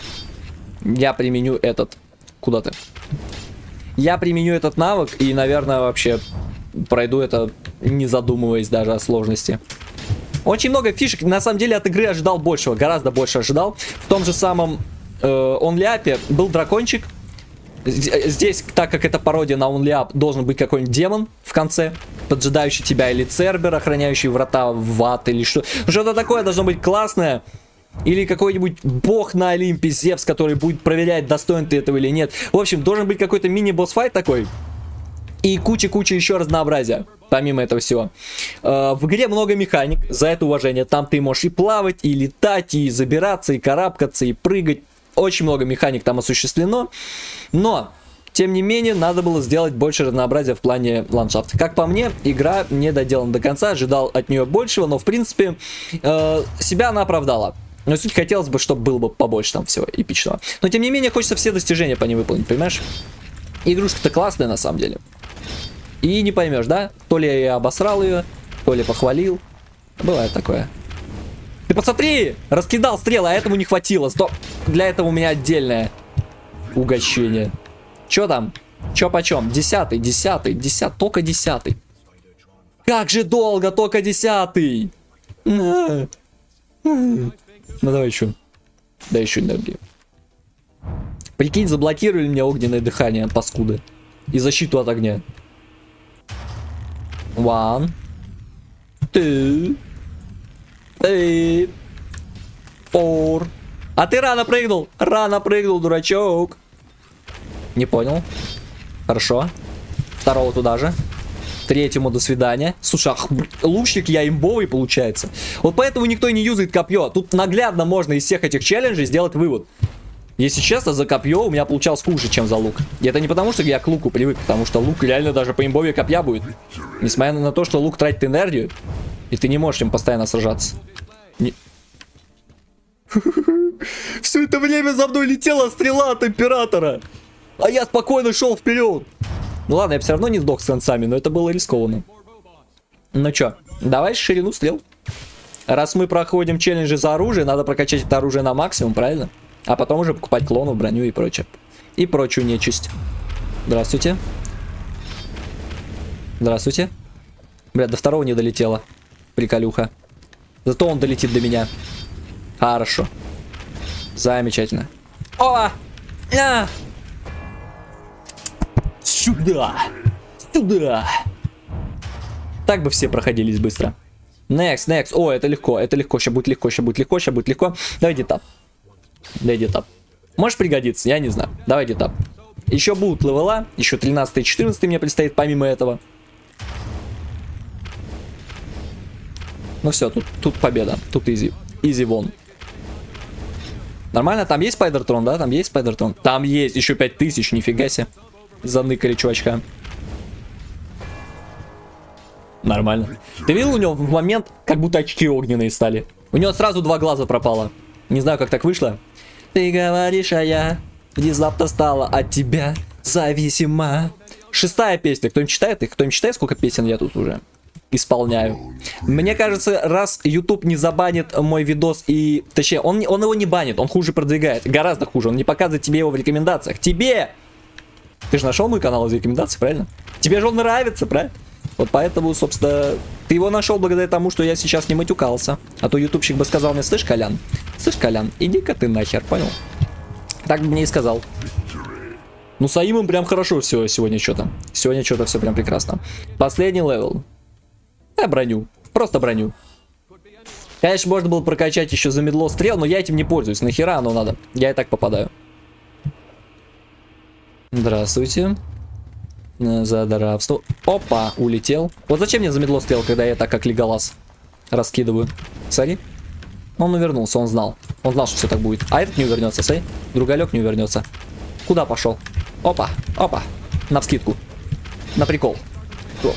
Я применю этот. Куда ты? Я применю этот навык и, наверное, вообще пройду это, не задумываясь даже о сложности. Очень много фишек. На самом деле от игры ожидал большего. Гораздо больше ожидал. В том же самом э, OnlyUp был дракончик. Здесь, так как это пародия на OnlyUp, должен быть какой-нибудь демон в конце, поджидающий тебя, или Цербер, охраняющий врата в ад, или что. Что-то такое должно быть классное. Или какой-нибудь бог на Олимпе, Зевс, который будет проверять, достоин ты этого или нет. В общем, должен быть какой-то мини-босс-файт такой. И куча-куча еще разнообразия, помимо этого всего. Э, в игре много механик, за это уважение. Там ты можешь и плавать, и летать, и забираться, и карабкаться, и прыгать. Очень много механик там осуществлено. Но, тем не менее, надо было сделать больше разнообразия в плане ландшафта. Как по мне, игра не доделана до конца. Ожидал от нее большего, но, в принципе, э, себя она оправдала. Но суть хотелось бы, чтобы было бы побольше там всего эпичного. Но, тем не менее, хочется все достижения по ней выполнить, понимаешь? Игрушка-то классная, на самом деле. И не поймешь, да? То ли я обосрал ее, то ли похвалил. Бывает такое. Ты посмотри! Раскидал стрелы, а этому не хватило. Стоп! Для этого у меня отдельное угощение. Чё там? Чё почем? Десятый, десятый, десятый, только десятый. Как же долго, только десятый! Ну давай еще. Да еще энергии. Прикинь, заблокировали мне огненное дыхание, паскуды. И защиту от огня. One. Two. Three. Four. А ты рано прыгнул. Рано прыгнул, дурачок. Не понял. Хорошо. Второго туда же. Третьему до свидания. Слушай, ах, лучник я имбовый получается. Вот поэтому никто и не юзает копье. Тут наглядно можно из всех этих челленджей сделать вывод. Если честно, за копье у меня получалось хуже, чем за лук. И это не потому, что я к луку привык, потому что лук реально даже по имбове копья будет. Несмотря на то, что лук тратит энергию, и ты не можешь им постоянно сражаться. Не... Все это время за мной летела стрела от императора. А я спокойно шел вперед. Ну ладно, я все равно не сдох с концами, но это было рискованно. Ну чё, давай ширину стрел. Раз мы проходим челленджи за оружие, надо прокачать это оружие на максимум, правильно? А потом уже покупать клонов, броню и прочее. И прочую нечисть. Здравствуйте. Здравствуйте. Бля, до второго не долетело. Приколюха. Зато он долетит до меня. Хорошо. Замечательно. О! А! Сюда! Сюда! Так бы все проходились быстро. Next, next. О, это легко, это легко. Сейчас будет легко, сейчас будет легко, сейчас будет легко. Давай детап. Дай детап. Можешь пригодиться? Я не знаю. Давай детап. Еще будут левела. Еще тринадцатый и четырнадцатый мне предстоит помимо этого. Ну все, тут, тут победа. Тут изи. Изи вон. Нормально? Там есть Спайдертрон, да? Там есть Спайдертрон? Там есть еще пять тысяч, нифига себе. Заныкали чувачка. Нормально. Ты видел, у него в момент, как будто очки огненные стали. У него сразу два глаза пропало. Не знаю, как так вышло. Ты говоришь, а я внезапно стала от тебя зависима. Шестая песня. Кто-нибудь читает их? Кто-нибудь читает, сколько песен я тут уже исполняю? Мне кажется, раз YouTube не забанит мой видос и... Точнее, он, он его не банит, он хуже продвигает. Гораздо хуже. Он не показывает тебе его в рекомендациях. Тебе! Ты же нашел мой канал из рекомендаций, правильно? Тебе же он нравится, правильно? Вот поэтому, собственно, ты его нашел благодаря тому, что я сейчас не матюкался. А то ютубчик бы сказал мне: слышь, Колян, слышь, Колян, иди-ка ты нахер, понял? Так бы мне и сказал. Ну, с Аимом прям хорошо все сегодня что-то. Сегодня что-то все прям прекрасно. Последний левел. Я броню. Просто броню. Конечно, можно было прокачать еще за медло стрел, но я этим не пользуюсь. Нахера оно надо? Я и так попадаю. Здравствуйте. За даравство. Опа, улетел. Вот зачем мне замедло стрел, когда я так как Леголас раскидываю? Смотри. Он увернулся, он знал. Он знал, что все так будет. А этот не увернется, смотри. Другалек не увернется. Куда пошел? Опа, опа. Навскидку. На прикол. О.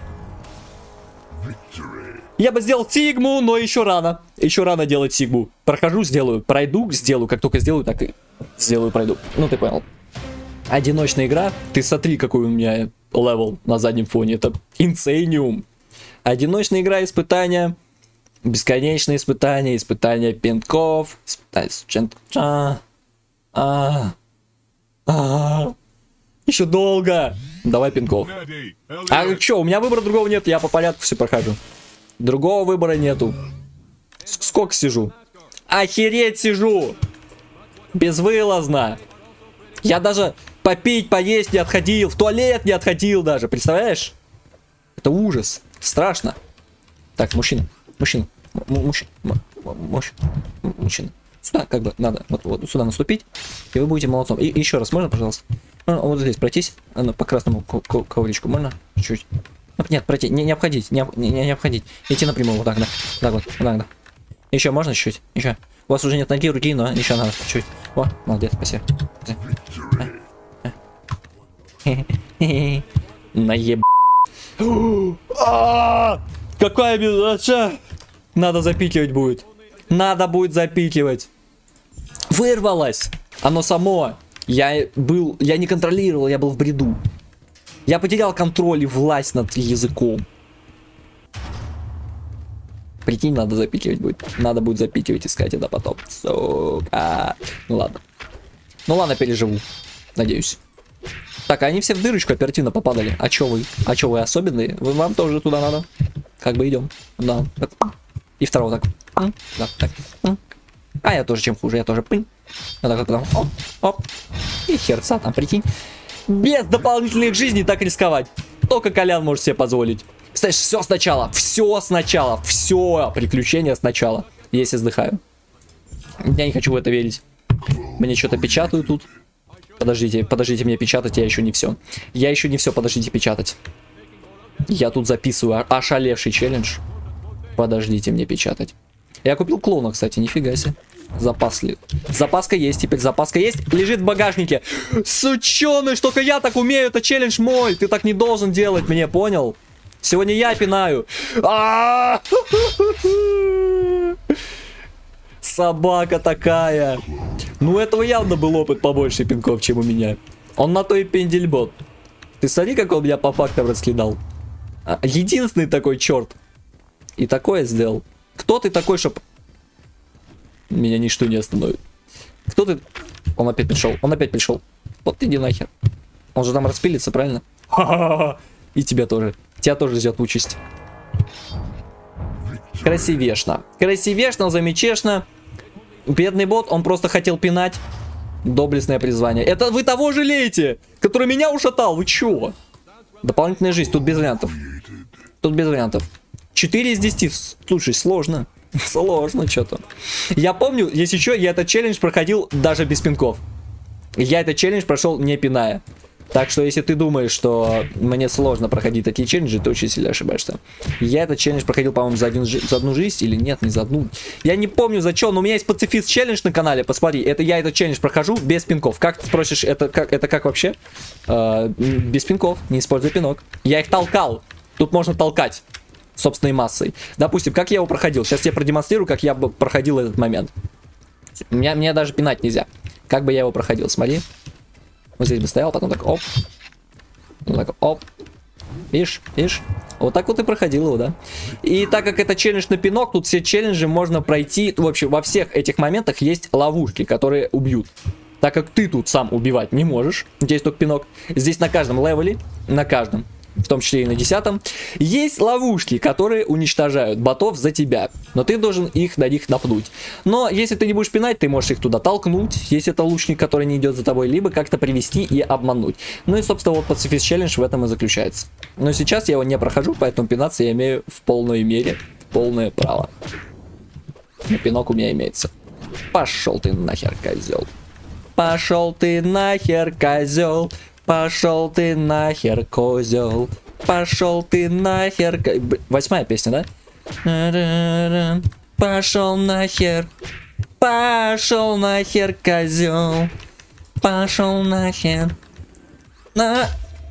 Я бы сделал Сигму, но еще рано. Еще рано делать Сигму. Прохожу, сделаю. Пройду, сделаю. Как только сделаю, так и сделаю, пройду. Ну, ты понял. Одиночная игра. Ты смотри, какой у меня левел на заднем фоне. Это инсейниум. Одиночная игра, испытания. Бесконечные испытания. Испытания пинков. Испытания... А, а, а, еще долго. Давай пинков. А что, у меня выбора другого нет. Я по порядку все прохожу. Другого выбора нету. Сколько сижу? Охереть сижу. Безвылазно. Я даже попить, поесть не отходил. В туалет не отходил даже. Представляешь? Это ужас. Страшно. Так, мужчина. Мужчина. Мужчина. Мужчина. Сюда как бы надо. Вот, вот сюда наступить. И вы будете молодцом. И, и еще раз, можно, пожалуйста? Вот здесь пройтись. По красному ковричку. Можно? Чуть-чуть. Нет, пройти. Не, не обходить. Не, не, не обходить. Идти напрямую. Вот так, да. Так вот. Вот так, да. Еще можно чуть-чуть? Еще. У вас уже нет ноги, руки, но еще надо чуть. О, молодец, спасибо. Наеб... Какая беда! Надо запикивать будет. Надо будет запикивать. Вырвалось. Оно само. Я был... Я не контролировал, я был в бреду. Я потерял контроль и власть над языком. Прикинь, надо запикивать будет. Надо будет запикивать, искать это потом. Сука. Ну ладно. Ну ладно, переживу. Надеюсь. Так, они все в дырочку оперативно попадали. А чё вы? А чё вы особенные? Вы, вам тоже туда надо. Как бы идем. Да. И второго так. Да, так. А я тоже чем хуже. Я тоже пынь. Вот так вот потом. Оп, оп. И херца там, прикинь. Без дополнительных жизней так рисковать. Только Колян может себе позволить. Кстати, все сначала. Все сначала. Все. Приключения сначала. Если сдыхаю. Я не хочу в это верить. Мне что-то печатают тут. Подождите, подождите, мне печатать, я еще не все. Я еще не все, подождите, печатать. Я тут записываю ошалевший челлендж. Подождите, мне печатать. Я купил клоуна, кстати, нифига себе. Запас ли? Запаска есть, теперь запаска есть. Лежит в багажнике. Сученыш, только я так умею, это челлендж мой. Ты так не должен делать, мне понял? Сегодня я пинаю. Собака такая. Ну, у этого явно был опыт побольше пинков, чем у меня. Он на то и пендельбот. Ты смотри, как он меня по фактам раскидал. Единственный такой черт. И такое сделал. Кто ты такой, чтоб... Меня ничто не остановит. Кто ты? Он опять пришел. Он опять пришел. Вот иди нахер. Он же там распилится, правильно? Ха-ха-ха. И тебя тоже. тебя тоже ждет участь. Красивешно. Красивешно, замечешно. Бедный бот, он просто хотел пинать. Доблестное призвание. Это вы того жалеете, который меня ушатал, вы чё? Дополнительная жизнь, тут без вариантов. Тут без вариантов. четыре из десяти, слушай, сложно. Сложно что-то. Я помню, если что, я этот челлендж проходил даже без пинков. Я этот челлендж прошел не пиная. Так что, если ты думаешь, что мне сложно проходить такие челленджи, ты очень сильно ошибаешься. Я этот челлендж проходил, по-моему, за, один, за одну жизнь, или нет, не за одну. Я не помню за что, но у меня есть пацифист челлендж на канале, посмотри. Это я этот челлендж прохожу без пинков. Как ты спросишь, это как, это как вообще? Э, без пинков, не используя пинок. Я их толкал. Тут можно толкать собственной массой. Допустим, как я его проходил. Сейчас я продемонстрирую, как я бы проходил этот момент. Меня, меня даже пинать нельзя. Как бы я его проходил, смотри. Вот здесь бы стоял, потом так оп. Вот так оп. Видишь, видишь? Вот так вот и проходил его, да? И так как это челлендж на пинок, тут все челленджи можно пройти. В общем, во всех этих моментах есть ловушки, которые убьют. Так как ты тут сам убивать не можешь. Здесь только пинок. Здесь на каждом левеле, на каждом, в том числе и на десятом, есть ловушки, которые уничтожают ботов за тебя. Но ты должен их на них напнуть. Но если ты не будешь пинать, ты можешь их туда толкнуть, если это лучник, который не идет за тобой, либо как-то привести и обмануть. Ну и, собственно, вот пацифист челлендж в этом и заключается. Но сейчас я его не прохожу, поэтому пинаться я имею в полной мере полное право. Но пинок у меня имеется. Пошел ты нахер, козел. Пошел ты нахер, козел. Пошел ты нахер, козел. Пошел ты нахер. Восьмая песня, да? Пошел нахер. Пошел нахер, козел. Пошел нахер. На.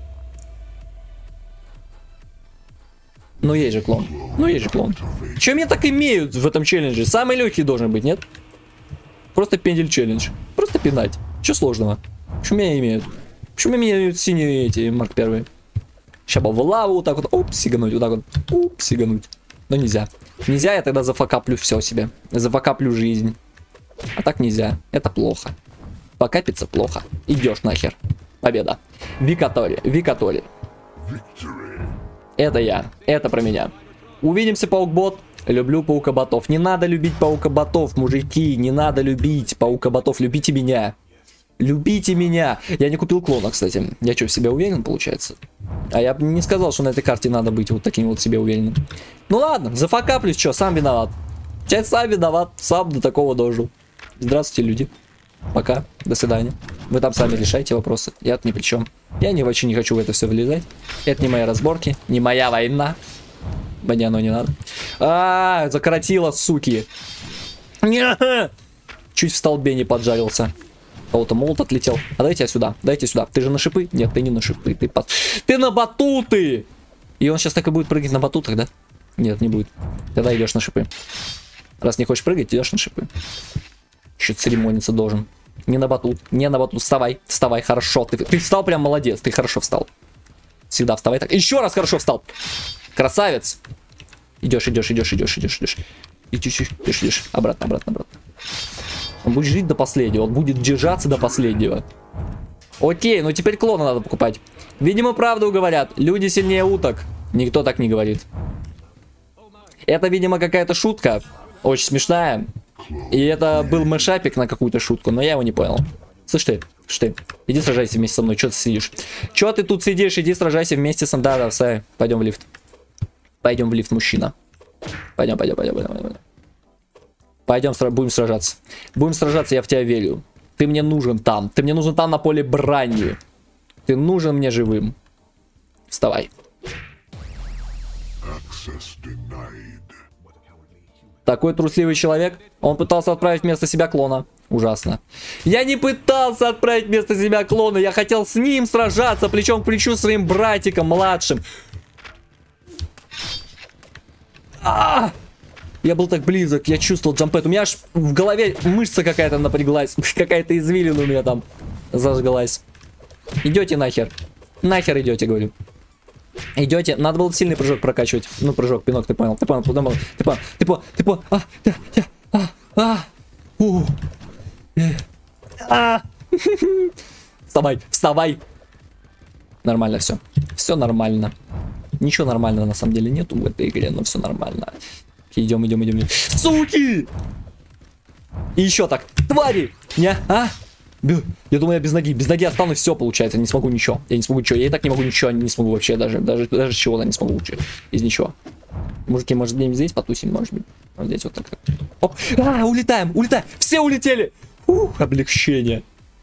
Ну есть же клон. Ну есть же клон. Чем мне так имеют в этом челлендже? Самый легкий должен быть, нет? Просто пендель челлендж. Просто пинать. Че сложного? Что меня имеют? Почему меня имеют синие эти марк первые? Сейчас бы в лаву вот так вот, оп, сигануть, вот так вот, оп, сигануть. Но нельзя. Нельзя, я тогда зафакаплю все себе. Зафакаплю жизнь. А так нельзя. Это плохо. Покапиться плохо. Идешь нахер. Победа. Викатори. Викатори. Это я. Это про меня. Увидимся, паук-бот. Люблю паука-ботов. Не надо любить паука-ботов, мужики. Не надо любить паука-ботов. Любите меня. Любите меня. Я не купил клона, кстати. Я что, в себя уверен, получается? А я бы не сказал, что на этой карте надо быть вот таким вот себе уверенным. Ну ладно, зафакаплюсь, что, сам виноват. Часть сам виноват, сам до такого дожил. Здравствуйте, люди. Пока, до свидания. Вы там сами решайте вопросы. Я-то ни при чем. Я не вообще не хочу в это все влезать. Это не мои разборки, не моя война. Мне оно не надо. А, -а, -а закоротило, суки. Чуть в столбе не поджарился. Кого-то молот отлетел. А дайте я сюда. Дайте сюда. Ты же на шипы? Нет, ты не на шипы. Ты, под... ты на батуты! И он сейчас так и будет прыгать на батутах, да? Нет, не будет. Тогда идешь на шипы. Раз не хочешь прыгать, идешь на шипы. Еще церемониться должен. Не на батут. Не на батут. Вставай. Вставай. Хорошо. Ты, ты встал прям молодец. Ты хорошо встал. Всегда вставай так. Еще раз хорошо встал. Красавец. Идешь, идешь, идешь, идешь, идешь, идешь. Идешь, идешь, идешь. Обратно, обратно, обратно. Он будет жить до последнего. Он будет держаться до последнего. Окей, ну теперь клона надо покупать. Видимо, правду говорят. Люди сильнее уток. Никто так не говорит. Это, видимо, какая-то шутка. Очень смешная. И это был мэшапик на какую-то шутку. Но я его не понял. Слышь ты, слышь ты. Иди сражайся вместе со мной. Че ты сидишь? Че ты тут сидишь? Иди сражайся вместе со мной. Да, да, все. Пойдем в лифт. Пойдем в лифт, мужчина. Пойдем, пойдем, пойдем, пойдем, пойдем. Пойдем, будем сражаться. Будем сражаться, я в тебя верю. Ты мне нужен там. Ты мне нужен там на поле брани. Ты нужен мне живым. Вставай. Такой трусливый человек. Он пытался отправить вместо себя клона. Ужасно. Я не пытался отправить вместо себя клона. Я хотел с ним сражаться плечом к плечу с своим братиком младшим. А-а-а! Я был так близок, я чувствовал джампет. У меня аж в голове мышца какая-то напряглась. Какая-то извилина у меня там зажгалась. Идете нахер. Нахер идете, говорю. Идете. Надо было сильный прыжок прокачивать. Ну, прыжок, пинок, ты понял. Ты понял, ты понял, ты понял, ты понял, ты понял. А, да, да, а, а, у, э, а. Вставай, вставай. Нормально все. Все нормально. Ничего нормального на самом деле нету в этой игре, но все нормально. Идем, идем, идем. Суки! И еще так. Твари! Не, а? Я думаю, я без ноги. Без ноги останусь, все получается. Не смогу ничего. Я не смогу ничего. Я и так не могу ничего. Не смогу вообще даже. Даже, даже чего-то не смогу лучше. Из ничего. Мужики, может, где-нибудь здесь потусим, может быть. Вот здесь вот так. Оп. А, улетаем, улетаем. Все улетели. Ух, облегчение.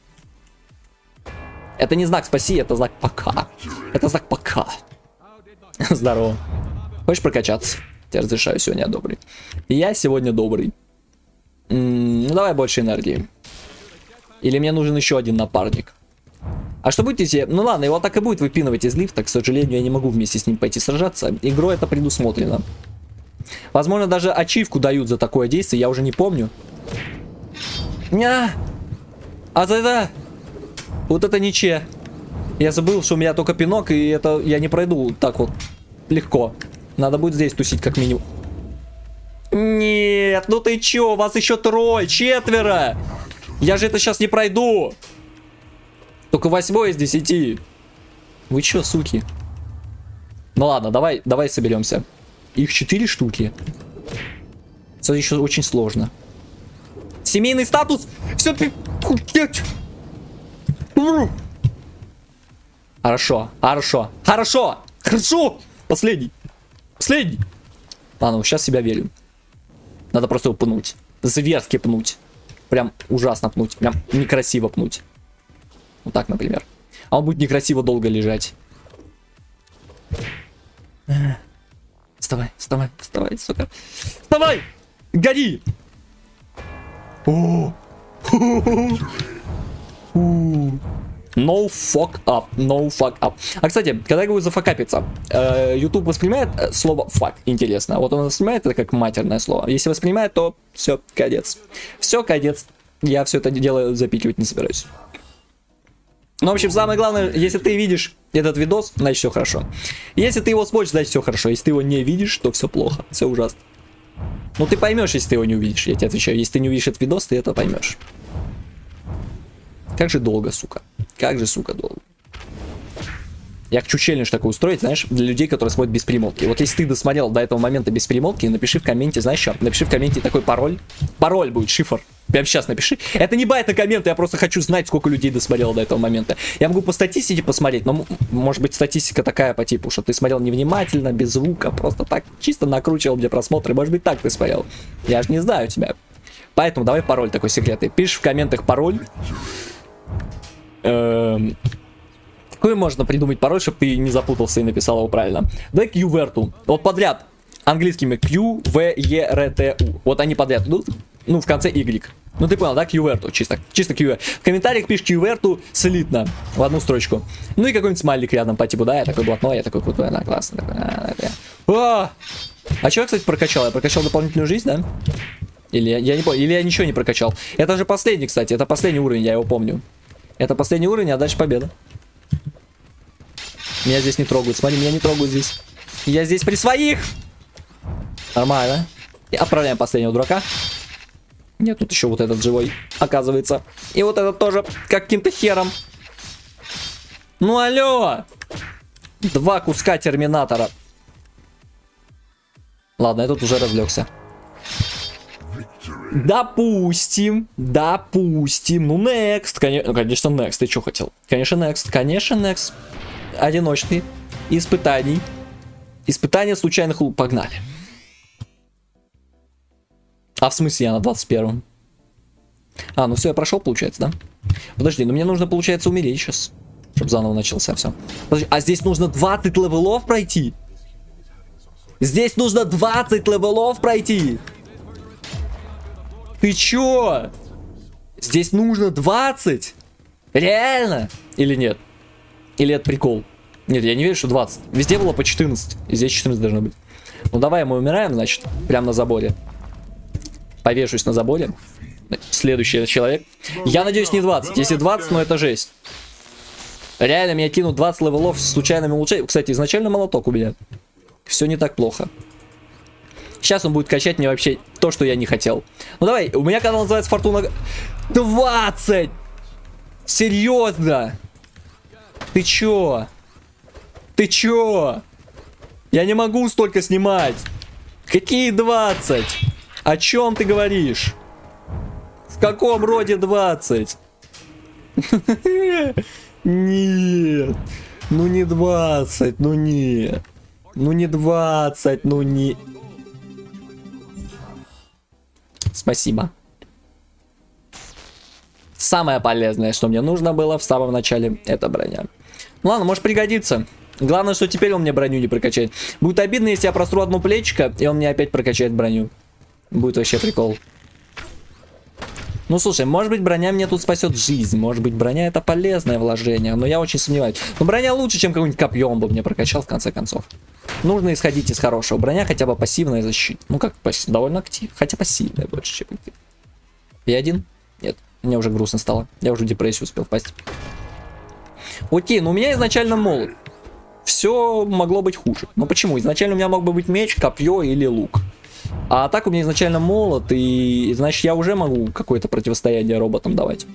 Это не знак спаси, это знак пока. Это знак пока. Здорово. Хочешь прокачаться? Я разрешаю, сегодня я добрый. Я сегодня добрый. М-м, ну давай больше энергии. Или мне нужен еще один напарник. А что будете? Ну ладно, его так и будет выпинывать из лифта. К сожалению, я не могу вместе с ним пойти сражаться. Игрой это предусмотрено. Возможно, даже ачивку дают за такое действие, я уже не помню. Ня! А за это... Вот это ниче. Я забыл, что у меня только пинок, и это я не пройду так вот легко. Надо будет здесь тусить как минимум. Нет, ну ты чё, вас еще трое, четверо. Я же это сейчас не пройду. Только восьмой из десяти. Вы чё, суки? Ну ладно, давай, давай соберемся. Их четыре штуки. Это еще очень сложно. Семейный статус. Все. Хорошо, хорошо, хорошо, хорошо. Последний, последний. Ладно, сейчас себя верю. Надо просто его пнуть. Зверски пнуть. Прям ужасно пнуть. Прям некрасиво пнуть. Вот так, например. А он будет некрасиво долго лежать. Вставай, вставай, вставай, сука. Вставай! Гори! О! No fuck up, no fuck up. А, кстати, когда я говорю зафакапиться, э, YouTube воспринимает слово fuck, интересно. Вот он воспринимает это как матерное слово. Если воспринимает, то все, кадец. Все, кадец. Я все это дело запикивать не собираюсь. Ну, в общем, самое главное, если ты видишь этот видос, значит все хорошо. Если ты его смотришь, значит все хорошо. Если ты его не видишь, то все плохо, все ужасно. Ну, ты поймешь, если ты его не увидишь, я тебе отвечаю. Если ты не увидишь этот видос, ты это поймешь. Как же долго, сука. Как же, сука, долго. Я хочу челлендж такой устроить, знаешь, для людей, которые смотрят без перемотки. Вот если ты досмотрел до этого момента без перемотки, напиши в комменте, знаешь что? Напиши в комменте такой пароль. Пароль будет, шифр. Прямо сейчас напиши. Это не байт на комменты, я просто хочу знать, сколько людей досмотрело до этого момента. Я могу по статистике посмотреть, но может быть статистика такая по типу, что ты смотрел невнимательно, без звука, просто так чисто накручивал для просмотра. Может быть так ты смотрел. Я же не знаю тебя. Поэтому давай пароль такой секретный. Пишешь в комментах пароль. Эм... Какой можно придумать пароль, чтобы ты не запутался и написал его правильно? Дай Q V R T. Вот подряд. Английскими Q, V, E, R, T, U. Вот они подряд идут. Ну, в конце Y. Ну, ты понял, да? Q V R T. Чисто, чисто Q V. В комментариях пишешь Q V R T слитно. В одну строчку. Ну и какой-нибудь смайлик рядом по типу, да, я такой блатной, я такой крутой, да, классно. Такой, а, а! а что я, кстати, прокачал? Я прокачал дополнительную жизнь, да? Или я, я не понял, или я ничего не прокачал. Это же последний, кстати, это последний уровень, я его помню. Это последний уровень, а дальше победа. Меня здесь не трогают, смотри, меня не трогают здесь. Я здесь при своих. Нормально. И отправляем последнего дурака. Нет, тут еще вот этот живой, оказывается. И вот этот тоже каким-то хером. Ну алло. Два куска терминатора. Ладно, я тут уже разлегся. Допустим, допустим. Ну, next. Конечно, ну, конечно, next. Ты что хотел? Конечно, next. Конечно, next. Одиночный. Испытаний. Испытания случайных луп. Погнали. А в смысле я на двадцать первом? А, ну все, я прошел, получается, да? Подожди, ну мне нужно, получается, умереть сейчас. Чтобы заново начался все. Подожди, а здесь нужно двадцать левелов пройти? Здесь нужно двадцать левелов пройти? Ты чё? Здесь нужно двадцать? Реально? Или нет? Или это прикол? Нет, я не верю, что двадцать. Везде было по четырнадцать. И здесь четырнадцать должно быть. Ну давай, мы умираем, значит, прямо на заборе. Повешусь на заборе. Следующий человек. Я надеюсь, не двадцать. Если двадцать, ну это жесть. Реально, меня кинут двадцать левелов с случайными улучшениями. Кстати, изначально молоток у меня. Все не так плохо. Сейчас он будет качать мне вообще то, что я не хотел. Ну давай, у меня канал называется Фортуна... двадцать! Серьезно? Ты чё? Ты чё? Я не могу столько снимать. Какие двадцать? О чем ты говоришь? В каком роде двадцать? Нет. Ну не двадцать, ну нет. Ну не двадцать, ну не... Спасибо. Самое полезное, что мне нужно было в самом начале, это броня. Ну ладно, может пригодится. Главное, что теперь он мне броню не прокачает. Будет обидно, если я просру одно плечико, и он мне опять прокачает броню. Будет вообще прикол. Ну слушай, может быть броня мне тут спасет жизнь. Может быть броня это полезное вложение. Но я очень сомневаюсь. Но броня лучше, чем какой-нибудь копье он бы мне прокачал в конце концов. Нужно исходить из хорошего. Броня хотя бы пассивная защита. Ну как пассив, довольно актив. Хотя пассивная больше, чем актив. пи один? Нет, мне уже грустно стало. Я уже в депрессию успел впасть. Окей, но у меня изначально молот. Все могло быть хуже. Но почему? Изначально у меня мог бы быть меч, копье или лук. А так у меня изначально молот, и значит я уже могу какое-то противостояние роботам давать.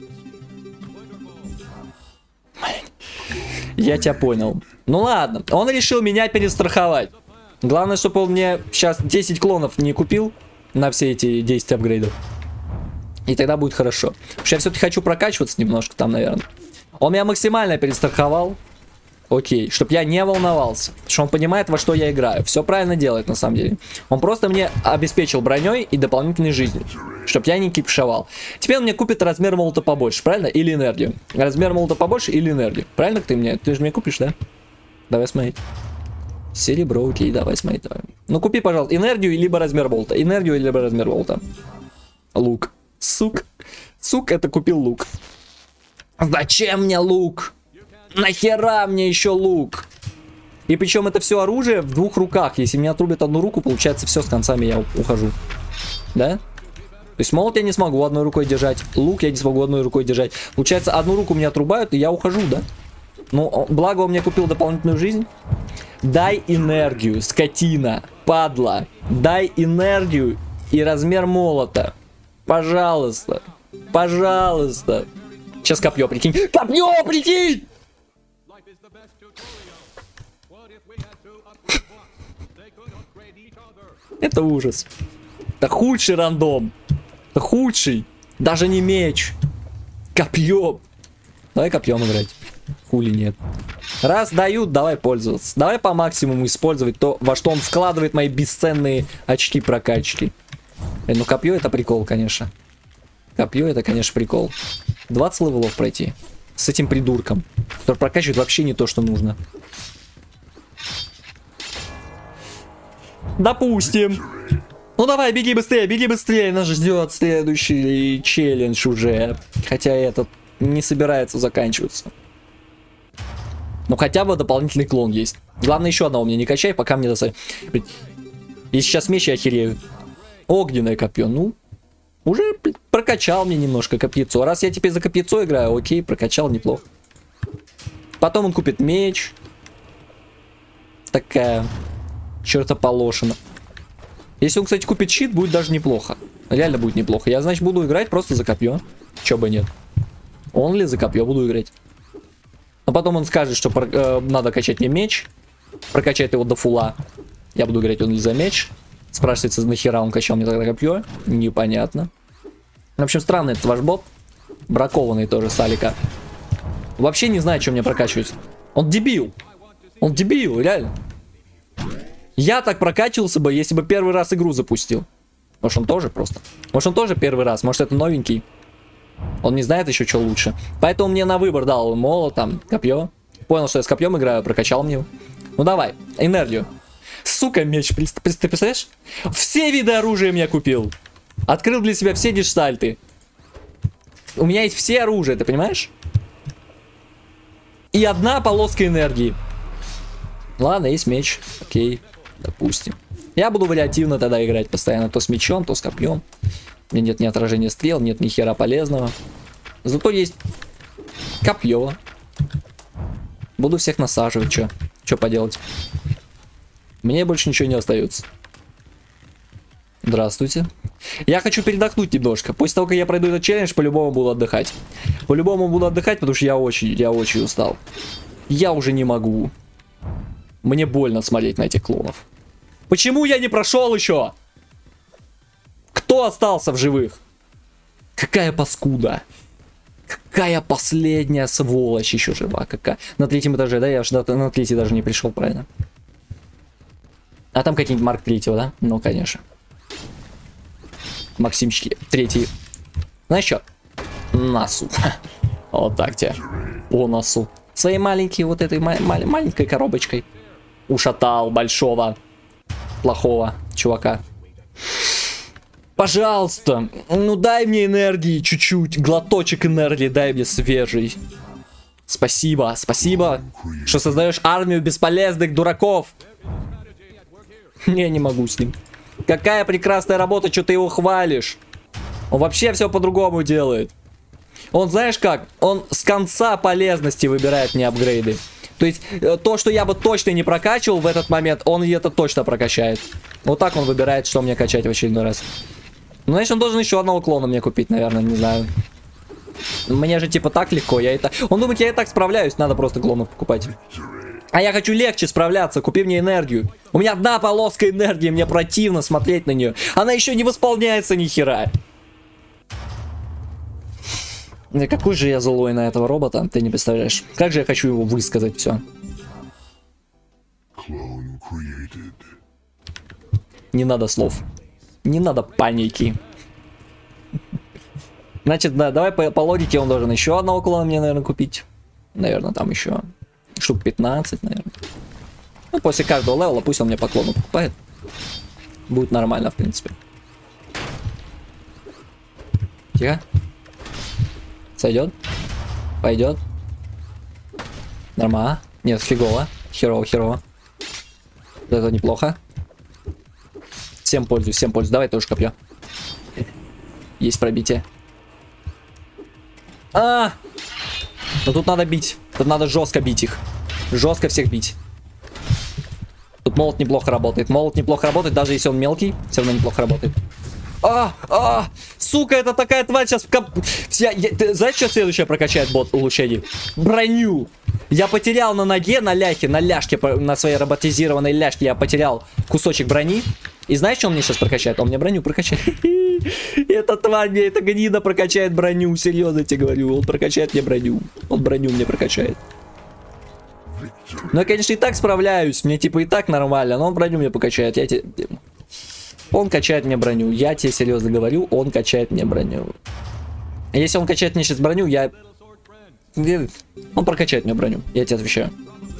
Я тебя понял. Ну ладно, он решил меня перестраховать. Главное, чтобы он мне сейчас десять клонов не купил на все эти десять апгрейдов. И тогда будет хорошо. Потому что я все-таки хочу прокачиваться немножко там, наверное. Он меня максимально перестраховал. Окей, чтобы я не волновался. Потому что он понимает, во что я играю. Все правильно делает, на самом деле. Он просто мне обеспечил броней и дополнительной жизнью. Чтобы я не кипишевал. Теперь он мне купит размер молота побольше, правильно? Или энергию. Размер молота побольше или энергию. Правильно ты мне? Ты же мне купишь, да? Давай смотреть. Серебро, окей, давай смотреть. Давай. Ну купи, пожалуйста, энергию, либо размер болта. Энергию, либо размер болта. Лук. Сук. Сук, это купил лук. Зачем мне лук? Нахера мне еще лук? И причем это все оружие в двух руках. Если меня отрубят одну руку, получается все, с концами я ухожу. Да? То есть молот я не смогу одной рукой держать. Лук я не смогу одной рукой держать. Получается, одну руку меня отрубают, и я ухожу, да? Ну, благо он мне купил дополнительную жизнь. Дай энергию, скотина, падла. Дай энергию и размер молота. Пожалуйста. Пожалуйста. Сейчас копье, прикинь. Копье, прикинь! Это ужас. Это худший рандом. Это худший. Даже не меч. Копье. Давай копьем играть. Хули нет. Раз дают, давай пользоваться. Давай по максимуму использовать то, во что он вкладывает мои бесценные очки прокачки. Э, ну копье это прикол, конечно. Копье это, конечно, прикол. двадцать левелов пройти. С этим придурком. Который прокачивает вообще не то, что нужно. Допустим. Ну давай, беги быстрее, беги быстрее. Нас ждет следующий челлендж уже. Хотя этот не собирается заканчиваться. Ну хотя бы дополнительный клон есть. Главное еще одного мне не качай, пока мне достать. И сейчас меч я охерею. Огненное копье, ну. Уже прокачал мне немножко копьецо. Раз я теперь за копьецо играю, окей, прокачал неплохо. Потом он купит меч. Такая чертополошина. Если он, кстати, купит щит, будет даже неплохо. Реально будет неплохо. Я, значит, буду играть просто за копье. Чё бы нет. Он ли за копье буду играть. А потом он скажет, что э, надо качать мне меч. Прокачает его до фула. Я буду играть он ли за меч. Спрашивается, нахера он качал мне тогда копье. Непонятно. В общем, странный этот ваш бот. Бракованный тоже с Алика. Вообще не знаю, что мне прокачивать. Он дебил. Он дебил, реально. Я так прокачивался бы, если бы первый раз игру запустил. Может он тоже просто. Может он тоже первый раз. Может это новенький. Он не знает еще, что лучше. Поэтому мне на выбор дал молот, там, копье. Понял, что я с копьем играю, прокачал мне его. Ну давай, энергию. Сука, меч, ты представляешь? Все виды оружия я купил. Открыл для себя все гештальты. У меня есть все оружия, ты понимаешь? И одна полоска энергии. Ладно, есть меч. Окей, допустим. Я буду вариативно тогда играть постоянно. То с мечом, то с копьем. У меня нет ни отражения стрел, нет ни хера полезного. Зато есть копье. Буду всех насаживать, что? Что поделать? Мне больше ничего не остается. Здравствуйте. Я хочу передохнуть немножко. После того, как я пройду этот челлендж, по-любому буду отдыхать. По-любому буду отдыхать, потому что я очень, я очень устал. Я уже не могу. Мне больно смотреть на этих клонов. Почему я не прошел еще? Кто остался в живых? Какая паскуда. Какая последняя сволочь еще жива. Какая... На третьем этаже, да? Я аж на, на третий даже не пришел, правильно? А там какие-нибудь Марк третьего, да? Ну, конечно. Максимчики, третий. Знаешь что? Насу. Вот так тебе. По носу. Своей маленькой вот этой ма ма маленькой коробочкой. Ушатал большого, плохого чувака. Пожалуйста, ну дай мне энергии чуть-чуть. Глоточек энергии дай мне свежий. Спасибо, спасибо, что создаешь армию бесполезных дураков. Не, не могу с ним. Какая прекрасная работа, что ты его хвалишь. Он вообще все по-другому делает. Он, знаешь как, он с конца полезности выбирает мне апгрейды. То есть, то, что я бы точно не прокачивал в этот момент, он и это точно прокачает. Вот так он выбирает, что мне качать в очередной раз. Ну, значит, он должен еще одного клона мне купить, наверное, не знаю. Мне же типа так легко, я и так... Он думает, я и так справляюсь, надо просто клонов покупать. А я хочу легче справляться, купи мне энергию. У меня одна полоска энергии, мне противно смотреть на нее. Она еще не восполняется ни хера. Какой же я злой на этого робота, ты не представляешь. Как же я хочу его высказать, все. Не надо слов. Не надо паники. Значит, да, давай по, по логике он должен еще одного клона мне, наверное, купить. Наверное, там еще штук пятнадцать, наверное. Ну, после каждого левела пусть он мне по клону покупает. Будет нормально, в принципе. Тихо. Сойдет? Пойдет? Нормально. Нет, фигово. Херово, херово. Это неплохо. Всем пользуюсь, всем пользуюсь. Давай тоже копье. Есть пробитие. А! Но тут надо бить. Тут надо жестко бить их. Жестко всех бить. Тут молот неплохо работает. Молот неплохо работает, даже если он мелкий. Все равно неплохо работает. А, а, сука, это такая тварь сейчас... Я, я, ты знаешь, что следующее прокачает бот улучшений? Броню. Я потерял на ноге, на ляхе, на ляжке, на своей роботизированной ляжке я потерял кусочек брони. И знаешь, что он мне сейчас прокачает? Он мне броню прокачает. Эта тварь мне, эта гнида прокачает броню. Серьезно тебе говорю, он прокачает мне броню. Он броню мне прокачает. Ну, я, конечно, и так справляюсь. Мне типа и так нормально, но он броню мне покачает. Я тебе... Он качает мне броню. Я тебе серьезно говорю, он качает мне броню. Если он качает мне сейчас броню, я... Он прокачает мне броню. Я тебе отвечаю.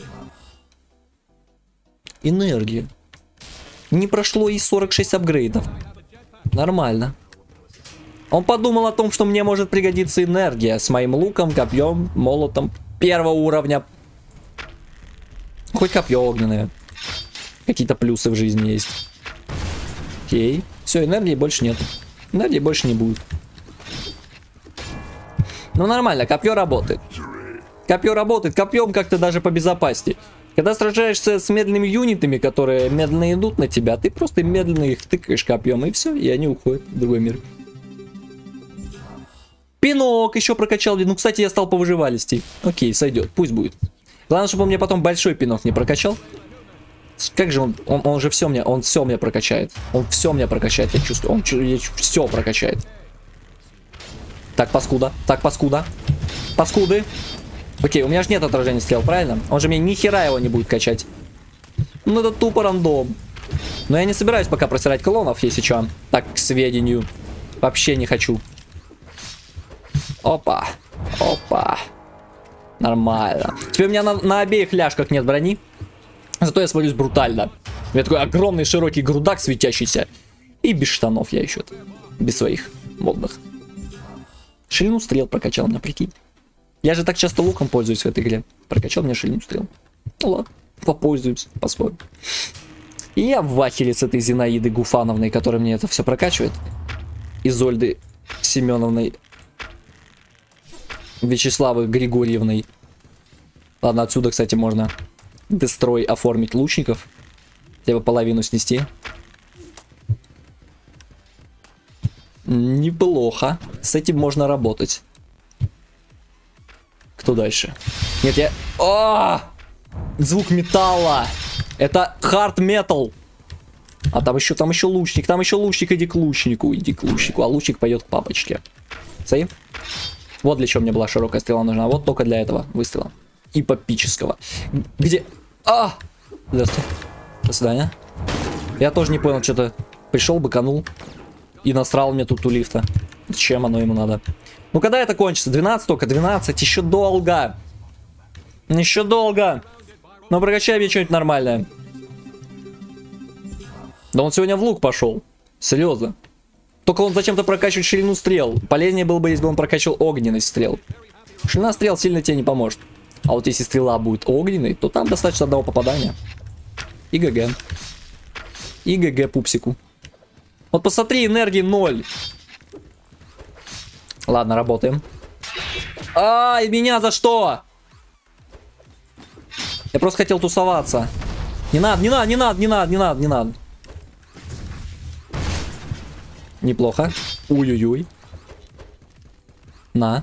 Энергия. Не прошло и сорок шесть апгрейдов. Нормально. Он подумал о том, что мне может пригодиться энергия. С моим луком, копьем, молотом первого уровня. Хоть копье огненное. Какие-то плюсы в жизни есть. Окей. Все, энергии больше нет. Энергии больше не будет. Ну нормально, копье работает. Копье работает, копьем как-то даже побезопаснее. Когда сражаешься с медленными юнитами, которые медленно идут на тебя, ты просто медленно их тыкаешь копьем, и все, и они уходят в другой мир. Пинок еще прокачал. Ну, кстати, я стал по выживалости. Окей, сойдет, пусть будет. Главное, чтобы он мне потом большой пинок не прокачал. Как же он, он, он же все мне, он все мне прокачает. Он все мне прокачает, я чувствую. Он все прокачает. Так, паскуда, так, паскуда. Паскуды. Окей, у меня же нет отражения стрел, правильно? Он же мне ни хера его не будет качать. Ну, это тупо рандом. Но я не собираюсь пока просирать клонов, если что. Так, к сведению. Вообще не хочу. Опа. Опа. Нормально. Теперь у меня на, на обеих ляжках нет брони. Зато я смотрюсь брутально. У меня такой огромный широкий грудак светящийся. И без штанов я еще. Без своих модных. Ширину стрел прокачал меня, прикинь. Я же так часто луком пользуюсь в этой игре. Прокачал мне ширину стрел. Ну ладно, попользуемся, посмотрим. И я в ахере с этой Зинаиды Гуфановной, которая мне это все прокачивает. Изольды Семеновной. Вячеславы Григорьевной. Ладно, отсюда, кстати, можно дестрой оформить лучников. Хотя бы половину снести. Неплохо. С этим можно работать. Кто дальше? Нет, я... О! Звук металла! Это hard metal. А там еще, там еще лучник, там еще лучник, иди к лучнику, иди к лучнику, а лучник пойдет к папочке. Смотри. Вот для чего мне была широкая стрела нужна, вот только для этого выстрела. Эпопического. Где? А! Здравствуйте. До свидания. Я тоже не понял, что-то пришел, быканул и насрал мне тут у лифта. Зачем оно ему надо? Ну когда это кончится? двенадцать только, двенадцать, еще долго. Еще долго. Ну прокачай мне что-нибудь нормальное. Да он сегодня в лук пошел. Серьезно. Только он зачем-то прокачивает ширину стрел. Полезнее было бы, если бы он прокачивал огненный стрел. Ширина стрел сильно тебе не поможет. А вот если стрела будет огненной, то там достаточно одного попадания. И ГГ. И ГГ пупсику. Вот посмотри, энергии ноль. Ладно, работаем. Ай, меня за что? Я просто хотел тусоваться. Не надо, не надо, не надо, не надо, не надо, не надо. Неплохо. Ой-ой-ой. На.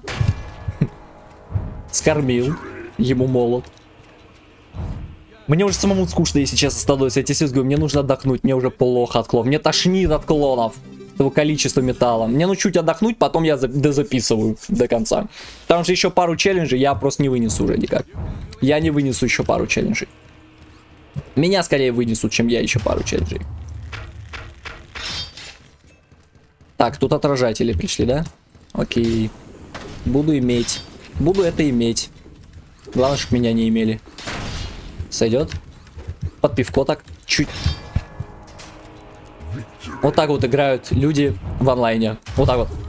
Скормил. Ему молот. Мне уже самому скучно, если честно, становится. Я тебе серьезно говорю, мне нужно отдохнуть. Мне уже плохо от клонов. Мне тошнит от клонов. Этого количества металла. Мне ну чуть отдохнуть, потом я дозаписываю до конца. Там же еще пару челленджей, я просто не вынесу уже никак. Я не вынесу еще пару челленджей. Меня скорее вынесут, чем я еще пару челленджей. Так, тут отражатели пришли, да? Окей. Буду иметь. Буду это иметь. Главное, чтобы меня не имели. Сойдет? Под пивко так. Чуть. Вот так вот играют люди в онлайне. Вот так вот.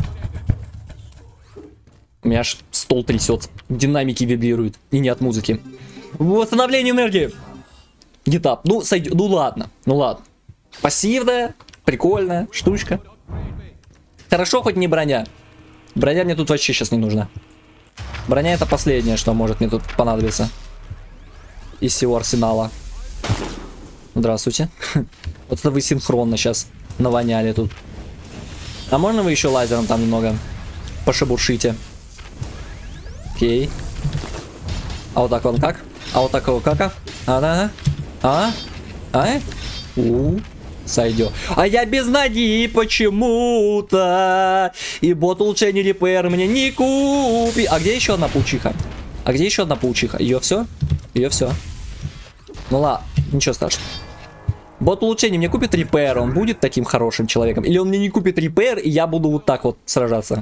У меня аж стол трясется. Динамики вибрируют. И не от музыки. Восстановление энергии. Гитап. Ну, сойдет. Ну ладно. Ну ладно. Пассивная. Прикольная штучка. Хорошо, хоть не броня. Броня мне тут вообще сейчас не нужна. Броня это последнее, что может мне тут понадобиться. Из всего арсенала. Здравствуйте. Вот это вы синхронно сейчас навоняли тут. А можно вы еще лазером там немного пошебуршите? Окей. А вот так вот как? А вот так вот как? А? А? А? А? У. Сойдет. А я без ноги почему-то. И бот улучшение репейр мне не купи. А где еще одна паучиха? А где еще одна паучиха? Ее все? Ее все. Ну ладно, ничего страшного. Бот улучшение мне купит репейр, он будет таким хорошим человеком? Или он мне не купит репейр, и я буду вот так вот сражаться?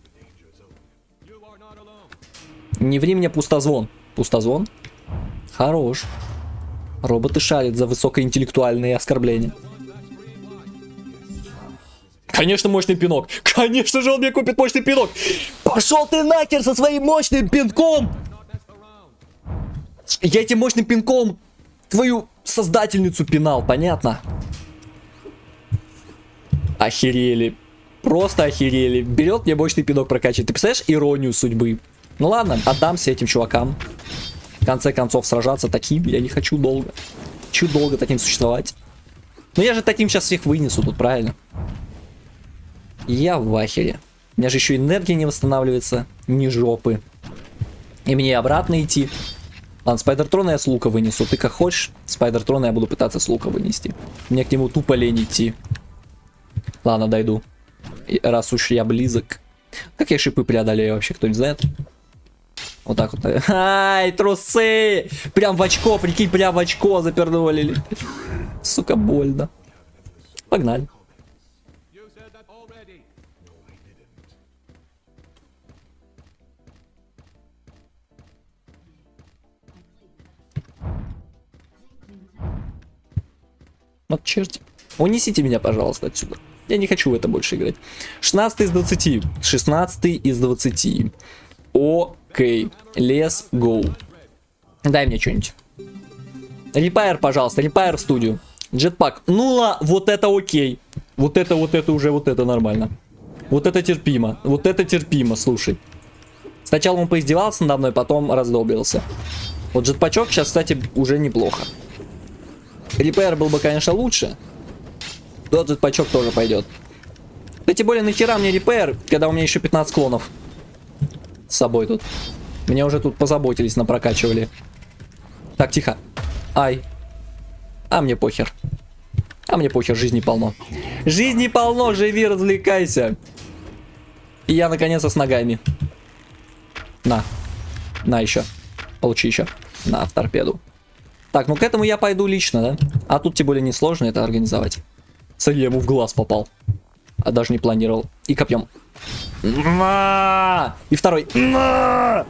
Не ври мне пустозвон. Пустозвон? Хорош. Роботы шарят за высокоинтеллектуальные оскорбления. Конечно, мощный пинок. Конечно же, он мне купит мощный пинок. Пошел ты нахер со своим мощным пинком. Я этим мощным пинком твою создательницу пинал, понятно? Охерели. Просто охерели. Берет мне мощный пинок прокачивает. Ты представляешь иронию судьбы? Ну ладно, отдамся этим чувакам. В конце концов, сражаться таким я не хочу долго. Хочу долго таким существовать. Но я же таким сейчас всех вынесу тут, правильно? Я в ахере. У меня же еще энергия не восстанавливается. Ни жопы. И мне обратно идти. Ладно, Спайдертрона я с лука вынесу. Ты как хочешь, Спайдертрона я буду пытаться с лука вынести. Мне к нему тупо лень идти. Ладно, дойду. И раз уж я близок. Как я шипы преодолею вообще, кто-нибудь знает? Вот так вот. Ай, трусы! Прям в очко, прикинь, прям в очко запернули. Сука, больно. Погнали. Вот черти. Унесите меня, пожалуйста, отсюда. Я не хочу в это больше играть. шестнадцать из двадцати. шестнадцать из двадцати. Окей. Let's go. Дай мне что-нибудь. Репайр, пожалуйста. Репайр в студию. Джетпак. Ну ла, вот это окей. Вот это, вот это уже, вот это нормально. Вот это терпимо. Вот это терпимо, слушай. Сначала он поиздевался надо мной, потом раздолбился. Вот джетпачок сейчас, кстати, уже неплохо. Репейр был бы, конечно, лучше. Но джетпачок тоже пойдет. Да тем более, нахера мне репейр, когда у меня еще пятнадцать клонов с собой тут. Меня уже тут позаботились, напрокачивали. Так, тихо. Ай. А мне похер. А мне похер, жизни полно. Жизни полно, живи, развлекайся. И я наконец-то с ногами. На. На еще. Получи еще. На, в торпеду. Так, ну к этому я пойду лично, да? А тут тем более несложно это организовать. Смотри, я ему в глаз попал. А даже не планировал. И копьем. На! И второй. На!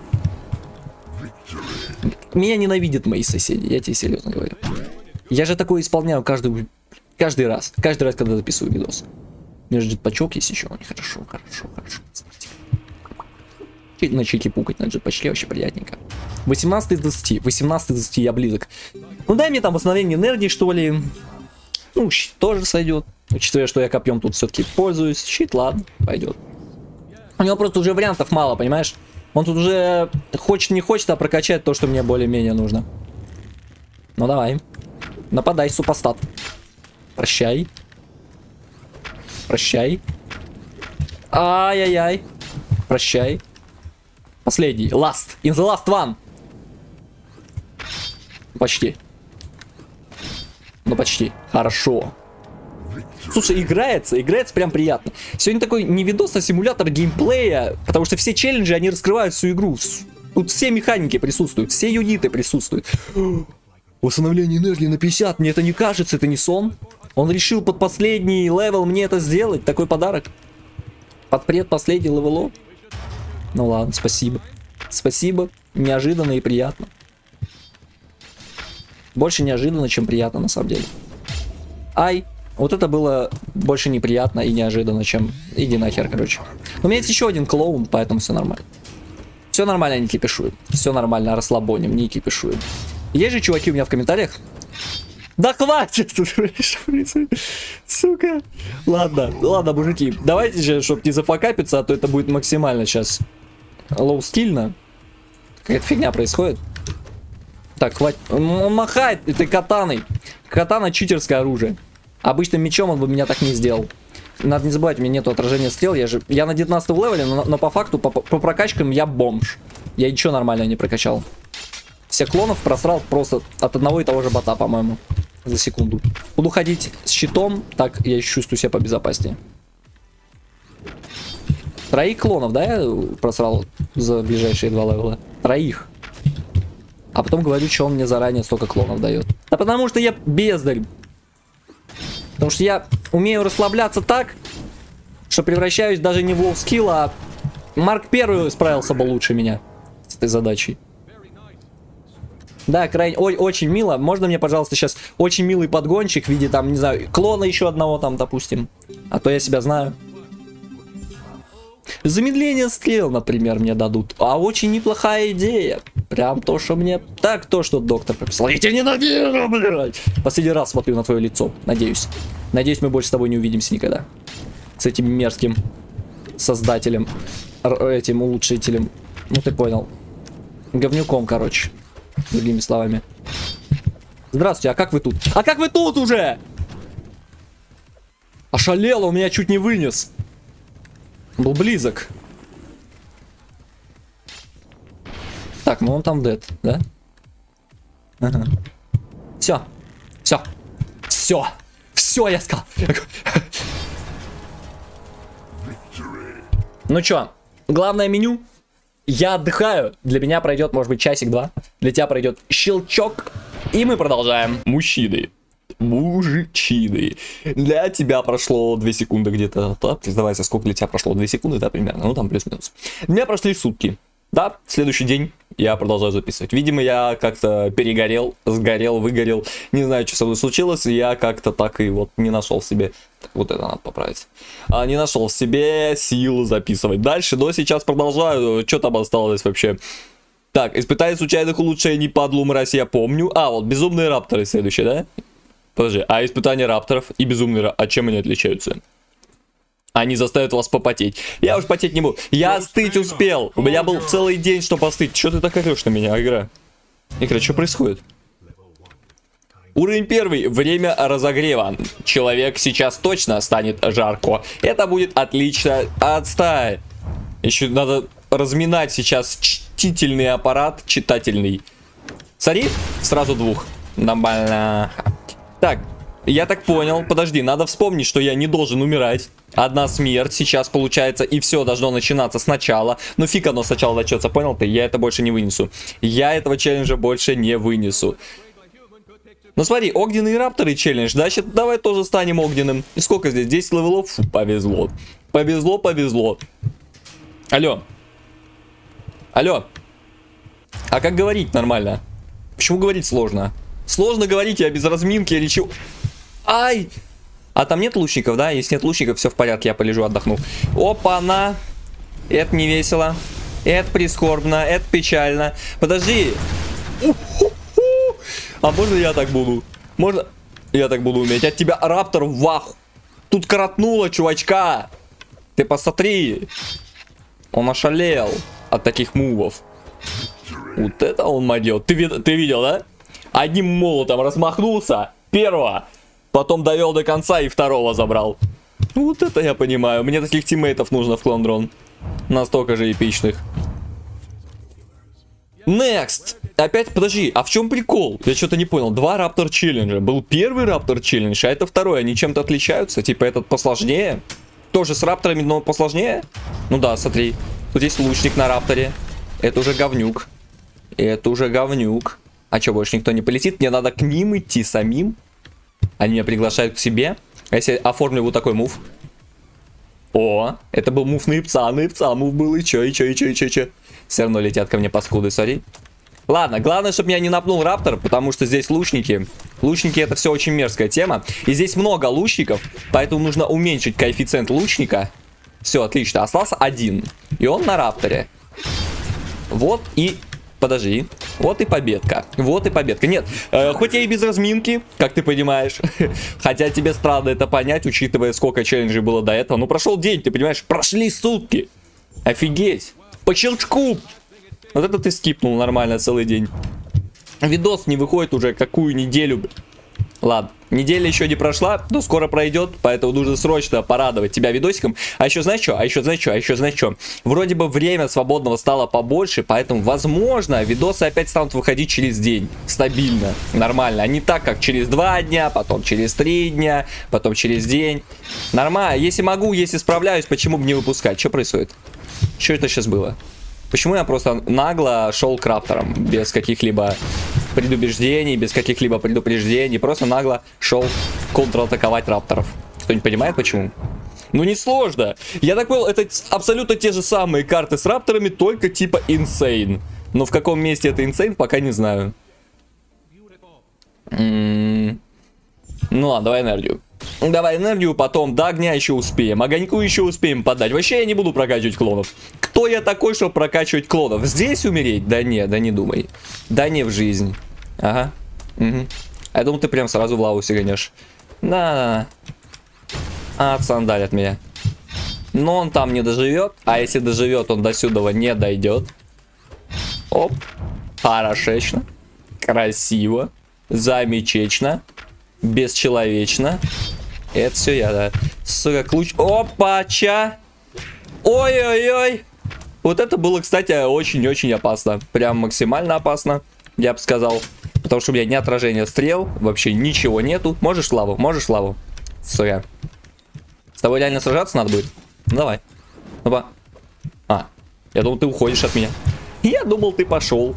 Меня ненавидят мои соседи, я тебе серьезно говорю. Я же такое исполняю каждый, каждый раз. Каждый раз, когда записываю видос. Мне же джетпачок есть еще. Хорошо, хорошо, хорошо. На чеки пукать на джетпачке вообще приятненько. восемнадцать из двадцати. восемнадцать из двадцати я близок. Ну дай мне там восстановление энергии, что ли. Ну, щит тоже сойдет. Учитывая, что я копьем тут все-таки пользуюсь. Щит, ладно, пойдет. У него просто уже вариантов мало, понимаешь? Он тут уже хочет не хочет, а прокачать то, что мне более-менее нужно. Ну давай. Нападай, супостат. Прощай. Прощай. Ай-яй-яй. Прощай. Последний. Last. In the last one. Почти. Ну почти. Хорошо. Слушай, играется, играется прям приятно. Сегодня такой не видос, а симулятор геймплея, потому что все челленджи, они раскрывают всю игру. Тут все механики присутствуют, все юниты присутствуют. Восстановление энергии на пятьдесят, мне это не кажется, это не сон. Он решил под последний левел мне это сделать, такой подарок. Под предпоследний левело. Ну ладно, спасибо. Спасибо, неожиданно и приятно. Больше неожиданно, чем приятно на самом деле. Ай. Вот это было больше неприятно и неожиданно, чем... Иди нахер, короче. У меня есть еще один клоун, поэтому все нормально. Все нормально, не кипишуем. Все нормально, расслабоним, не кипишуем. Есть же чуваки у меня в комментариях? Да хватит! Сука. Ладно, ладно, мужики. Давайте же, чтобы не зафакапиться, а то это будет максимально сейчас лоу-скильно. Какая-то фигня происходит. Так, хватит. Он махает этой катаной. Катана читерское оружие. Обычным мечом он бы меня так не сделал. Надо не забывать, у меня нету отражения стрел. Я же я на девятнадцатом левеле, но, но по факту, по, по прокачкам я бомж. Я ничего нормально не прокачал. Всех клонов просрал просто от одного и того же бота, по-моему. За секунду. Буду ходить с щитом, так я чувствую себя побезопаснее. Троих клонов, да, я просрал за ближайшие два левела? Троих. А потом говорю, что он мне заранее столько клонов дает. Да потому что я бездарь. Потому что я умею расслабляться так, что превращаюсь даже не в лоу скилл, а Марк Первый справился бы лучше меня с этой задачей. Да, крайне, ой, очень мило. Можно мне, пожалуйста, сейчас очень милый подгончик в виде, там, не знаю, клона еще одного там, допустим. А то я себя знаю. Замедление стрел, например, мне дадут. А очень неплохая идея. Прям то, что мне... Так, то, что доктор прописал. Я тебя ненавижу, блядь. Последний раз смотрю на твое лицо. Надеюсь. Надеюсь, мы больше с тобой не увидимся никогда. С этим мерзким создателем. Этим улучшителем. Ну, ты понял. Говнюком, короче. Другими словами. Здравствуйте, а как вы тут? А как вы тут уже? Ошалело, он меня чуть не вынес. Был близок. Так, ну он там дед, да? Ага. Все. Все. Все. Все, я сказал. Ну чё, главное меню. Я отдыхаю. Для меня пройдет, может быть, часик-два. Для тебя пройдет щелчок. И мы продолжаем. Мужчины. Мужичины. Для тебя прошло две секунды где-то. Да? Признавайся, сколько для тебя прошло? две секунды, да, примерно? Ну, там плюс-минус. Для меня прошли сутки. Да, следующий день я продолжаю записывать. Видимо, я как-то перегорел, сгорел, выгорел. Не знаю, что со мной случилось. И я как-то так и вот не нашел в себе... Так, вот это надо поправить. А, не нашел в себе силы записывать дальше. Но сейчас продолжаю. Что там осталось вообще? Так, испытание случайных улучшений, падлу мразь, я помню. А, вот безумные рапторы следующие, да? Подожди, а испытания рапторов и безумные рапторы, от чем они отличаются? Они заставят вас попотеть. Я уж потеть не буду. Я остыть успел. У меня был целый день, чтобы остыть. Что ты так орешь на меня, игра? Игра, что происходит? Уровень первый. Время разогрева. Человек сейчас точно станет жарко. Это будет отлично. Отстань. Еще надо разминать сейчас чтительный аппарат. Читательный. Смотри, сразу двух. Нормально. Так, я так понял. Подожди, надо вспомнить, что я не должен умирать. Одна смерть сейчас получается, и все должно начинаться сначала. Ну фиг оно сначала начнется, понял ты? Я это больше не вынесу. Я этого челленджа больше не вынесу. Ну смотри, огненные рапторы челлендж, значит, давай тоже станем огненным. И сколько здесь? десять левелов? Фу, повезло. Повезло, повезло. Алло. Алло. А как говорить нормально? Почему говорить сложно? Сложно говорить, я без разминки или чего? Ай! А там нет лучников, да? Если нет лучников, все в порядке, я полежу, отдохну. Опа-на! Это не весело. Это прискорбно, это печально. Подожди. А можно я так буду? Можно я так буду уметь? От тебя раптор вах. Тут коротнуло, чувачка. Ты посмотри. Он ошалел от таких мувов. Вот это он модел. Ты, ты видел, да? Одним молотом размахнулся. Первого. Потом довел до конца и второго забрал. Вот это я понимаю. Мне таких тиммейтов нужно в Клон Дрон. Настолько же эпичных. Next. Опять, подожди, а в чем прикол? Я что-то не понял. Два раптор челленджа. Был первый раптор челлендж, а это второй. Они чем-то отличаются? Типа этот посложнее? Тоже с рапторами, но посложнее? Ну да, смотри. Вот здесь лучник на рапторе. Это уже говнюк. Это уже говнюк. А что, больше никто не полетит? Мне надо к ним идти самим. Они меня приглашают к себе. А если оформлю вот такой мув? О, это был мув наипца. Наипца мув был. И чё, и чё, и чё, и чё, и чё. Все равно летят ко мне паскуды, смотри. Ладно, главное, чтобы меня не напнул раптор, потому что здесь лучники. Лучники — это все очень мерзкая тема. И здесь много лучников, поэтому нужно уменьшить коэффициент лучника. Все, отлично. Остался один. И он на рапторе. Вот и... Подожди. Вот и победка. Вот и победка. Нет, э, хоть я и без разминки, как ты понимаешь. Хотя тебе странно это понять, учитывая, сколько челленджей было до этого. Ну, прошел день, ты понимаешь? Прошли сутки. Офигеть. По щелчку. Вот это ты скипнул нормально целый день. Видос не выходит уже какую неделю. Ладно, неделя еще не прошла, но скоро пройдет, поэтому нужно срочно порадовать тебя видосиком. А еще знаешь что? А еще знаешь что? А еще знаешь что? Вроде бы время свободного стало побольше, поэтому, возможно, видосы опять станут выходить через день. Стабильно, нормально. А не так, как через два дня, потом через три дня, потом через день. Нормально. Если могу, если справляюсь, почему бы не выпускать? Что происходит? Что это сейчас было? Почему я просто нагло шел к рапторам, без каких-либо предубеждений, без каких-либо предупреждений, просто нагло шел контратаковать рапторов? Кто-нибудь понимает, почему? Ну, не сложно. Я так понял, это абсолютно те же самые карты с рапторами, только типа Insane. Но в каком месте это Insane, пока не знаю. М-м-м. Ну ладно, давай энергию. Давай энергию, потом до огня еще успеем. Огоньку еще успеем подать. Вообще я не буду прокачивать клонов. Кто я такой, чтобы прокачивать клонов? Здесь умереть? Да не, да не думай. Да не в жизнь. Ага. Угу. Я думал, ты прям сразу в лаву сиганешь. Да. Отсандалят меня. Но он там не доживет. А если доживет, он до сюда не дойдет. Оп. Хорошечно. Красиво. Замечечно. Бесчеловечно. Это все я, да. Сука, ключ. Опа-ча. Ой-ой-ой. Вот это было, кстати, очень-очень опасно. Прям максимально опасно, я бы сказал. Потому что у меня ни отражения стрел, вообще ничего нету. Можешь лаву? Можешь лаву? Сука. С тобой реально сражаться надо будет? Ну, давай. Ну-ка. А, я думал, ты уходишь от меня. Я думал, ты пошел.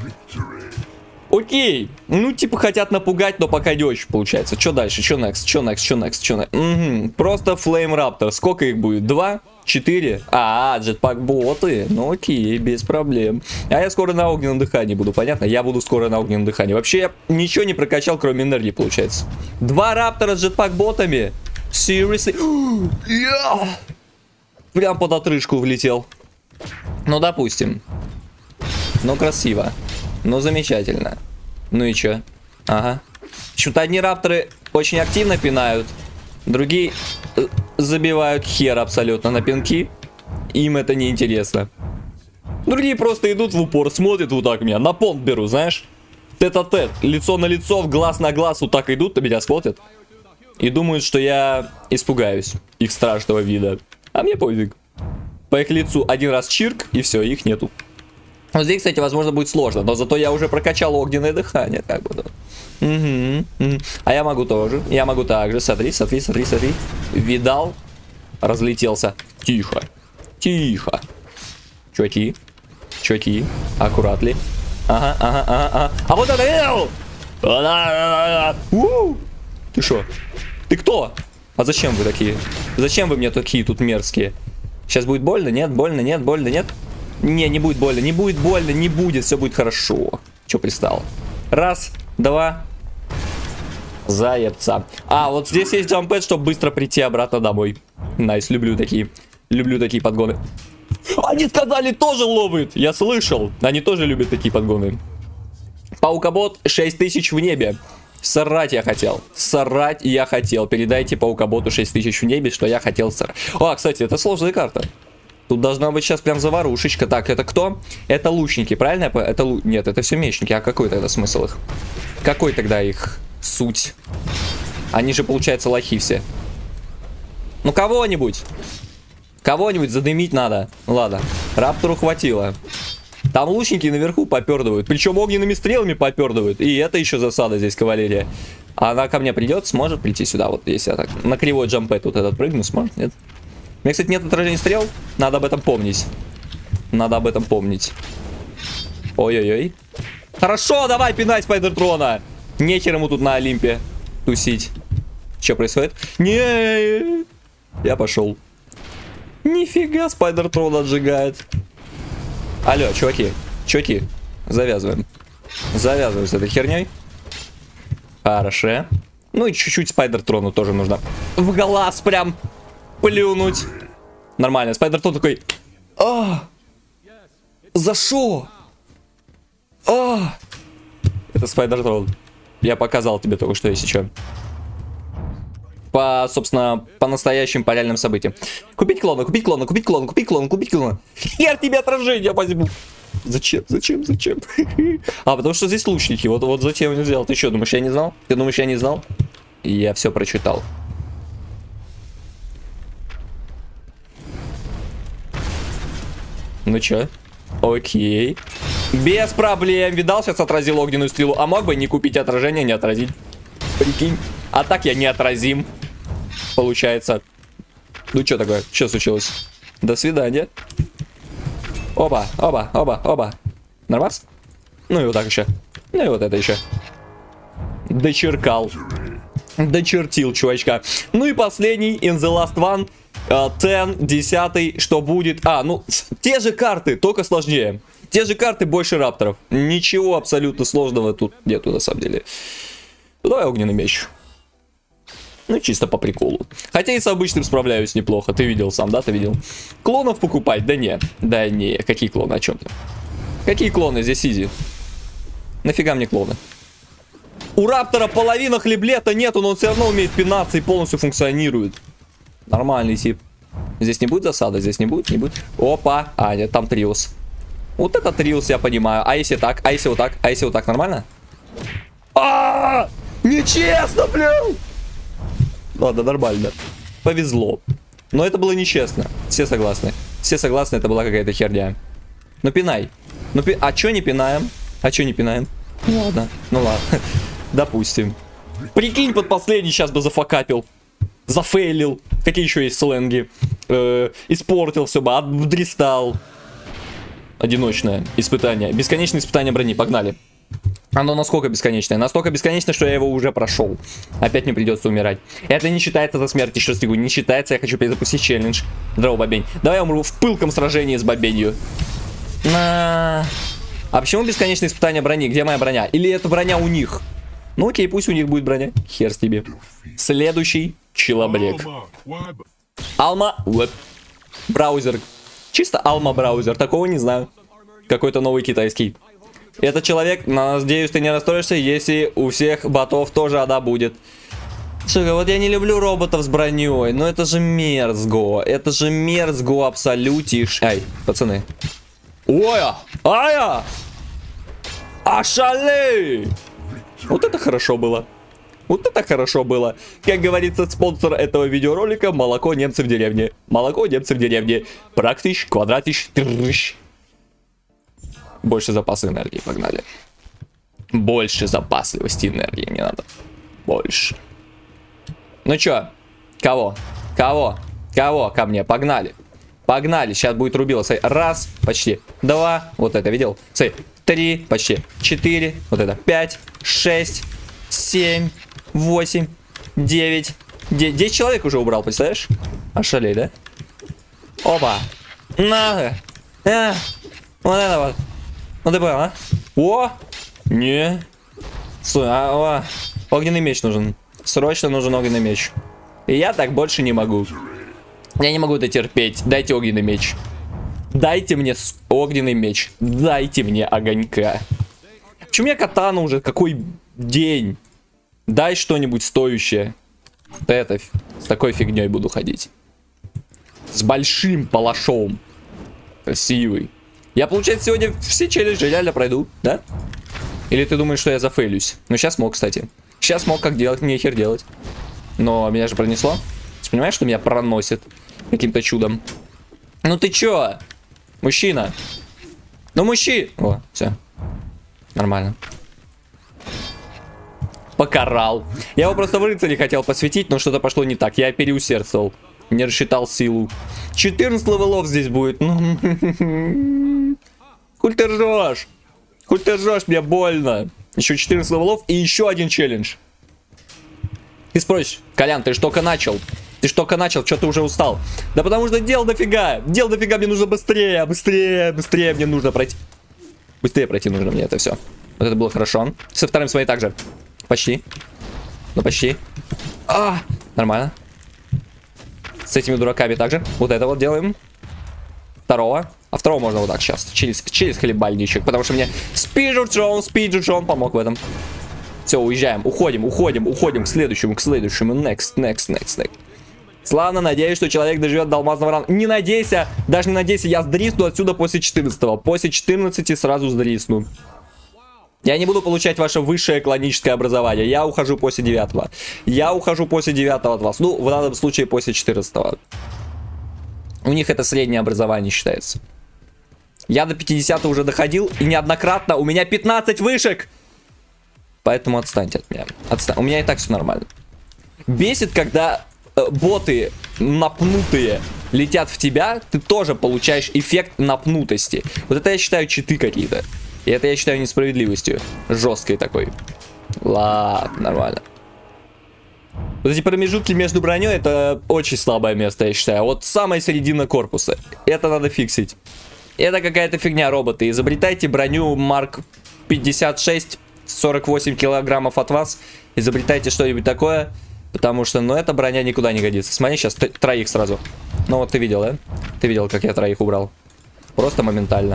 Окей. Ну, типа, хотят напугать, но пока не очень получается. Что дальше? Что next? Что next? Что next? Что next? Угу. Просто Flame Raptor. Сколько их будет? Два? Четыре? А, джетпак боты. Ну, окей, без проблем. А я скоро на огненном дыхании буду, понятно? Я буду скоро на огненном дыхании. Вообще, я ничего не прокачал, кроме энергии, получается. Два раптора с джетпак ботами? Seriously? Yeah. Прям под отрыжку влетел. Ну, допустим. Ну, красиво. Ну, замечательно. Ну и чё? Ага. Что-то одни рапторы очень активно пинают, другие э, забивают хер абсолютно на пинки. Им это не интересно. Другие просто идут в упор, смотрят вот так меня, на понт беру, знаешь. Тет-а-тет, лицо на лицо, глаз на глаз, вот так идут, на меня смотрят. И думают, что я испугаюсь их страшного вида. А мне пофиг. По их лицу один раз чирк, и все, их нету. Вот здесь, кстати, возможно, будет сложно, но зато я уже прокачал огненное дыхание, как бы, да. Угу, угу. А я могу тоже. Я могу также. Смотри, смотри, смотри, смотри. Видал? Разлетелся. Тихо. Тихо. Чуваки. Чуваки. Аккуратли. Ага, ага, ага, ага. А вот это... Эл! У! Ты шо? Ты кто? А зачем вы такие? Зачем вы мне такие тут мерзкие? Сейчас будет больно? Нет, больно, нет, больно, нет? Не, не будет больно, не будет больно, не будет, все будет хорошо. Че пристал? Раз, два. Заебца. А, вот здесь есть джампэд, чтобы быстро прийти обратно домой. Найс, люблю такие. Люблю такие подгоны. Они сказали, тоже ловят. Я слышал. Они тоже любят такие подгоны. Паукобот шесть тысяч в небе. Срать я хотел. Срать я хотел. Передайте паукоботу шесть тысяч в небе, что я хотел срать. А, кстати, это сложная карта. Тут должна быть сейчас прям заварушечка. Так, это кто? Это лучники, правильно? Это лу... Нет, это все мечники. А какой тогда смысл их? Какой тогда их суть? Они же, получается, лохи все. Ну, кого-нибудь. Кого-нибудь задымить надо. Ладно, Раптору хватило. Там лучники наверху попердывают. Причем огненными стрелами попердывают. И это еще засада здесь, кавалерия. Она ко мне придет, сможет прийти сюда. Вот если я так на кривой джампет тут этот прыгну, сможет, нет? У меня, кстати, нет отражения стрел. Надо об этом помнить. Надо об этом помнить. Ой-ой-ой. Хорошо, давай, пинай Спайдертрона. Нехер ему тут на Олимпе тусить. Что происходит? Не, я пошел. Нифига, Спайдертрон отжигает. Алло, чуваки, чуваки, завязываем. Завязываем с этой херней. Хорошо. Ну и чуть-чуть Спайдертрону тоже нужно в глаз прям плюнуть. Нормально, Спайдертрон такой: а, за шо? А, это Спайдертрон. Я показал тебе только что, если что. По, собственно, по настоящим, по реальным событиям. Купить клона, купить клона, купить клона, купить клона, купить клона. Хер тебе отражение возьму. Зачем, зачем, зачем? А, потому что здесь лучники. Вот, вот зачем я сделал? Ты что, думаешь, я не знал? Ты думаешь, я не знал? Я все прочитал. Ну чё? Окей. Без проблем. Видал, сейчас отразил огненную стрелу. А мог бы не купить отражение, не отразить. Прикинь. А так я неотразим. Получается. Ну что такое? Что случилось? До свидания. Оба, оба, оба, оба. Нормас? Ну и вот так еще. Ну и вот это еще. Дочеркал. Дочертил, чувачка. Ну и последний, in the last one. десять, десятый, что будет? А, ну, те же карты, только сложнее. Те же карты, больше рапторов. Ничего абсолютно сложного тут нету, на самом деле. Ну, давай огненный меч. Ну, чисто по приколу. Хотя и с обычным справляюсь неплохо. Ты видел сам, да? Ты видел? Клонов покупать? Да не. Да не. Какие клоны? О чем ты? Какие клоны? Здесь изи. Нафига мне клоны? У Раптора половина хлеблета нету, но он все равно умеет пинаться и полностью функционирует. Нормальный тип. Здесь не будет засада? Здесь не будет? Не будет? Опа. А, нет, там триус. Вот это триус, я понимаю. А если так? А если вот так? А если вот так? Нормально? А, нечестно, блин! Ладно, нормально. Повезло. Но это было нечестно. Все согласны. Все согласны, это была какая-то херня. Ну пинай. Ну пи... А чё не пинаем? А чё не пинаем? Ну ладно. Ну ладно. Допустим. Прикинь, под последний сейчас бы зафакапил. Зафейлил. Какие еще есть сленги? Э-э, испортил все бы. Обдристал. Одиночное испытание. Бесконечное испытание брони. Погнали. Оно насколько бесконечное? Настолько бесконечно, что я его уже прошел. Опять не придется умирать. Это не считается за смерть, еще раз говорю, не считается. Я хочу перезапустить челлендж. Здорово, бобень. Давай я умру в пылком сражении с бобенью. На... А почему бесконечное испытание брони? Где моя броня? Или это броня у них? Ну окей, пусть у них будет броня. Хер с тебе. Следующий челоблек. Алма веб. Браузер. Чисто Алма браузер. Такого не знаю. Какой-то новый китайский. Этот человек, надеюсь, ты не расстроишься, если у всех ботов тоже ада будет. Сука, вот я не люблю роботов с броней, но это же мерзго. Это же мерзго абсолютиш. Ай, пацаны. Оя! Ая! Ашалей! Вот это хорошо было. Вот это хорошо было. Как говорится, спонсор этого видеоролика — молоко немцев в деревне. Молоко немцев в деревне. Практиш, квадратиш, трыщ. Больше запаса энергии, погнали. Больше запасливости энергии мне надо. Больше. Ну чё? Кого? Кого? Кого ко мне? Погнали. Погнали. Сейчас будет рубило. Смотри. Раз. Почти. Два. Вот это, видел? Смотри. Три. Почти. Четыре. Вот это. Пять. Шесть. Семь. Восемь. Девять. Десять человек уже убрал, представляешь? Ошалей, да? Опа. На. А. Вот это вот. Ну ты понял, а? О! Не. Стой, а, о. Огненный меч нужен. Срочно нужен огненный меч. И я так больше не могу. Я не могу это терпеть. Дайте огненный меч. Дайте мне огненный меч. Дайте мне огонька. Почему у меня катана уже? Какой день? Дай что-нибудь стоящее. Вот это, с такой фигней буду ходить. С большим палашом. Красивый. Я, получается, сегодня все челленджи реально пройду, да? Или ты думаешь, что я зафейлюсь? Ну, сейчас мог, кстати. Сейчас мог как делать, нехер делать. Но меня же пронесло. Ты понимаешь, что меня проносит каким-то чудом? Ну ты чё? Мужчина. Ну, мужчина. О, все. Нормально. Покарал. Я его просто в рыцаре хотел посвятить, но что-то пошло не так. Я переусердствовал. Не рассчитал силу. четырнадцать левелов здесь будет. Хуль ты ржешь? Хуль ты ржешь, мне больно. Еще четырнадцать левелов и еще один челлендж. Ты спросишь, Колян, ты ж только начал. Ты ж только начал, что ты уже устал? Да потому что дел дофига. Дел дофига, мне нужно быстрее, быстрее, быстрее мне нужно пройти. Быстрее пройти нужно мне это все. Вот это было хорошо. Со вторым своей также. Почти. Ну почти. А, нормально. С этими дураками также. Вот это вот делаем. Второго. А второго можно вот так сейчас. Через, через хлебальничек. Потому что мне спиджуджон, спиджуджон помог в этом. Все, уезжаем. Уходим, уходим, уходим к следующему, к следующему. Next, next, next, next. Славно, надеюсь, что человек доживет до алмазного ранга. Не надейся, даже не надейся, я сдрисну отсюда после четырнадцатого. После четырнадцати сразу сдрисну. Я не буду получать ваше высшее клоническое образование. Я ухожу после девятого. Я ухожу после девятого от вас. Ну, в данном случае после четырнадцатого. У них это среднее образование считается. Я до пятидесятого уже доходил. И неоднократно у меня пятнадцать вышек. Поэтому отстаньте от меня. Отстань. У меня и так все нормально. Бесит, когда э, боты напнутые летят в тебя. Ты тоже получаешь эффект напнутости. Вот это я считаю читы какие-то. И это я считаю несправедливостью. Жесткой такой. Ладно, нормально. Вот эти промежутки между броней, это очень слабое место, я считаю. Вот самая середина корпуса. Это надо фиксить. Это какая-то фигня, роботы. Изобретайте броню Марк пятьдесят шесть, сорок восемь килограммов от вас. Изобретайте что-нибудь такое. Потому что, ну, эта броня никуда не годится. Смотри, сейчас троих сразу. Ну, вот ты видел, да? Ты видел, как я троих убрал. Просто моментально.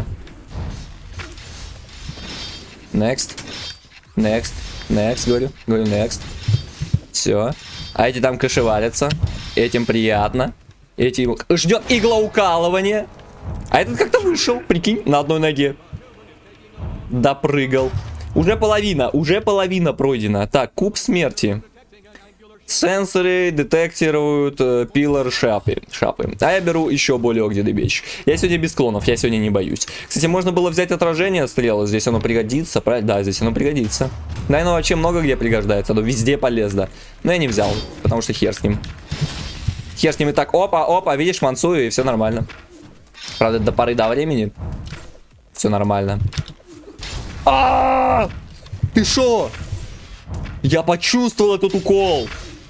Next. Next. Next, говорю. Говорю, next. Все. А эти там кашевалятся. Этим приятно. Эти ждет иглоукалывание. А этот как-то вышел, прикинь, на одной ноге. Допрыгал. Уже половина, уже половина пройдена. Так, куб смерти. Сенсоры детектируют э, пилор шапы, шапы. А я беру еще более огненный меч. Я сегодня без клонов, я сегодня не боюсь. Кстати, можно было взять отражение стрелы. Здесь оно пригодится, правильно? Да, здесь оно пригодится. Да, оно вообще много где пригождается. Оно везде полезно. Но я не взял, потому что хер с ним. Хер с ним и так. Опа, опа, видишь, мансую, и все нормально. Правда, до поры до времени. Все нормально. А-а-а! Ты шо? Я почувствовал этот укол.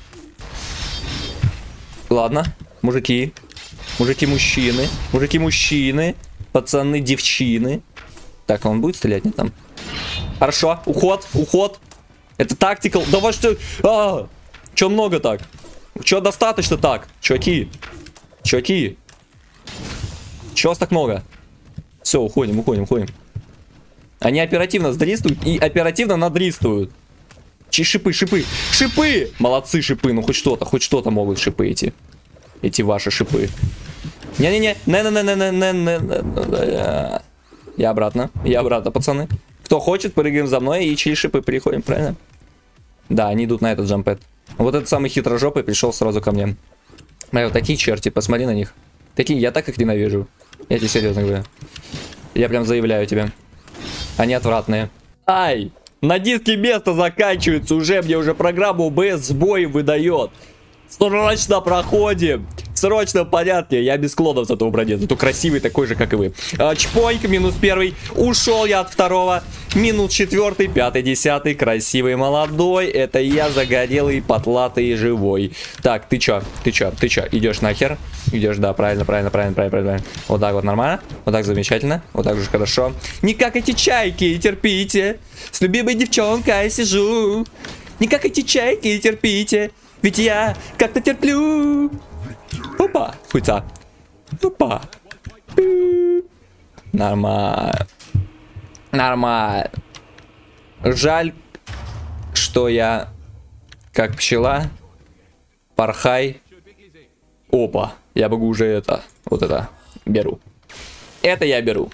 Ладно, мужики. Мужики-мужчины. Мужики-мужчины. Пацаны, девчины. Так, он будет стрелять, не там? Хорошо, уход, уход. Это тактикал. Давай что... А, чё много так? Чё достаточно так? Чуваки. Чуваки. Чё вас так много? Все, уходим, уходим, уходим. Они оперативно сдристуют и оперативно надристуют. Чи шипы, шипы, шипы! Молодцы, шипы, ну хоть что-то, хоть что-то могут шипы эти. Эти ваши шипы. Не-не-не, не-не-не-не-не-не-не. Я обратно, я обратно, пацаны. Кто хочет, прыгаем за мной и через шипы переходим, правильно? Да, они идут на этот джампэд. Вот этот самый хитрожопый пришел сразу ко мне. Вот такие черти, посмотри на них. Такие, я так их ненавижу. Я тебе серьезно говорю. Я прям заявляю тебе. Они отвратные. Ай! На диске место заканчивается уже. Мне уже программа о бэ эс сбой выдает. Срочно проходим. В срочном порядке. Я без клонов зато броне. Зато красивый такой же, как и вы. А, чпоньк, минус первый. Ушел я от второго. Минус четвертый, пятый, десятый. Красивый, молодой. Это я загорелый, потлатый и живой. Так, ты чё? Ты чё? Ты чё? Идешь нахер? Идешь, да, правильно, правильно, правильно, правильно, правильно. Вот так вот нормально. Вот так замечательно. Вот так же хорошо. Не как эти чайки, терпите. С любимой девчонкой сижу. Не как эти чайки, терпите. Ведь я как-то терплю. Опа, хуйца. Опа. Нормально. Нормально. Жаль, что я как пчела. Порхай. Опа. Я могу уже это. Вот это. Беру. Это я беру.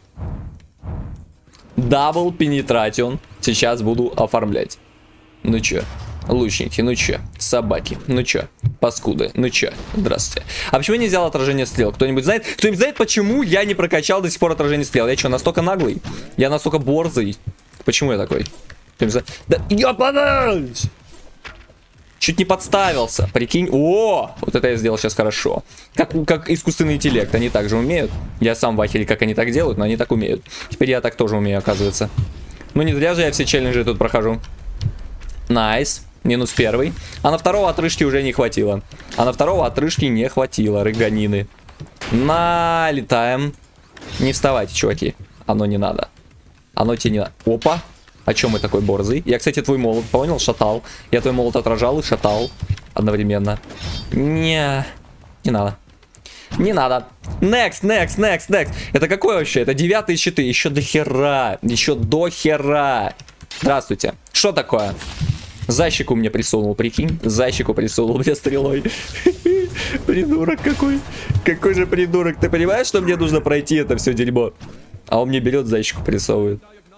Дабл пенетратион. Сейчас буду оформлять. Ну чё? Лучники, ну чё? Собаки, ну чё? Паскуды, ну чё? Здравствуйте. А почему не взял отражение стрел? Кто-нибудь знает? Кто-нибудь знает, почему я не прокачал до сих пор отражение стрел? Я что, настолько наглый? Я настолько борзый? Почему я такой? Да, ёпанась! Чуть не подставился, прикинь. О, вот это я сделал сейчас хорошо. Как, как искусственный интеллект, они так же умеют. Я сам в ахере, как они так делают, но они так умеют. Теперь я так тоже умею, оказывается. Ну не зря же я все челленджи тут прохожу. Найс. Минус первый. А на второго отрыжки уже не хватило. А на второго отрыжки не хватило. Рыганины. Налетаем. Не вставайте, чуваки. Оно не надо. Оно тебе не надо. Опа. А чё мы такой борзый? Я, кстати, твой молот, понял? Шатал. Я твой молот отражал и шатал одновременно. Не, не надо. Не надо. Next, next, next, next. Это какой вообще? Это девятые щиты. Еще до хера. Еще до хера. Здравствуйте. Что такое? Зайчику мне присунул, прикинь. Зайчику присунул мне стрелой. Придурок какой. Какой же придурок. Ты понимаешь, что мне нужно пройти это все дерьмо? А он мне берет, зайчику присовывает.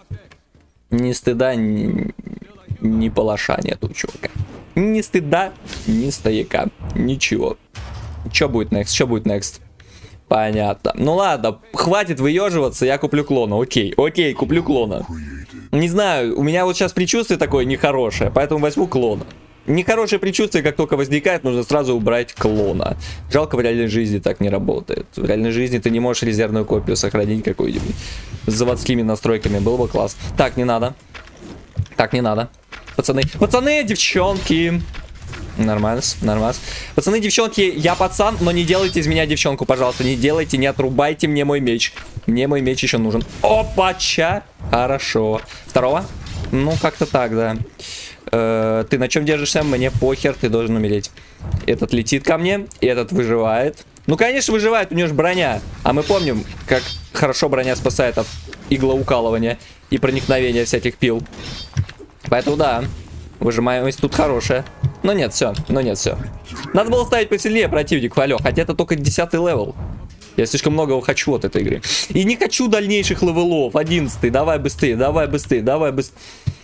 Ни стыда, ни, ни палаша нету у чувака. Ни стыда, ни стояка. Ничего. Что будет next? Что будет next? Понятно. Ну ладно, хватит выеживаться, я куплю клона. Окей, окей, куплю клона. Не знаю, у меня вот сейчас предчувствие такое нехорошее, поэтому возьму клона. Нехорошее предчувствие, как только возникает, нужно сразу убрать клона. Жалко, в реальной жизни так не работает. В реальной жизни ты не можешь резервную копию сохранить какую-нибудь с заводскими настройками. Было бы класс. Так, не надо. Так, не надо. Пацаны, пацаны, девчонки. Нормально, нормально. Пацаны, девчонки, я пацан, но не делайте из меня девчонку, пожалуйста. Не делайте, не отрубайте мне мой меч. Мне мой меч еще нужен. Опача. Хорошо. Второго? Ну, как-то так, да. Э, ты на чем держишься? Мне похер, ты должен умереть. Этот летит ко мне, и этот выживает. Ну, конечно, выживает, у него же броня. А мы помним, как хорошо броня спасает от иглоукалывания и проникновения всяких пил. Поэтому, да, выжимаемость тут хорошая. Но нет, все, но нет, все. Надо было ставить посильнее противник, алё. Хотя это только десятый левел. Я слишком многого хочу от этой игры. И не хочу дальнейших левелов. одиннадцатый, давай быстрее, давай быстрее, давай быстрее.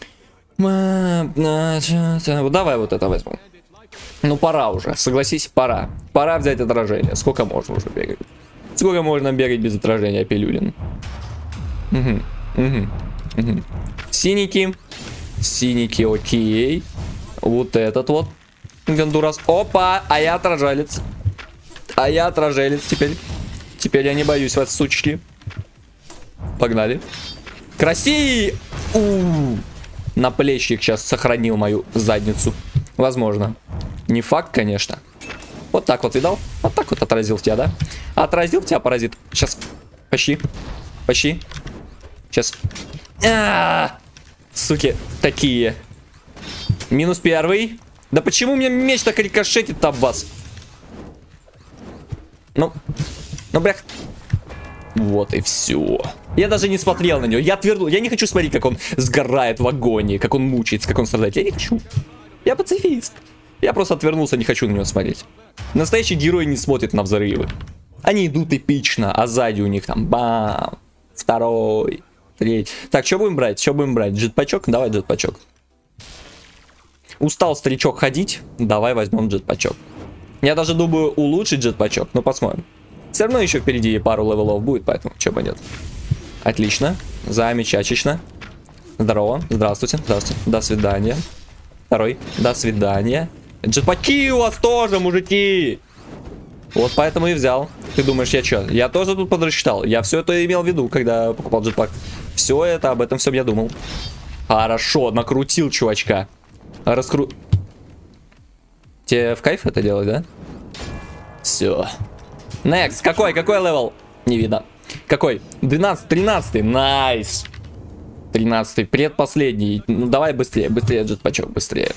Давай вот это возьму. Ну пора уже, согласись, пора. Пора взять отражение. Сколько можно уже бегать? Сколько можно бегать без отражения, пилюлин? Угу, угу, угу. Синики. Синики, окей. Вот этот вот Гондурас. Опа, а я отражалец. А я отражалец теперь. Теперь я не боюсь вас, сучки. Погнали. Краси! У-у-у. Наплечник сейчас сохранил мою задницу. Возможно. Не факт, конечно. Вот так вот, видал? Вот так вот отразил тебя, да? Отразил тебя, паразит. Сейчас. Почти. Почти. Сейчас. А-а-а! Суки, такие. Минус первый. Да почему у меня меч так рикошетит об вас? Ну. Ну, блях. Вот и все. Я даже не смотрел на него. Я отвернул. Я не хочу смотреть, как он сгорает в агонии, как он мучается, как он страдает. Я не хочу. Я пацифист. Я просто отвернулся, не хочу на него смотреть. Настоящий герой не смотрит на взрывы. Они идут эпично, а сзади у них там бам. Второй. Третий. Так, что будем брать? Что будем брать? Джетпачок? Давай джетпачок. Устал старичок ходить? Давай возьмем джетпачок. Я даже думаю улучшить джетпачок, но посмотрим. Все равно еще впереди пару левелов будет, поэтому чего бы нет. Отлично. Замечательно. Здорово. Здравствуйте. Здравствуйте. До свидания. Второй. До свидания. Джетпаки у вас тоже, мужики. Вот поэтому и взял. Ты думаешь, я что? Я тоже тут подрасчитал. Я все это имел в виду, когда покупал джетпак. Все это, об этом всем я думал. Хорошо, накрутил чувачка. Раскру... Тебе в кайф это делать, да? Все. Next. Какой? Какой левел? Не видно. Какой? двенадцать, тринадцать. Найс. тринадцать. Предпоследний. Ну давай быстрее, быстрее, джетпачок, быстрее.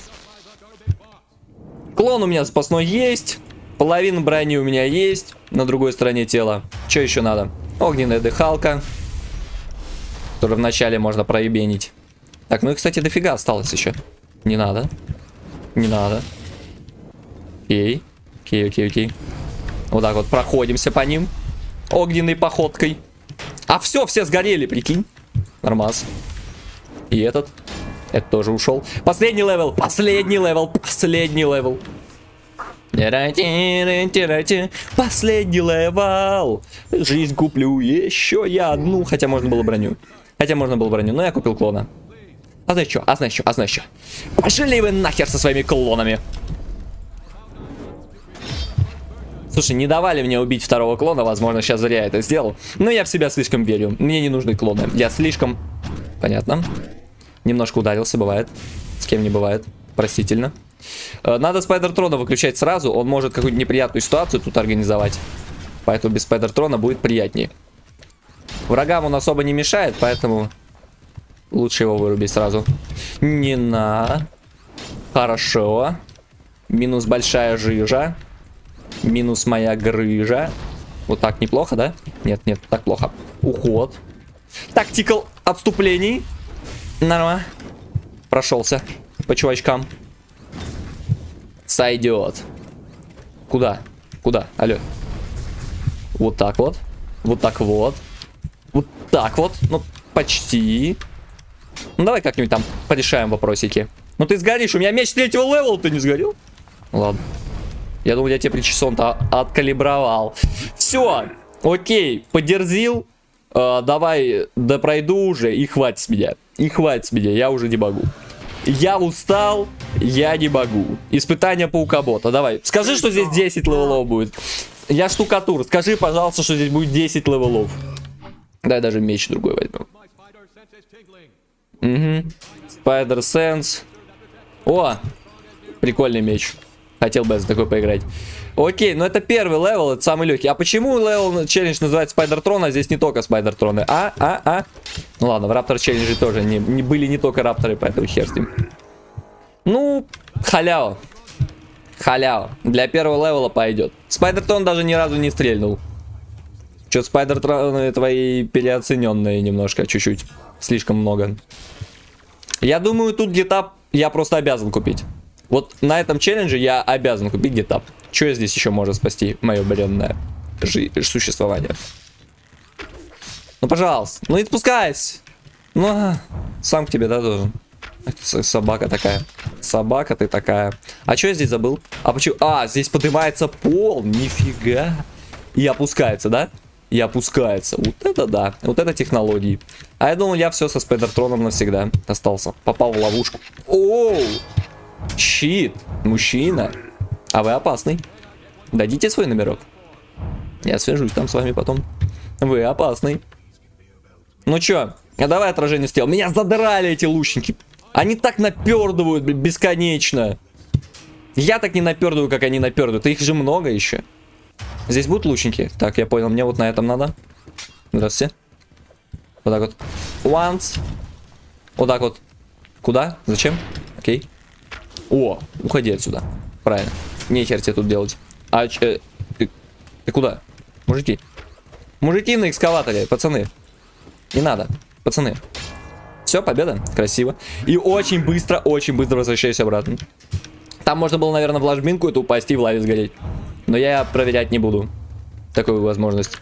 Клон у меня запасной есть. Половина брони у меня есть. На другой стороне тела. Что еще надо? Огненная дыхалка. Которую вначале можно проебенить. Так, ну и, кстати, дофига осталось еще. Не надо. Не надо. Окей. Окей, окей, окей. Вот так вот проходимся по ним. Огненной походкой. А все, все сгорели, прикинь. Нормас. И этот. Это тоже ушел. Последний левел. Последний левел. Последний левел. Последний левел. Жизнь куплю еще я одну. Хотя можно было броню. Хотя можно было броню. Но я купил клона. А знаешь что? А знаешь что? А знаешь что? Пошли вы нахер со своими клонами. Слушай, не давали мне убить второго клона. Возможно, сейчас зря это сделал. Но я в себя слишком верю. Мне не нужны клоны. Я слишком... Понятно. Немножко ударился, бывает. С кем не бывает. Простительно. Надо Спайдертрона выключать сразу. Он может какую-то неприятную ситуацию тут организовать. Поэтому без Спайдертрона будет приятнее. Врагам он особо не мешает, поэтому лучше его вырубить сразу. Не на. Хорошо. Минус большая жижа. Минус моя грыжа. Вот так неплохо, да? Нет, нет, так плохо. Уход. Тактикал отступлений. Нормально. Прошелся по чувачкам. Сойдет. Куда? Куда? Алло. Вот так вот. Вот так вот. Вот так вот. Ну, почти. Ну, давай как-нибудь там порешаем вопросики. Ну, ты сгоришь. У меня меч третьего левела. Ты не сгорел? Ладно. Я думал, я тебе причесон-то откалибровал. Все. Окей. Подерзил. Э, давай допройду уже. И хватит с меня. И хватит с меня. Я уже не могу. Я устал, я не могу. Испытание паукобота. Давай. Скажи, что здесь десять левелов будет. Я штукатур. Скажи, пожалуйста, что здесь будет десять левелов. Дай даже меч другой возьмем. Угу. Spider Sense. О! Прикольный меч. Хотел бы я за такой поиграть. Окей, но это первый левел, это самый легкий. А почему левел челлендж называется Спайдертрон, а здесь не только Спайдертроны? А, а, а? Ну ладно, в Раптор челлендже тоже не, не были не только Рапторы, поэтому хер с ним. Ну, халява. Халява. Для первого левела пойдет. Спайдертрон даже ни разу не стрельнул. Что-то Спайдертроны твои переоцененные немножко, чуть-чуть. Слишком много. Я думаю, тут гетап я просто обязан купить. Вот на этом челлендже я обязан купить гетап. Что здесь еще может спасти мое бренное существование? Ну, пожалуйста. Ну, не спускайся. Ну, сам к тебе, да, должен. Собака такая. Собака ты такая. А что я здесь забыл? А почему? А, здесь поднимается пол. Нифига. И опускается, да? И опускается. Вот это да. Вот это технологии. А я думал, я все со Спайдертроном навсегда остался. Попал в ловушку. Оу! Щит. Мужчина. А вы опасный. Дадите свой номерок. Я свяжусь там с вами потом. Вы опасный. Ну чё? А давай отражение стрел. Меня задрали эти лучники. Они так напердывают бесконечно. Я так не напердываю, как они напердывают. Их же много еще. Здесь будут лучники? Так, я понял. Мне вот на этом надо. Здравствуйте. Вот так вот. Once. Вот так вот. Куда? Зачем? Окей. О, уходи отсюда. Правильно. Нехер тебе тут делать. А че... Ты, ты куда? Мужики. Мужики на экскаваторе, пацаны. Не надо, пацаны. Все, победа. Красиво. И очень быстро, очень быстро возвращаюсь обратно. Там можно было, наверное, в ложбинку эту упасть и в лаве сгореть. Но я проверять не буду такую возможность.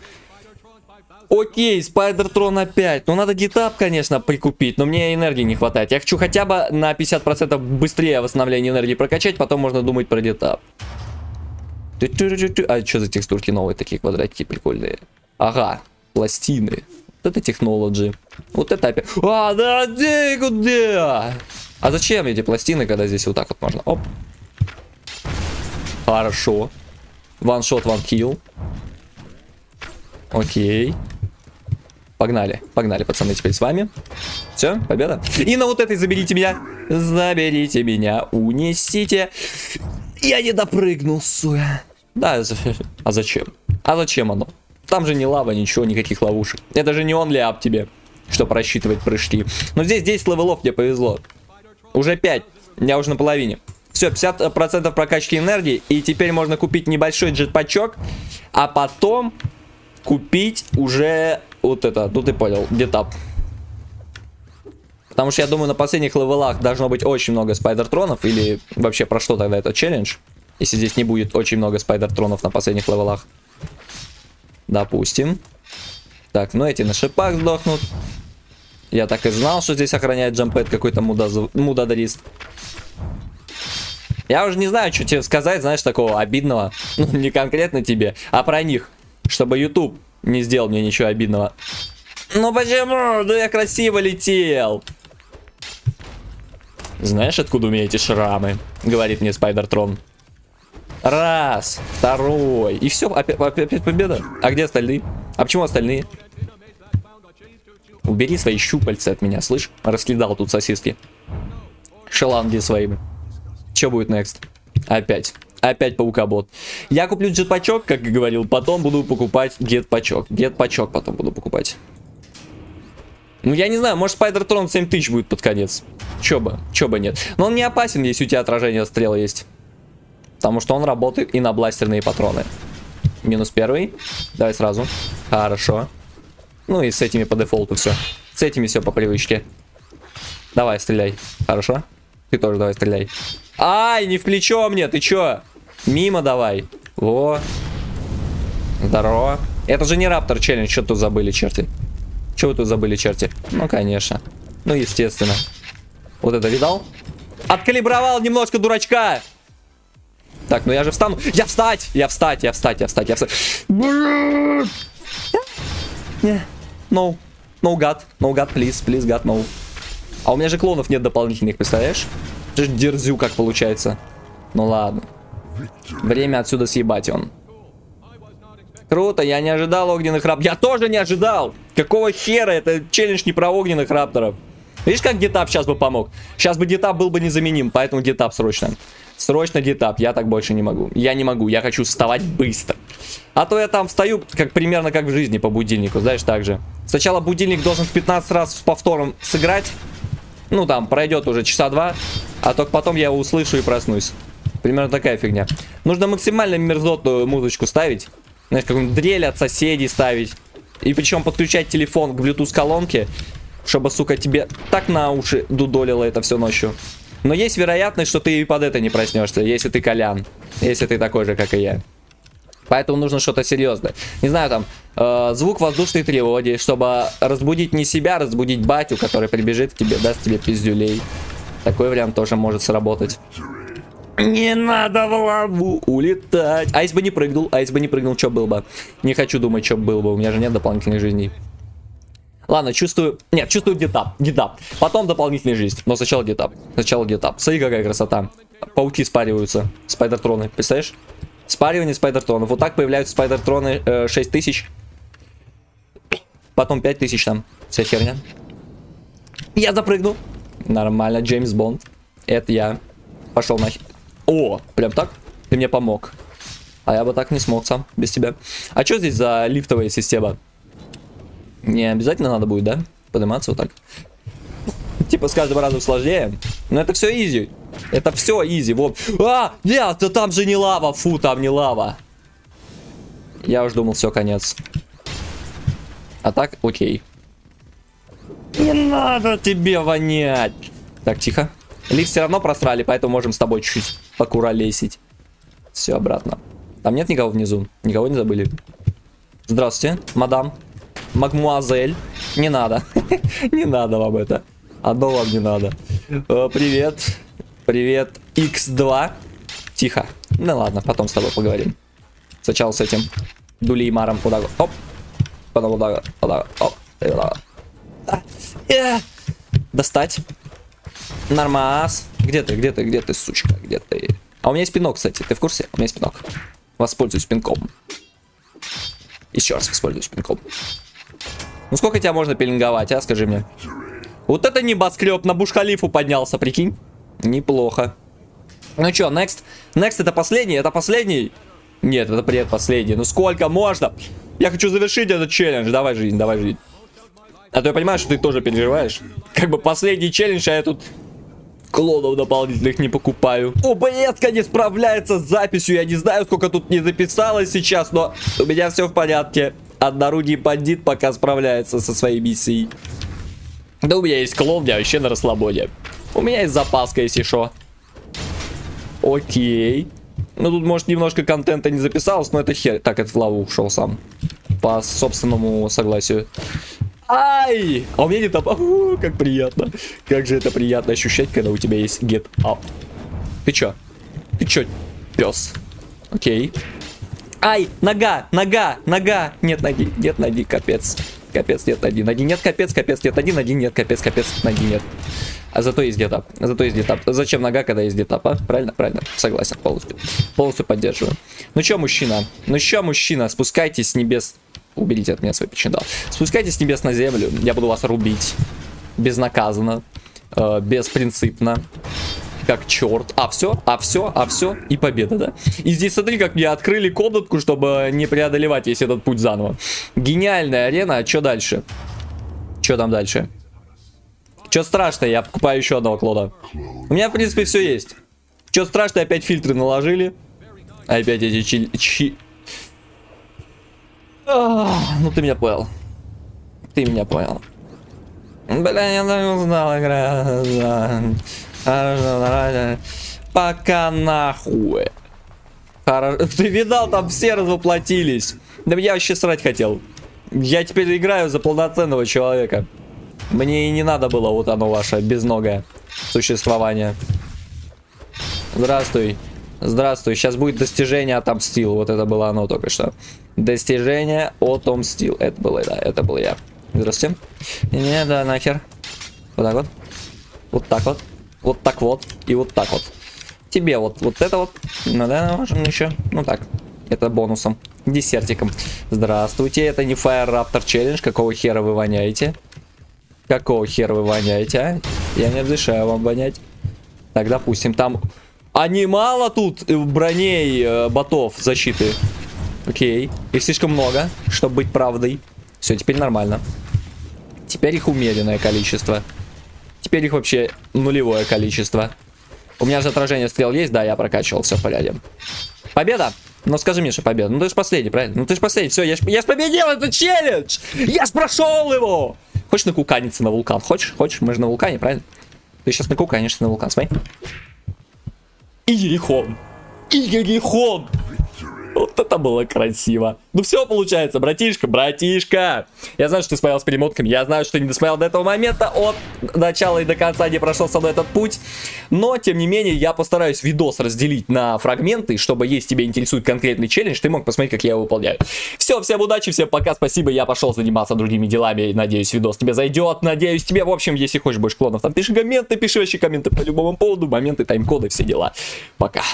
Окей, Спайдертрон опять. Ну, надо гитап, конечно, прикупить, но мне энергии не хватает. Я хочу хотя бы на пятьдесят процентов быстрее восстановление энергии прокачать, потом можно думать про гитап. А что за текстурки новые, такие квадратики прикольные? Ага, пластины. Вот это технологи. Вот это опять. А, да, где, куда? А зачем эти пластины, когда здесь вот так вот можно? Оп. Хорошо. Ваншот, ван килл. Окей. Погнали, погнали, пацаны, теперь с вами. Все, победа. И на вот этой заберите меня. Заберите меня, унесите. Я не допрыгнул, суя. Да, а зачем? А зачем оно? Там же не лава, ничего, никаких ловушек. Это же не он ляп тебе, чтобы рассчитывать прыжки. Но здесь десять левелов, мне повезло. Уже пять, я уже на половине. Все, пятьдесят процентов прокачки энергии. И теперь можно купить небольшой джетпачок. А потом купить уже вот это, ну ты понял, гетап. Потому что я думаю, на последних левелах должно быть очень много спайдертронов. Или вообще про что тогда этот челлендж? Если здесь не будет очень много спайдертронов на последних левелах. Допустим. Так, ну эти на шипах сдохнут. Я так и знал, что здесь охраняет джампэд какой-то мудадрист. Я уже не знаю, что тебе сказать, знаешь, такого обидного. Ну, не конкретно тебе, а про них. Чтобы YouTube не сделал мне ничего обидного. Ну почему? Да я красиво летел. Знаешь, откуда у меня эти шрамы? Говорит мне Спайдертрон. Раз, второй. И все, опять, опять победа. А где остальные? А почему остальные? Убери свои щупальца от меня, слышь? Раскидал тут сосиски. Шеланги своими. Что будет next? Опять. Опять паукобот. Я куплю джетпачок, как и говорил. Потом буду покупать гетпачок. Гетпачок потом буду покупать. Ну, я не знаю, может, Спайдертрон семь тысяч будет под конец. Чё бы, чё бы нет. Но он не опасен, если у тебя отражение стрел есть. Потому что он работает и на бластерные патроны. Минус первый. Давай сразу. Хорошо. Ну и с этими по дефолту все. С этими все по привычке. Давай, стреляй. Хорошо. Ты тоже давай стреляй. Ай, не в плечо мне, ты чё? Мимо давай. Во. Здорово. Это же не Раптор челлендж, что тут забыли, черти? Что вы тут забыли, черти? Ну, конечно. Ну, естественно. Вот это видал? Откалибровал немножко дурачка. Так, ну я же встану. Я встать! Я встать, я встать, я встать, я встать. No. No, God. No, God, please, please, God, no. А у меня же клонов нет дополнительных, представляешь? Это же дерзю как получается. Ну ладно. Время отсюда съебать он. Круто, я не ожидал огненных рапторов. Я тоже не ожидал! Какого хера? Это челлендж не про огненных рапторов. Видишь, как гетап сейчас бы помог? Сейчас бы гетап был бы незаменим, поэтому гетап срочно. Срочно гетап, я так больше не могу. Я не могу, я хочу вставать быстро. А то я там встаю, как примерно как в жизни по будильнику, знаешь, так же. Сначала будильник должен в пятнадцать раз с повтором сыграть. Ну там, пройдет уже часа два. А только потом я его услышу и проснусь. Примерно такая фигня. Нужно максимально мерзотную музычку ставить. Знаешь, какую-нибудь дрель от соседей ставить. И причем подключать телефон к Bluetooth колонке. Чтобы, сука, тебе так на уши дудолило это все ночью. Но есть вероятность, что ты и под это не проснешься, если ты Колян. Если ты такой же, как и я. Поэтому нужно что-то серьезное. Не знаю, там, э, звук воздушной тревоги, чтобы разбудить не себя, разбудить батю, который прибежит к тебе, даст тебе пиздюлей. Такой вариант тоже может сработать. Не надо в лаву улетать. А если бы не прыгнул, а если бы не прыгнул, что было бы? Не хочу думать, что было бы, у меня же нет дополнительной жизни. Ладно, чувствую... Нет, чувствую гетап. Гетап. Потом дополнительная жизнь. Но сначала гетап. Сначала гетап. Смотри, какая красота. Пауки спариваются. Спайдертроны. Представляешь? Спаривание спайдертронов. Вот так появляются спайдертроны э, шесть тысяч. Потом пять тысяч там. Вся херня. Я запрыгну. Нормально. Джеймс Бонд. Это я. Пошел нахер. О, прям так? Ты мне помог. А я бы так не смог сам. Без тебя. А что здесь за лифтовая система? Не обязательно надо будет, да? Подниматься вот так. Типа с каждым разом сложнее. Но это все изи. Это все изи. Вот. А, нет, да там же не лава. Фу, там не лава. Я уже думал, все, конец. А так, окей. Не надо тебе вонять. Так, тихо. Лифт все равно просрали, поэтому можем с тобой чуть-чуть покуролесить. Все, обратно. Там нет никого внизу? Никого не забыли? Здравствуйте, мадам. Мадмуазель. Не надо. Не надо вам это. Одно вам не надо. О, привет. Привет. икс два. Тихо. Ну ладно, потом с тобой поговорим. Сначала с этим Дулеймаром. Вот так вот. Оп. Потом вот так вот. Вот так вот. Оп. Достать. Нормас. Где ты, где ты, где ты, сучка, где ты? А у меня есть пинок, кстати, ты в курсе? У меня есть пинок. Воспользуюсь пинком. Еще раз воспользуюсь пинком. Ну сколько тебя можно пеленговать, а? Скажи мне. Вот это небоскреб, на Бурдж-Халифу поднялся, прикинь. Неплохо. Ну чё, next? Next это последний? Это последний? Нет, это предпоследний. Ну сколько можно? Я хочу завершить этот челлендж. Давай, жизнь, давай, жизнь. А то я понимаю, что ты тоже переживаешь. Как бы последний челлендж, а я тут клонов дополнительных не покупаю. ОБС-ка не справляется с записью. Я не знаю, сколько тут не записалось сейчас, но у меня все в порядке. Однорукий бандит пока справляется со своей миссией. Да у меня есть клон, я вообще на расслабоне. У меня есть запаска, если шо. Окей. Ну тут, может, немножко контента не записалось, но это хер. Так, это в лаву ушел сам. По собственному согласию. Ай! А у меня не топ. О, как приятно. Как же это приятно ощущать, когда у тебя есть get up. Ты чё? Ты чё, пес? Окей. Ай! Нога! Нога! Нога! Нет ноги! Нет ноги! Капец. Капец, нет ноги. Ноги нет, капец, капец, нет ноги. Ноги нет, капец, капец, ноги нет. А зато есть get-up. Зато есть get-up. Зачем нога, когда есть get-up, а? Правильно? Правильно. Согласен полностью. Полностью поддерживаю. Ну чё, мужчина? Ну чё, мужчина? Спускайтесь с небес... Уберите от меня свой печеньдал. Спускайтесь с небес на землю. Я буду вас рубить. Безнаказанно. Э, беспринципно. Как черт. А, все? А, все? А, все? И победа, да? И здесь, смотри, как мне открыли комнатку, чтобы не преодолевать весь этот путь заново. Гениальная арена. А что дальше? Что там дальше? Что страшно? Я покупаю еще одного клона. У меня, в принципе, все есть. Что страшно? Опять фильтры наложили. Опять эти чи... чи... Ах, ну ты меня понял. Ты меня понял. Бля, я не узнал, игра. Пока нахуй. Хорошо. Ты видал, там все развоплотились. Да я вообще срать хотел. Я теперь играю за полноценного человека. Мне и не надо было вот оно ваше безногое существование. Здравствуй. Здравствуй. Сейчас будет достижение отомстил. Вот это было оно только что. Достижение отомстил. Это было, да, это был я. Здравствуйте. Не, да, нахер. Вот так вот. Вот так вот. Вот так вот. И вот так вот. Тебе вот, вот это вот. Ну да, можно еще. Ну так. Это бонусом. Десертиком. Здравствуйте. Это не Fire Raptor Challenge. Какого хера вы воняете? Какого хера вы воняете, а? Я не разрешаю вам вонять. Так, допустим, там... А немало тут броней э, ботов защиты. Окей. Их слишком много, чтобы быть правдой. Все, теперь нормально. Теперь их умеренное количество. Теперь их вообще нулевое количество. У меня же отражение стрел есть, да, я прокачивал, все в порядке. Победа! Ну скажи мне, что победа. Ну ты же последний, правильно? Ну ты же последний, все, я ж, я ж победил этот челлендж! Я ж прошел его! Хочешь накуканиться на вулкан? Хочешь? Хочешь? Мы же на вулкане, правильно? Ты сейчас накуканишься на вулкан, смотри. И Ерихон. И Ерихон. Вот это было красиво. Ну все получается, братишка, братишка. Я знаю, что ты смотрел с перемотками. Я знаю, что не досмотрел до этого момента. От начала и до конца не прошел со мной этот путь. Но, тем не менее, я постараюсь видос разделить на фрагменты, чтобы, если тебя интересует конкретный челлендж, ты мог посмотреть, как я его выполняю. Все, всем удачи, всем пока, спасибо. Я пошел заниматься другими делами. Надеюсь, видос тебе зайдет. Надеюсь, тебе, в общем, если хочешь больше клонов, там пиши комменты, пиши вообще комменты по любому поводу. Моменты, тайм-коды, все дела. Пока.